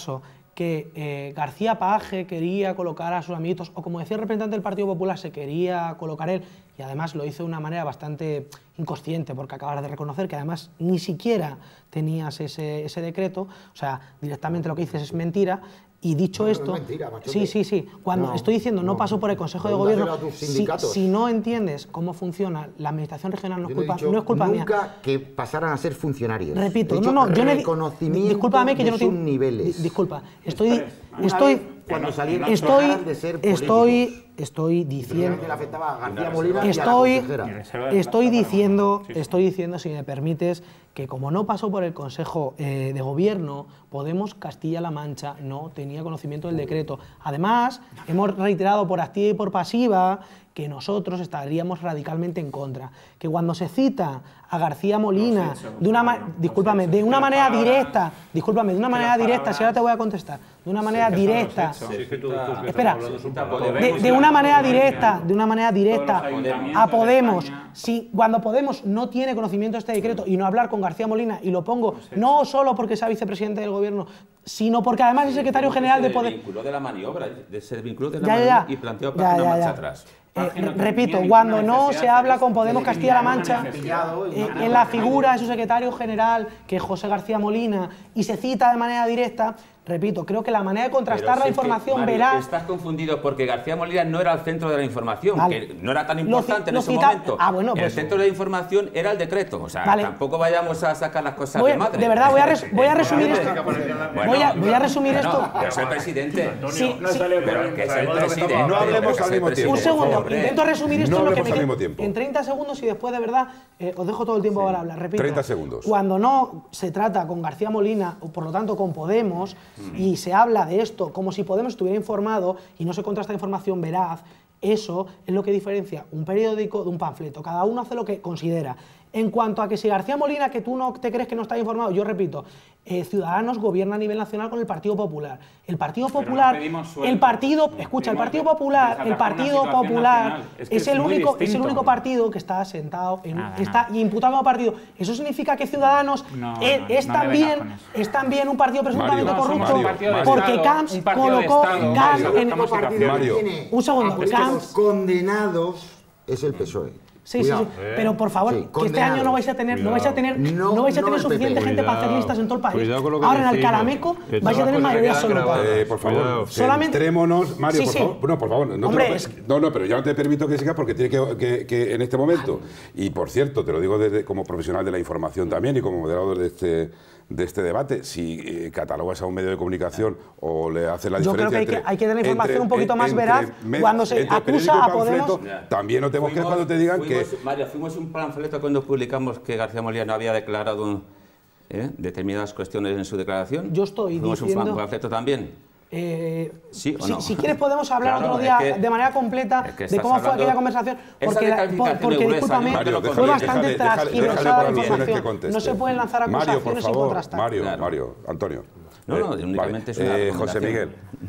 Speaker 4: que eh, García Paje quería colocar a sus amiguitos, o como decía el representante del Partido Popular, se quería colocar él, y además lo hizo de una manera bastante inconsciente, porque acabas de reconocer que además ni siquiera tenías ese, ese decreto, o sea, directamente lo que dices es mentira. Y dicho
Speaker 2: no,
Speaker 4: esto,
Speaker 2: no es mentira,
Speaker 4: sí, sí, sí, cuando
Speaker 2: no,
Speaker 4: estoy diciendo no,
Speaker 2: no
Speaker 4: pasó por el Consejo de Gobierno, si,
Speaker 2: si
Speaker 4: no entiendes cómo funciona la administración regional, no es
Speaker 2: yo
Speaker 4: culpa,
Speaker 2: no, he dicho
Speaker 4: no es culpa
Speaker 2: nunca
Speaker 4: mía.
Speaker 2: que pasaran a ser funcionarios.
Speaker 4: Repito,
Speaker 2: he dicho
Speaker 4: no, no, yo no he
Speaker 2: reconocimiento
Speaker 4: discúlpame que yo no
Speaker 2: de sus
Speaker 4: tengo
Speaker 2: niveles.
Speaker 4: Disculpa, estoy estoy
Speaker 2: cuando salieron
Speaker 4: estoy
Speaker 2: de ser
Speaker 4: estoy estoy diciendo
Speaker 2: que le afectaba a García Molina
Speaker 4: estoy
Speaker 2: y a la consejera.
Speaker 4: estoy diciendo estoy diciendo si me permites que como no pasó por el Consejo eh, de Gobierno, Podemos Castilla-La Mancha no tenía conocimiento del decreto. Además, hemos reiterado por activa y por pasiva que nosotros estaríamos radicalmente en contra. Que cuando se cita a García Molina de una discúlpame, de una manera directa, discúlpame, de una manera directa, si ahora te voy a contestar, de una manera directa. Espera, de, de una manera directa, de una manera directa a Podemos, si cuando Podemos no tiene conocimiento de este decreto y no hablar con García Molina, y lo pongo no solo porque sea vicepresidente del Gobierno, sino porque además es secretario general de Podemos.
Speaker 6: Se desvinculó de la maniobra, se desvinculó de la
Speaker 4: ya,
Speaker 6: maniobra
Speaker 4: ya,
Speaker 6: y planteó
Speaker 4: ya,
Speaker 6: para
Speaker 4: ya,
Speaker 6: una
Speaker 4: ya.
Speaker 6: marcha atrás.
Speaker 4: Eh, repito, cuando no se habla con Podemos Castilla-La Mancha, eh, en la figura de su secretario general, que es José García Molina, y se cita de manera directa, repito, creo que la manera de contrastar la información
Speaker 6: Mario,
Speaker 4: veraz...
Speaker 6: Estás confundido porque García Molina no era el centro de la información,
Speaker 4: Vale.
Speaker 6: que no era tan importante
Speaker 4: lo,
Speaker 6: en ese
Speaker 4: cita...
Speaker 6: momento.
Speaker 4: Ah, bueno, pues...
Speaker 6: El centro de la información era el decreto, o sea,
Speaker 4: vale.
Speaker 6: tampoco vayamos a sacar las cosas
Speaker 4: voy,
Speaker 6: de madre.
Speaker 4: De verdad, voy a, res, voy a resumir esto.
Speaker 6: Bueno,
Speaker 4: voy, a, voy a resumir
Speaker 6: bueno,
Speaker 4: esto.
Speaker 6: Pero soy presidente.
Speaker 4: Sí,
Speaker 6: no
Speaker 4: sí.
Speaker 6: Pero que es el presidente.
Speaker 1: No hablemos al mismo tiempo.
Speaker 4: Un segundo, intento resumir esto
Speaker 1: no
Speaker 4: en lo que
Speaker 1: hablemos
Speaker 4: me
Speaker 1: al mismo tiempo.
Speaker 4: En treinta segundos y después de verdad eh, os dejo todo el tiempo sí. para hablar. Repito,
Speaker 1: treinta segundos.
Speaker 4: Cuando no se trata con García Molina, o por lo tanto con Podemos, mm. y se habla de esto como si Podemos estuviera informado y no se contrasta información veraz, eso es lo que diferencia un periódico de un panfleto. Cada uno hace lo que considera. En cuanto a que si García Molina, que tú no te crees que no está informado, yo repito, eh, Ciudadanos gobierna a nivel nacional con el Partido Popular. El Partido Popular, no el partido, escucha, el Partido Popular, el Partido Popular es, que es, es el único, distinto. es el único partido que está sentado, en, nada, está nada. imputado como partido. Eso significa que Ciudadanos no, es, no, es, no también, es también un partido presuntamente
Speaker 1: Mario,
Speaker 4: corrupto,
Speaker 1: Mario, Mario,
Speaker 4: porque
Speaker 1: Mario,
Speaker 4: Camps colocó Camps en
Speaker 2: Mario,
Speaker 4: un segundo, Camps
Speaker 2: los condenados es el P S O E.
Speaker 4: Sí, sí, sí, pero por favor, sí, que este año no vais a tener, no vais a tener, no, no vais a tener no suficiente gente para hacer listas en todo el país. Ahora en el Carameco vais a tener mayoría absoluta.
Speaker 1: Eh, por favor,
Speaker 4: solamente
Speaker 1: centrémonos, Mario,
Speaker 4: sí,
Speaker 1: por
Speaker 4: sí.
Speaker 1: favor. No, por favor, no,
Speaker 4: Hombre,
Speaker 1: te lo,
Speaker 4: es...
Speaker 1: no, no, pero yo no te permito que sigas porque tiene que, que, que en este momento, y por cierto, te lo digo desde, como profesional de la información también y como moderador de este de este debate, si eh, catalogas a un medio de comunicación o le haces la
Speaker 4: yo
Speaker 1: diferencia.
Speaker 4: Yo creo que hay,
Speaker 1: entre,
Speaker 4: que hay que dar la información
Speaker 1: entre,
Speaker 4: un poquito más
Speaker 1: entre,
Speaker 4: veraz
Speaker 1: entre,
Speaker 4: cuando se acusa a Podemos.
Speaker 1: Ya. También no tenemos que cuando te digan
Speaker 6: fuimos,
Speaker 1: que.
Speaker 6: Mario, fuimos un panfleto cuando publicamos que García Molina no había declarado ¿eh? determinadas cuestiones en su declaración.
Speaker 4: Yo estoy
Speaker 6: fuimos
Speaker 4: diciendo.
Speaker 6: un panfleto también.
Speaker 4: Eh,
Speaker 6: ¿Sí o
Speaker 4: si,
Speaker 6: no?
Speaker 4: si quieres podemos hablar
Speaker 6: claro,
Speaker 4: otro día
Speaker 6: es que,
Speaker 4: de manera completa
Speaker 6: es que
Speaker 4: de cómo fue aquella conversación, porque, la, por, porque discúlpame,
Speaker 1: Mario,
Speaker 4: fue bastante transgiversada la información.
Speaker 1: Que
Speaker 4: no se pueden lanzar acusaciones
Speaker 1: Mario, por favor,
Speaker 4: sin contrastar.
Speaker 1: Mario,
Speaker 6: claro.
Speaker 1: Mario, Antonio.
Speaker 6: No, no,
Speaker 1: eh,
Speaker 6: únicamente
Speaker 1: vale.
Speaker 6: es una
Speaker 1: eh, José Miguel,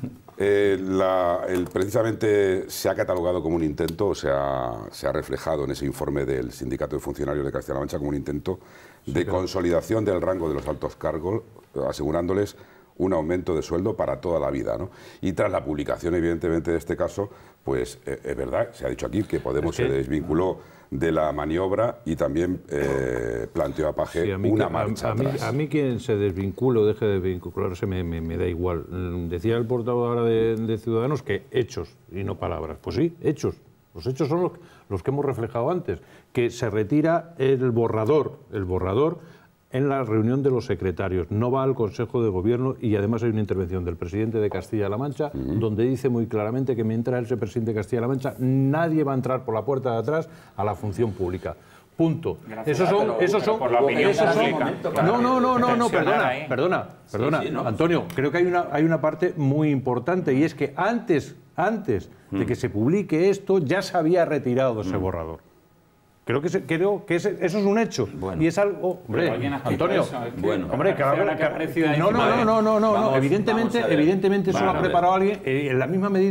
Speaker 1: eh, la, el, precisamente se ha catalogado como un intento, o se ha, se ha reflejado en ese informe del Sindicato de Funcionarios de Castilla-La Mancha como un intento de sí, claro. consolidación del rango de los altos cargos, asegurándoles un aumento de sueldo para toda la vida, ¿no? Y tras la publicación, evidentemente, de este caso, pues eh, es verdad, se ha dicho aquí que Podemos es que... se desvinculó de la maniobra y también eh, planteó a Paje sí, a una que, marcha
Speaker 5: a, a,
Speaker 1: atrás.
Speaker 5: Mí, a mí quien se desvincule o deje de vincularse me, me, me da igual. Decía el portavoz ahora de, de Ciudadanos que hechos y no palabras. Pues sí, hechos. Los hechos son los, los que hemos reflejado antes. Que se retira el borrador, el borrador en la reunión de los secretarios, no va al Consejo de Gobierno y además hay una intervención del presidente de Castilla-La Mancha uh-huh. donde dice muy claramente que mientras él sea presidente de Castilla-La Mancha nadie va a entrar por la puerta de atrás a la función pública. Punto.
Speaker 7: Gracias,
Speaker 5: esos son,
Speaker 7: pero,
Speaker 5: esos son,
Speaker 7: por la opinión
Speaker 5: esos son
Speaker 7: momento,
Speaker 5: no, no, no, no, no, perdona,
Speaker 7: ahí.
Speaker 5: perdona, perdona,
Speaker 6: sí, sí, no.
Speaker 5: Antonio, creo que hay una, hay una parte muy importante y es que antes, antes mm. de que se publique esto ya se había retirado ese mm. borrador. Creo que, se, creo que ese, eso es un hecho. Bueno. Y es algo... Hombre, Antonio,
Speaker 7: eso, es que
Speaker 5: bueno, hombre, claro,
Speaker 7: que
Speaker 5: no, no, no, no, no, no, no, evidentemente, evidentemente eso
Speaker 6: vale,
Speaker 5: lo ha preparado alguien eh, en la misma medida que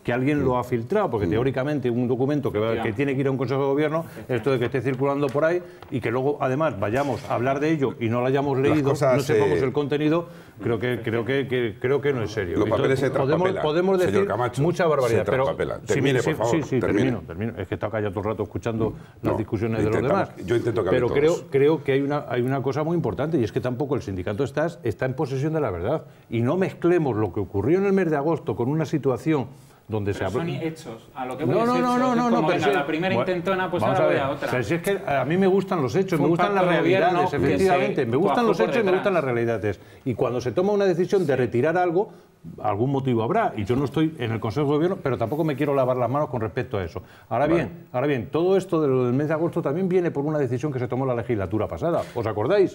Speaker 5: que alguien lo ha filtrado, porque teóricamente un documento que, que tiene que ir a un Consejo de Gobierno, esto de que esté circulando por ahí y que luego además vayamos a hablar de ello y no lo hayamos leído, cosas, no sepamos eh... el contenido, creo que creo que, que creo que no es serio.
Speaker 1: Los papeles
Speaker 5: Entonces,
Speaker 1: se
Speaker 5: podemos, podemos decir
Speaker 1: Camacho,
Speaker 5: mucha barbaridad, pero
Speaker 1: termine,
Speaker 5: sí,
Speaker 1: por favor,
Speaker 5: sí, sí,
Speaker 1: termine.
Speaker 5: termino, termino. Es que he estado callado todo el rato escuchando
Speaker 1: no,
Speaker 5: las discusiones de los demás.
Speaker 1: Yo intento que
Speaker 5: pero
Speaker 1: todos.
Speaker 5: creo creo que hay una hay una cosa muy importante, y es que tampoco el sindicato está está en posesión de la verdad, y no mezclemos lo que ocurrió en el mes de agosto con una situación donde
Speaker 7: pero
Speaker 5: se
Speaker 7: son hechos, a lo que voy
Speaker 5: no, no,
Speaker 7: es
Speaker 5: no, no, no, no,
Speaker 7: pero
Speaker 5: si,
Speaker 7: la primera bueno, intentona, pues ahora voy a otra.
Speaker 5: Pero si es que a mí me gustan los hechos, me gustan las realidades, efectivamente, me gustan los hechos y me gustan las realidades. Y cuando se toma una decisión de retirar algo, algún motivo habrá, y yo no estoy en el Consejo de Gobierno, pero tampoco me quiero lavar las manos con respecto a eso. Ahora vale. bien, ahora bien, todo esto de lo del mes de agosto también viene por una decisión que se tomó la legislatura pasada. ¿Os acordáis?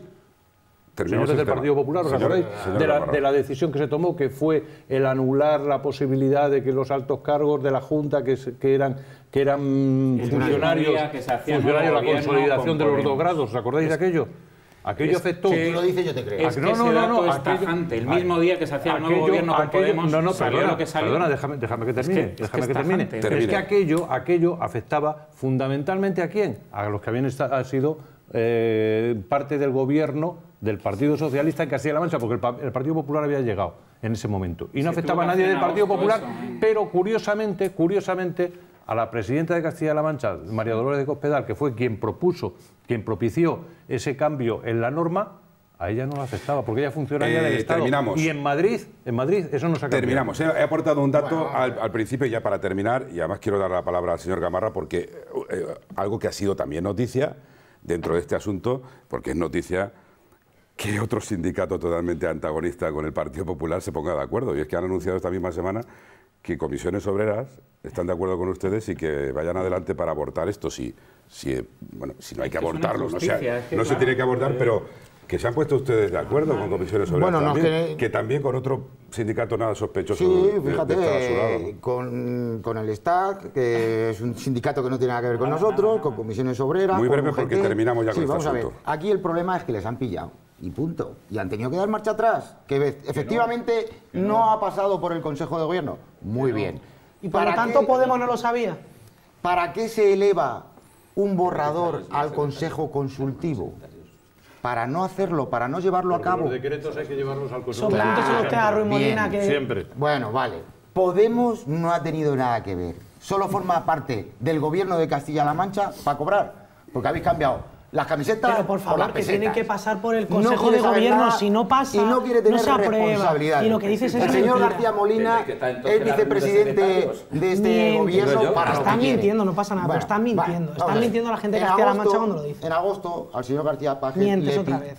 Speaker 5: Señores del Partido Popular, ¿os acordáis? De la, de la decisión que se tomó, que fue el anular la posibilidad de que los altos cargos de la Junta, que, que eran, que eran funcionarios, que se funcionarios la consolidación de los dos grados, ¿os acordáis de aquello? Aquello
Speaker 7: es
Speaker 5: afectó.
Speaker 7: Que,
Speaker 2: tú lo dices, yo te creo.
Speaker 7: Es que
Speaker 5: no, no,
Speaker 7: ese
Speaker 5: no, no,
Speaker 7: dato es tajante. El mismo día que se hacía el nuevo
Speaker 5: aquello,
Speaker 7: gobierno con
Speaker 5: aquello,
Speaker 7: Podemos,
Speaker 5: no, no,
Speaker 7: salió
Speaker 5: perdona,
Speaker 7: lo que salió.
Speaker 5: Perdona, déjame, déjame que termine.
Speaker 7: Es que,
Speaker 5: déjame
Speaker 7: es
Speaker 5: que,
Speaker 7: que
Speaker 5: termine.
Speaker 7: Tajante.
Speaker 5: Es que aquello, aquello afectaba fundamentalmente ¿a quién? A los que habían estado, sido eh, parte del gobierno del Partido Socialista en Castilla-La Mancha, porque el, el Partido Popular había llegado en ese momento. Y no
Speaker 7: Se
Speaker 5: afectaba a nadie del Partido Popular,
Speaker 7: eso, ¿eh?
Speaker 5: pero curiosamente, curiosamente, a la presidenta de Castilla-La Mancha, María Dolores de Cospedal, que fue quien propuso, quien propició ese cambio en la norma, a ella no la afectaba, porque ella funcionaria eh, del Estado.
Speaker 1: Terminamos.
Speaker 5: Y en Madrid, en Madrid, eso no se ha cambiado.
Speaker 1: Terminamos. He, he aportado un dato bueno, al, al principio, ya para terminar, y además quiero dar la palabra al señor Gamarra, porque eh, algo que ha sido también noticia dentro de este asunto, porque es noticia que otro sindicato totalmente antagonista con el Partido Popular se ponga de acuerdo. Y es que han anunciado esta misma semana que comisiones obreras están de acuerdo con ustedes y que vayan adelante para abortar esto. Si, si, bueno, si no hay que, que abortarlo, no, sea, es que, no claro, se tiene que abortar, eh, pero que se han puesto ustedes de acuerdo con comisiones obreras bueno, también, no es que... que también con otro sindicato nada sospechoso.
Speaker 2: Sí, fíjate, de, de estar a su lado, ¿no? con, con el S T A C, que es un sindicato que no tiene nada que ver con nosotros, con comisiones obreras.
Speaker 1: Muy breve porque terminamos ya con
Speaker 2: sí,
Speaker 1: este
Speaker 2: vamos
Speaker 1: asunto.
Speaker 2: A ver. Aquí el problema es que les han pillado. Y punto. Y han tenido que dar marcha atrás. Que efectivamente que no, que no. no ha pasado por el Consejo de Gobierno. Muy que bien.
Speaker 4: No. Y por lo tanto qué, Podemos no lo sabía.
Speaker 2: ¿Para qué se eleva un borrador al Consejo Consultivo? Para no hacerlo, para no llevarlo
Speaker 5: Porque
Speaker 2: a cabo.
Speaker 5: Los decretos hay que llevarlos al Consejo.
Speaker 4: Claro, claro, usted a Ruiz Molina que...
Speaker 5: Siempre.
Speaker 2: Bueno, vale. Podemos no ha tenido nada que ver. Solo forma parte del Gobierno de Castilla-La Mancha para cobrar. Porque habéis cambiado las camisetas.
Speaker 4: Pero por favor,
Speaker 2: por
Speaker 4: que tienen que pasar por el Consejo
Speaker 2: no
Speaker 4: de Gobierno.
Speaker 2: Nada,
Speaker 4: Si no pasa,
Speaker 2: y no quiere tener
Speaker 4: no se aprueba. Y lo que dices es
Speaker 2: el señor
Speaker 4: mentira.
Speaker 2: García Molina es vicepresidente de este
Speaker 4: Miente.
Speaker 2: gobierno. Para
Speaker 4: están mintiendo, no pasa nada. Bueno, pero están mintiendo. Vale, están mintiendo a la gente de Castilla-La Mancha cuando lo dicen.
Speaker 2: En agosto, al señor García Paje.
Speaker 4: Mientes otra vez.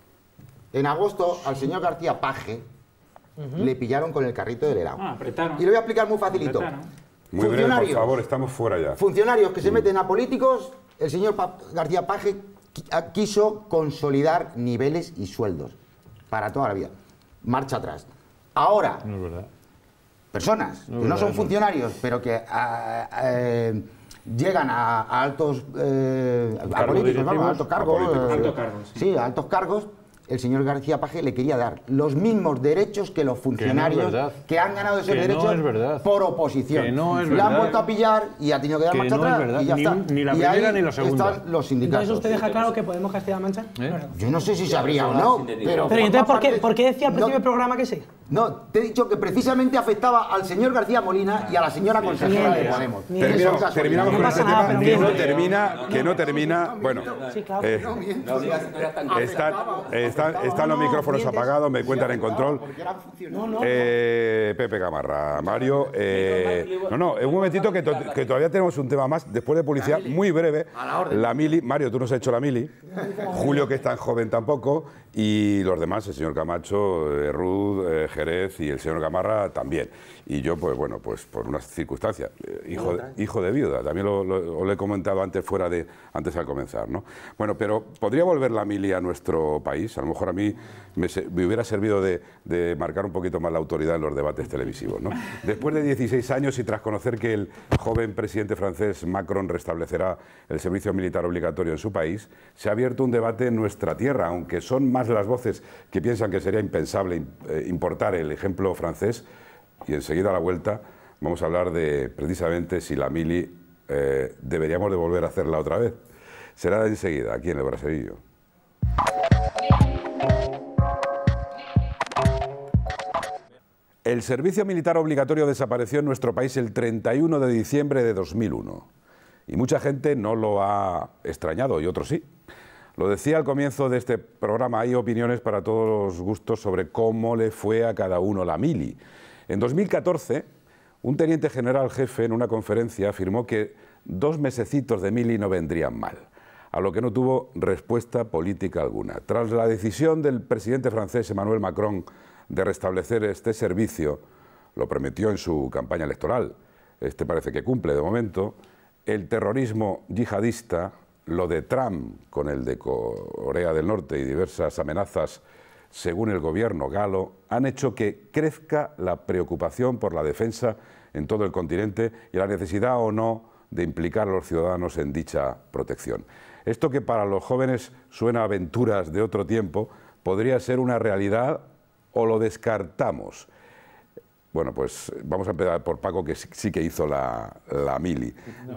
Speaker 2: En agosto, al señor García Paje uh-huh. le pillaron con el carrito del helado.
Speaker 7: Ah, apretaron.
Speaker 2: Y lo voy a explicar muy facilito.
Speaker 1: Muy breve, por favor, estamos fuera ya.
Speaker 2: Funcionarios que se meten a políticos, el señor pa García Paje quiso consolidar niveles y sueldos para toda la vida. Marcha atrás. Ahora,
Speaker 5: no es verdad.
Speaker 2: personas
Speaker 5: no
Speaker 2: que no son
Speaker 5: no.
Speaker 2: funcionarios, pero que a, a, eh, llegan a, a altos eh, a políticos, vamos, a altos cargos,
Speaker 1: a políticos,
Speaker 2: eh,
Speaker 7: altos cargos sí.
Speaker 2: sí, a altos cargos. El señor García Paje le quería dar los mismos derechos que los funcionarios que, no que han ganado esos que derechos
Speaker 5: no
Speaker 2: por oposición.
Speaker 5: Que no es
Speaker 2: Le
Speaker 5: verdad.
Speaker 2: han vuelto a pillar y ha tenido que dar
Speaker 5: que
Speaker 2: marcha
Speaker 5: no
Speaker 2: atrás y ya
Speaker 5: ni,
Speaker 2: está.
Speaker 5: Ni la
Speaker 2: y
Speaker 5: primera
Speaker 2: ahí
Speaker 5: ni la segunda.
Speaker 2: Están los sindicatos.
Speaker 4: Entonces usted deja claro que Podemos Castilla-La Mancha.
Speaker 5: ¿Eh?
Speaker 4: No, no.
Speaker 2: Yo no sé si sabría o no, pero...
Speaker 4: Pero entonces, ¿por qué, ¿por qué decía al principio
Speaker 2: no,
Speaker 4: del programa que sí?
Speaker 2: No, te he dicho que precisamente afectaba al señor García Molina y a la señora sí, consejera de Podemos.
Speaker 1: Terminamos, terminamos
Speaker 4: no
Speaker 1: con este
Speaker 4: nada,
Speaker 1: tema que no termina, que no termina... Bueno,
Speaker 4: sí, claro.
Speaker 1: eh, están, están, están los micrófonos apagados, me cuentan en control. Eh, Pepe Gamarra, Mario... Eh, no, no, un momentito que, to que todavía tenemos un tema más, después de publicidad, muy breve. La mili, Mario, tú nos has hecho la mili. Julio, que es tan joven tampoco. Y los demás, el señor Camacho, eh, Ruth, eh, Jerez y el señor Gamarra también. Y yo, pues bueno, pues por unas circunstancias, eh, hijo, de, hijo de viuda, también lo, lo, lo he comentado antes fuera de, antes al comenzar, ¿no? Bueno, pero ¿podría volver la mili a nuestro país? A lo mejor a mí me, me hubiera servido de, de marcar un poquito más la autoridad en los debates televisivos, ¿no? Después de dieciséis años y tras conocer que el joven presidente francés Macron restablecerá el servicio militar obligatorio en su país, se ha abierto un debate en nuestra tierra, aunque son más las voces que piensan que sería impensable eh, importar el ejemplo francés. Y enseguida a la vuelta Vamos a hablar de, precisamente, si la mili eh, deberíamos de volver a hacerla otra vez. Será enseguida, aquí en el Braserillo. El servicio militar obligatorio desapareció en nuestro país el treinta y uno de diciembre de dos mil uno. Y mucha gente no lo ha extrañado, y otros sí. Lo decía al comienzo de este programa, hay opiniones para todos los gustos sobre cómo le fue a cada uno la mili. En dos mil catorce, un teniente general jefe en una conferencia afirmó que dos mesecitos de mili no vendrían mal, a lo que no tuvo respuesta política alguna. Tras la decisión del presidente francés Emmanuel Macron de restablecer este servicio, lo prometió en su campaña electoral, este parece que cumple de momento, el terrorismo yihadista, lo de Trump con el de Corea del Norte y diversas amenazas según el gobierno galo, han hecho que crezca la preocupación por la defensa en todo el continente y la necesidad o no de implicar a los ciudadanos en dicha protección. Esto que para los jóvenes suena a aventuras de otro tiempo, podría ser una realidad o lo descartamos. Bueno, pues vamos a empezar por Paco, que sí que hizo la, la mili.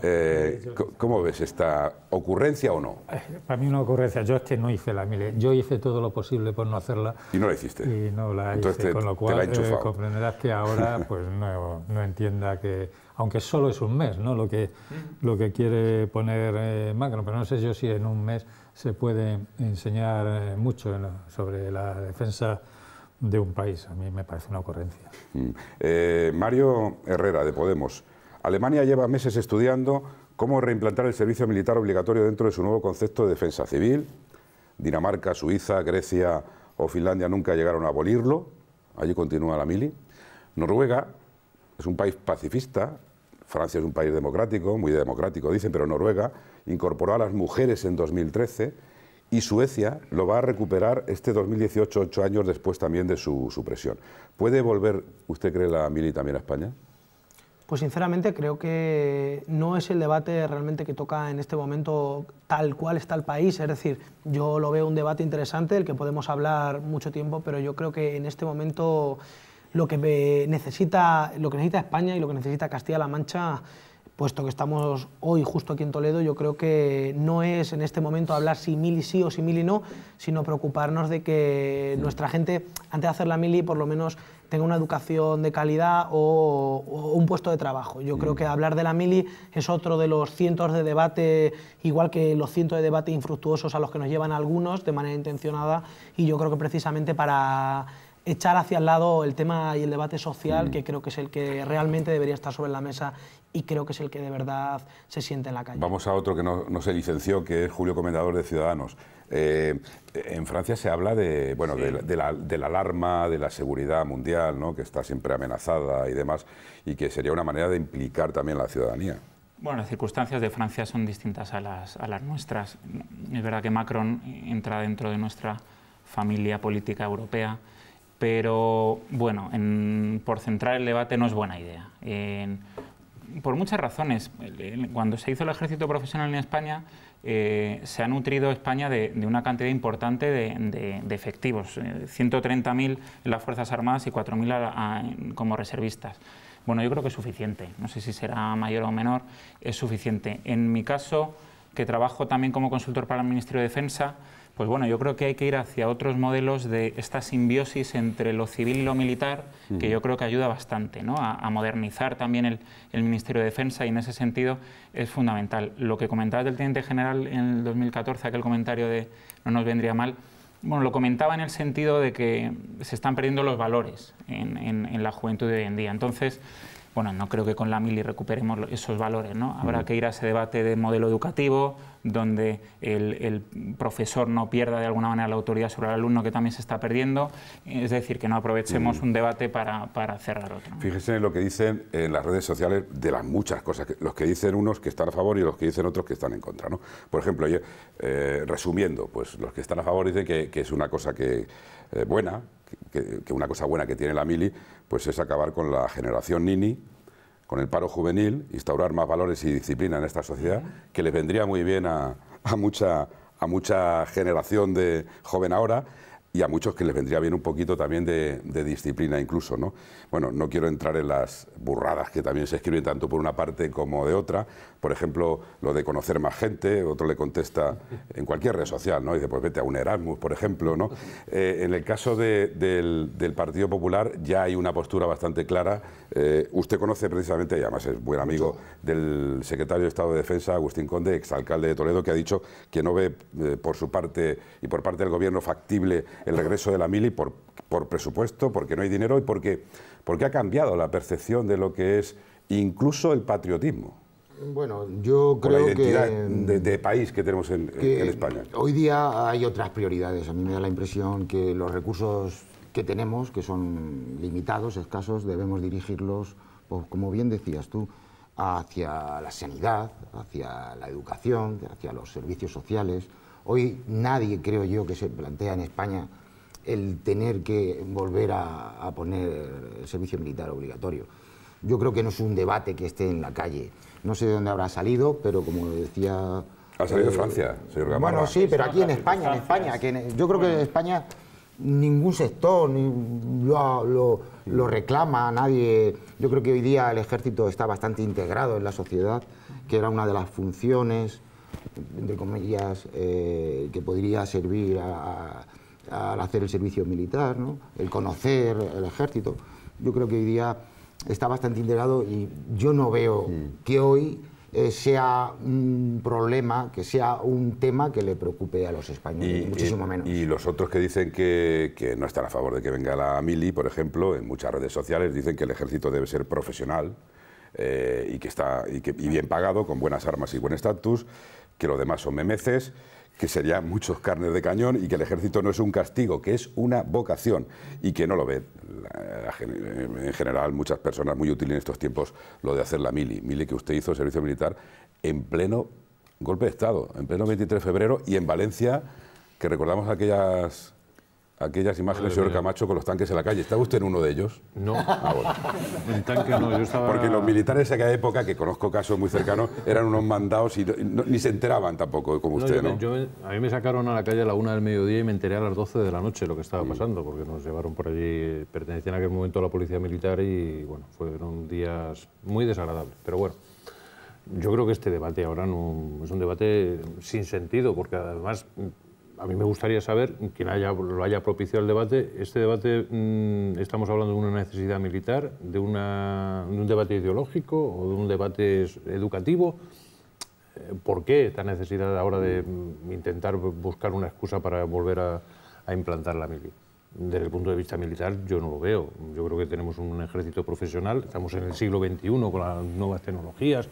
Speaker 1: Eh, ¿Cómo ves esta ocurrencia o no?
Speaker 3: Para mí una ocurrencia. Yo es que no hice la mili. Yo hice todo lo posible por no hacerla.
Speaker 1: ¿Y no la hiciste?
Speaker 3: Y no la
Speaker 1: Entonces
Speaker 3: hice,
Speaker 1: te,
Speaker 3: con lo cual
Speaker 1: te
Speaker 3: eh, comprenderás que ahora pues no, no entienda que, aunque solo es un mes, ¿no? Lo que, lo que quiere poner eh, Macron, pero no sé yo si en un mes se puede enseñar eh, mucho en la, sobre la defensa de un país. A mí me parece una ocurrencia.
Speaker 1: Mm. Eh, Mario Herrera, de Podemos. Alemania lleva meses estudiando cómo reimplantar el servicio militar obligatorio dentro de su nuevo concepto de defensa civil. Dinamarca, Suiza, Grecia o Finlandia nunca llegaron a abolirlo. Allí continúa la mili. Noruega es un país pacifista. Francia es un país democrático, muy democrático dicen, pero Noruega incorporó a las mujeres en dos mil trece. Y Suecia lo va a recuperar este dos mil dieciocho, ocho años después también de su supresión. ¿Puede volver, usted cree, la mili también a España?
Speaker 4: Pues sinceramente creo que no es el debate realmente que toca en este momento tal cual está el país. Es decir, yo lo veo un debate interesante del que podemos hablar mucho tiempo, pero yo creo que en este momento lo que necesita, lo que necesita España y lo que necesita Castilla-La Mancha, puesto que estamos hoy justo aquí en Toledo, yo creo que no es en este momento hablar si mili sí o si mili no, sino preocuparnos de que nuestra gente, antes de hacer la mili, por lo menos tenga una educación de calidad o, o un puesto de trabajo. Yo creo que hablar de la mili es otro de los cientos de debates, igual que los cientos de debates infructuosos a los que nos llevan algunos de manera intencionada, y yo creo que precisamente para echar hacia el lado el tema y el debate social, que creo que es el que realmente debería estar sobre la mesa y creo que es el que de verdad se siente en la calle.
Speaker 1: Vamos a otro que no, no se licenció, que es Julio Comendador de Ciudadanos. Eh, en Francia se habla de, bueno, sí. de, de, la, de la alarma, de la seguridad mundial, ¿no? Que está siempre amenazada y demás, y que sería una manera de implicar también a la ciudadanía.
Speaker 7: Bueno, las circunstancias de Francia son distintas a las, a las nuestras. Es verdad que Macron entra dentro de nuestra familia política europea, pero bueno, en, por centrar el debate no es buena idea. En, por muchas razones. Cuando se hizo el ejército profesional en España, eh, se ha nutrido España de, de una cantidad importante de, de, de efectivos, eh, ciento treinta mil en las Fuerzas Armadas y cuatro mil como reservistas. Bueno, yo creo que es suficiente, no sé si será mayor o menor, es suficiente. En mi caso, que trabajo también como consultor para el Ministerio de Defensa, pues bueno, yo creo que hay que ir hacia otros modelos de esta simbiosis entre lo civil y lo militar, uh-huh. que yo creo que ayuda bastante, ¿no? a, a modernizar también el, el Ministerio de Defensa, y en ese sentido es fundamental. Lo que comentabas del Teniente General en el dos mil catorce, aquel comentario de no nos vendría mal, bueno, lo comentaba en el sentido de que se están perdiendo los valores en, en, en la juventud de hoy en día. Entonces, bueno, no creo que con la mili recuperemos esos valores, ¿no? Habrá que ir a ese debate de modelo educativo, donde el, el profesor no pierda de alguna manera la autoridad sobre el alumno, que también se está perdiendo. Es decir, que no aprovechemos un debate para, para cerrar otro.
Speaker 1: Fíjese en lo que dicen en las redes sociales de las muchas cosas, que, los que dicen unos que están a favor y los que dicen otros que están en contra, ¿no? Por ejemplo, yo, eh, resumiendo, pues los que están a favor dicen que, que es una cosa que, eh, buena, que, que una cosa buena que tiene la mili, pues es acabar con la generación nini, con el paro juvenil, instaurar más valores y disciplina en esta sociedad, que les vendría muy bien a, a, mucha, a mucha generación de joven ahora. y a muchos que les vendría bien un poquito también de, de disciplina incluso, ¿no? Bueno, no quiero entrar en las burradas que también se escriben tanto por una parte como de otra. Por ejemplo, lo de conocer más gente, otro le contesta en cualquier red social, ¿no? Dice, pues vete a un Erasmus, por ejemplo, ¿no? Eh, en el caso de, del, del Partido Popular ya hay una postura bastante clara. Eh, usted conoce precisamente, y además es buen amigo del secretario de Estado de Defensa, Agustín Conde, exalcalde de Toledo, que ha dicho que no ve eh, por su parte y por parte del Gobierno factible el regreso de la mili por, por presupuesto, porque no hay dinero y porque, porque ha cambiado la percepción de lo que es incluso el patriotismo.
Speaker 2: Bueno, yo creo
Speaker 1: la identidad
Speaker 2: que,
Speaker 1: de, de país que tenemos en,
Speaker 2: que
Speaker 1: en España.
Speaker 2: Hoy día hay otras prioridades. A mí me da la impresión que los recursos que tenemos, que son limitados, escasos, debemos dirigirlos, pues, como bien decías tú, hacia la sanidad, hacia la educación, hacia los servicios sociales. Hoy nadie, creo yo, que se plantea en España el tener que volver a, a poner el servicio militar obligatorio. Yo creo que no es un debate que esté en la calle. No sé de dónde habrá salido, pero como decía...
Speaker 1: Ha salido
Speaker 2: eh,
Speaker 1: de Francia, señor Gamarra.
Speaker 2: Bueno, sí, pero aquí en España, en España. Que en, yo creo que en España ningún sector ni lo, lo, lo reclama, nadie... Yo creo que hoy día el ejército está bastante integrado en la sociedad, que era una de las funciones, entre comillas, eh, que podría servir a, a, al hacer el servicio militar, ¿no? El conocer el ejército. Yo creo que hoy día está bastante integrado y yo no veo mm. que hoy eh, sea un problema, que sea un tema que le preocupe a los españoles, y, muchísimo
Speaker 1: y,
Speaker 2: menos.
Speaker 1: Y los otros que dicen que, que no están a favor de que venga la mili, por ejemplo, en muchas redes sociales dicen que el ejército debe ser profesional eh, y, que está, y, que, y bien pagado, con buenas armas y buen estatus, que los demás son memeces, que serían muchos carnes de cañón y que el ejército no es un castigo, que es una vocación y que no lo ven. En general, muchas personas muy útiles en estos tiempos lo de hacer la mili. Mili que usted hizo, servicio militar, en pleno golpe de Estado, en pleno veintitrés de febrero y en Valencia, que recordamos aquellas... aquellas imágenes, señor Camacho, con los tanques en la calle. ¿Estaba usted en uno de ellos?
Speaker 5: No.
Speaker 1: Ah, bueno.
Speaker 5: En tanque no, yo estaba...
Speaker 1: Porque los militares de aquella época, que conozco casos muy cercanos, eran unos mandados y no, no, ni se enteraban tampoco, como usted,
Speaker 5: ¿no?
Speaker 1: ¿no?
Speaker 5: Yo, yo, a mí me sacaron a la calle a la una del mediodía y me enteré a las doce de la noche lo que estaba pasando, porque nos llevaron por allí, pertenecían en aquel momento a la policía militar y, bueno, fueron días muy desagradables. Pero bueno, yo creo que este debate ahora no, es un debate sin sentido, porque además... A mí me gustaría saber, quien haya, lo haya propiciado el debate, este debate, mmm, estamos hablando de una necesidad militar, de, una, de un debate ideológico o de un debate educativo. ¿Por qué esta necesidad ahora de intentar buscar una excusa para volver a, a implantar la mili? Desde el punto de vista militar yo no lo veo. Yo creo que tenemos un ejército profesional, estamos en el siglo veintiuno con las nuevas tecnologías.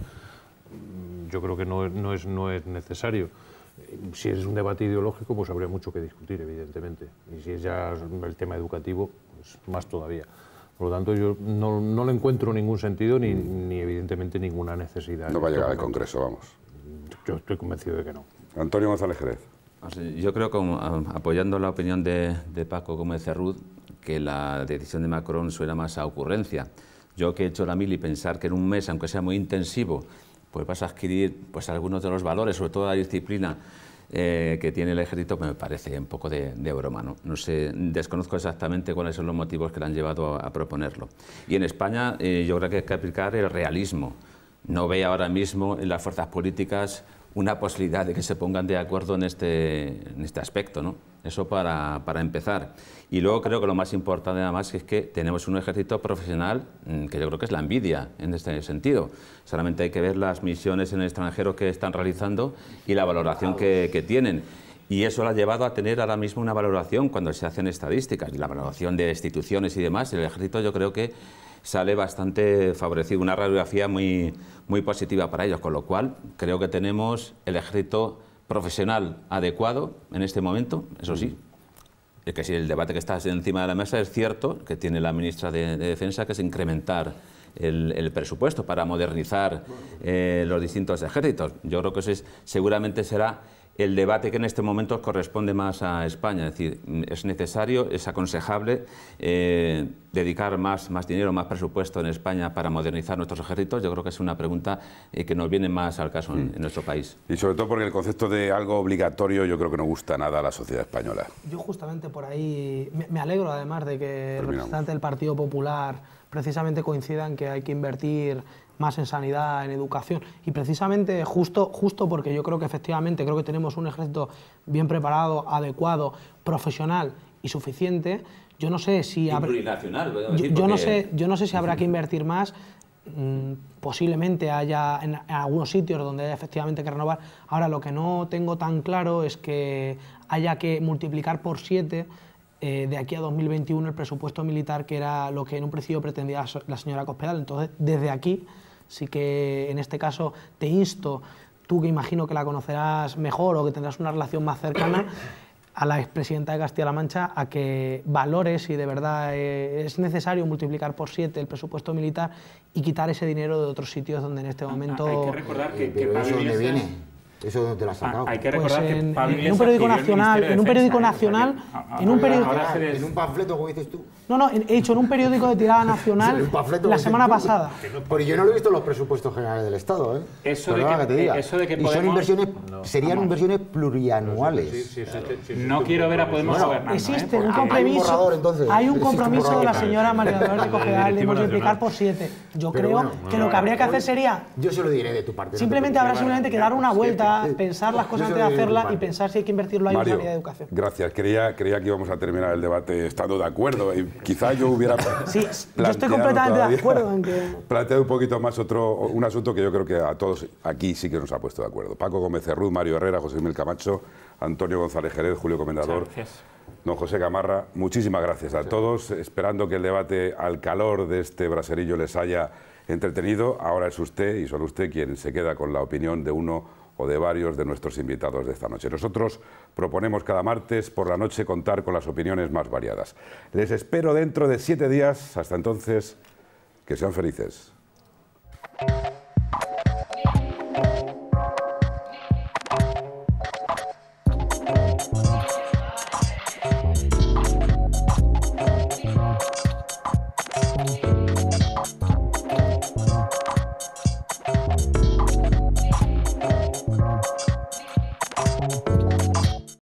Speaker 5: Yo creo que no, no, es, no es necesario. Si es un debate ideológico, pues habría mucho que discutir, evidentemente. Y si es ya el tema educativo, pues más todavía. Por lo tanto, yo no, no le encuentro ningún sentido ni, ni evidentemente ninguna necesidad.
Speaker 1: No va a llegar al Congreso, vamos.
Speaker 5: Yo estoy convencido de que no.
Speaker 1: Antonio González Jerez.
Speaker 6: Yo creo, como, apoyando la opinión de, de Paco Gómez Cerrut, que la decisión de Macron suena más a ocurrencia. Yo que he hecho la mili, pensar que en un mes, aunque sea muy intensivo, pues vas a adquirir pues, algunos de los valores, sobre todo la disciplina eh, que tiene el ejército, pues me parece un poco de, de broma, ¿no? No sé, desconozco exactamente cuáles son los motivos que le han llevado a, a proponerlo. Y en España eh, yo creo que hay que aplicar el realismo. No veo ahora mismo en las fuerzas políticas una posibilidad de que se pongan de acuerdo en este, en este aspecto, ¿no? Eso para, para empezar. Y luego creo que lo más importante además es que tenemos un ejército profesional que yo creo que es la envidia en este sentido. Solamente hay que ver las misiones en el extranjero que están realizando y la valoración que, que tienen. Y eso lo ha llevado a tener ahora mismo una valoración cuando se hacen estadísticas. Y la valoración de instituciones y demás, el ejército yo creo que sale bastante favorecido, una radiografía muy, muy positiva para ellos, con lo cual creo que tenemos el ejército profesional adecuado en este momento, eso sí. Es que si el debate que está encima de la mesa es cierto, que tiene la ministra de, de Defensa, que es incrementar el, el presupuesto para modernizar eh, los distintos ejércitos. Yo creo que eso es, seguramente será el debate que en este momento corresponde más a España. Es decir, es necesario, es aconsejable eh, dedicar más, más dinero, más presupuesto en España para modernizar nuestros ejércitos. Yo creo que es una pregunta eh, que nos viene más al caso en, en nuestro país.
Speaker 1: Y sobre todo porque el concepto de algo obligatorio yo creo que no gusta nada a la sociedad española.
Speaker 4: Yo justamente por ahí me, me alegro además de que
Speaker 1: Terminamos.
Speaker 4: el representante del Partido Popular precisamente coincida en que hay que invertir más en sanidad, en educación, y precisamente justo, justo porque yo creo que efectivamente creo que tenemos un ejército bien preparado, adecuado, profesional y suficiente. Yo no sé si habrá,
Speaker 6: plurinacional,
Speaker 4: yo, yo no sé, yo no sé si habrá que invertir más. Mm, posiblemente haya en, en algunos sitios donde haya efectivamente que renovar. Ahora, lo que no tengo tan claro es que haya que multiplicar por siete eh, de aquí a dos mil veintiuno el presupuesto militar, que era lo que en un principio pretendía la señora Cospedal. Entonces, desde aquí sí que en este caso te insto, tú que imagino que la conocerás mejor o que tendrás una relación más cercana, a la expresidenta de Castilla-La Mancha a que valore si de verdad eh, es necesario multiplicar por siete el presupuesto militar y quitar ese dinero de otros sitios donde en este momento...
Speaker 7: Hay que recordar que, que
Speaker 2: ¿Pero
Speaker 7: Pablo
Speaker 2: eso dónde
Speaker 7: Iglesias...
Speaker 2: viene? ¿Eso dónde te lo has sacado?
Speaker 7: Hay que
Speaker 4: Pues
Speaker 7: recordar
Speaker 4: en,
Speaker 7: que Pablo
Speaker 4: en un periódico nacional, en un periódico nacional, en un periódico...
Speaker 2: En un panfleto, como dices tú.
Speaker 4: No, no, he dicho en un periódico de tirada nacional
Speaker 2: Un panfleto,
Speaker 4: la
Speaker 2: como
Speaker 4: semana
Speaker 2: dices tú.
Speaker 4: pasada.
Speaker 2: Porque yo no lo he visto en los presupuestos generales del Estado, ¿eh?
Speaker 7: Eso de
Speaker 2: Perdona
Speaker 7: que-
Speaker 2: te diga.
Speaker 7: eso de que
Speaker 2: Y son
Speaker 7: Podemos-
Speaker 2: inversiones,
Speaker 7: No.
Speaker 2: serían
Speaker 7: Vamos.
Speaker 2: inversiones plurianuales.
Speaker 5: Sí, sí, sí, sí, sí,
Speaker 7: No
Speaker 5: sí,
Speaker 7: quiero ver a Podemos
Speaker 2: Bueno,
Speaker 7: gobernando.
Speaker 4: Existe
Speaker 7: ¿eh?
Speaker 4: un
Speaker 7: Porque-
Speaker 4: compromiso,
Speaker 2: borrador, entonces.
Speaker 4: hay un
Speaker 2: Existe un
Speaker 4: compromiso de la
Speaker 2: borrador.
Speaker 4: señora María Dolores Cospedal de
Speaker 5: Directiva
Speaker 4: multiplicar
Speaker 5: nacional.
Speaker 4: por siete. Yo
Speaker 2: Pero
Speaker 4: creo
Speaker 2: bueno,
Speaker 4: que lo que habría que hacer sería
Speaker 2: Yo se lo diré de tu parte. no te
Speaker 4: simplemente
Speaker 2: preocupes.
Speaker 4: habrá simplemente que dar una vuelta, pensar las
Speaker 2: Yo
Speaker 4: cosas
Speaker 2: se
Speaker 4: antes
Speaker 2: lo
Speaker 4: de
Speaker 2: diré de tu
Speaker 4: hacerla y
Speaker 2: parte.
Speaker 4: pensar si hay que invertirlo ahí en
Speaker 1: Mario,
Speaker 4: sanidad y educación.
Speaker 1: gracias. Creía, creía que íbamos a terminar el debate estando de acuerdo y quizá yo hubiera
Speaker 4: Sí, yo
Speaker 1: planteado
Speaker 4: estoy completamente de
Speaker 1: todavía-
Speaker 4: acuerdo en que...
Speaker 1: planteado un poquito más otro, un asunto que yo creo que a todos aquí sí que nos ha puesto de acuerdo. Paco Gómez Cerruz, Mario Herrera, José Miguel Camacho, Antonio González Jerez, Julio Comendador,
Speaker 7: Muchas gracias.
Speaker 1: don José Gamarra. Muchísimas gracias a todos, esperando que el debate al calor de este braserillo les haya entretenido. Ahora es usted y solo usted quien se queda con la opinión de uno o de varios de nuestros invitados de esta noche. Nosotros proponemos cada martes por la noche contar con las opiniones más variadas. Les espero dentro de siete días. Hasta entonces, que sean felices.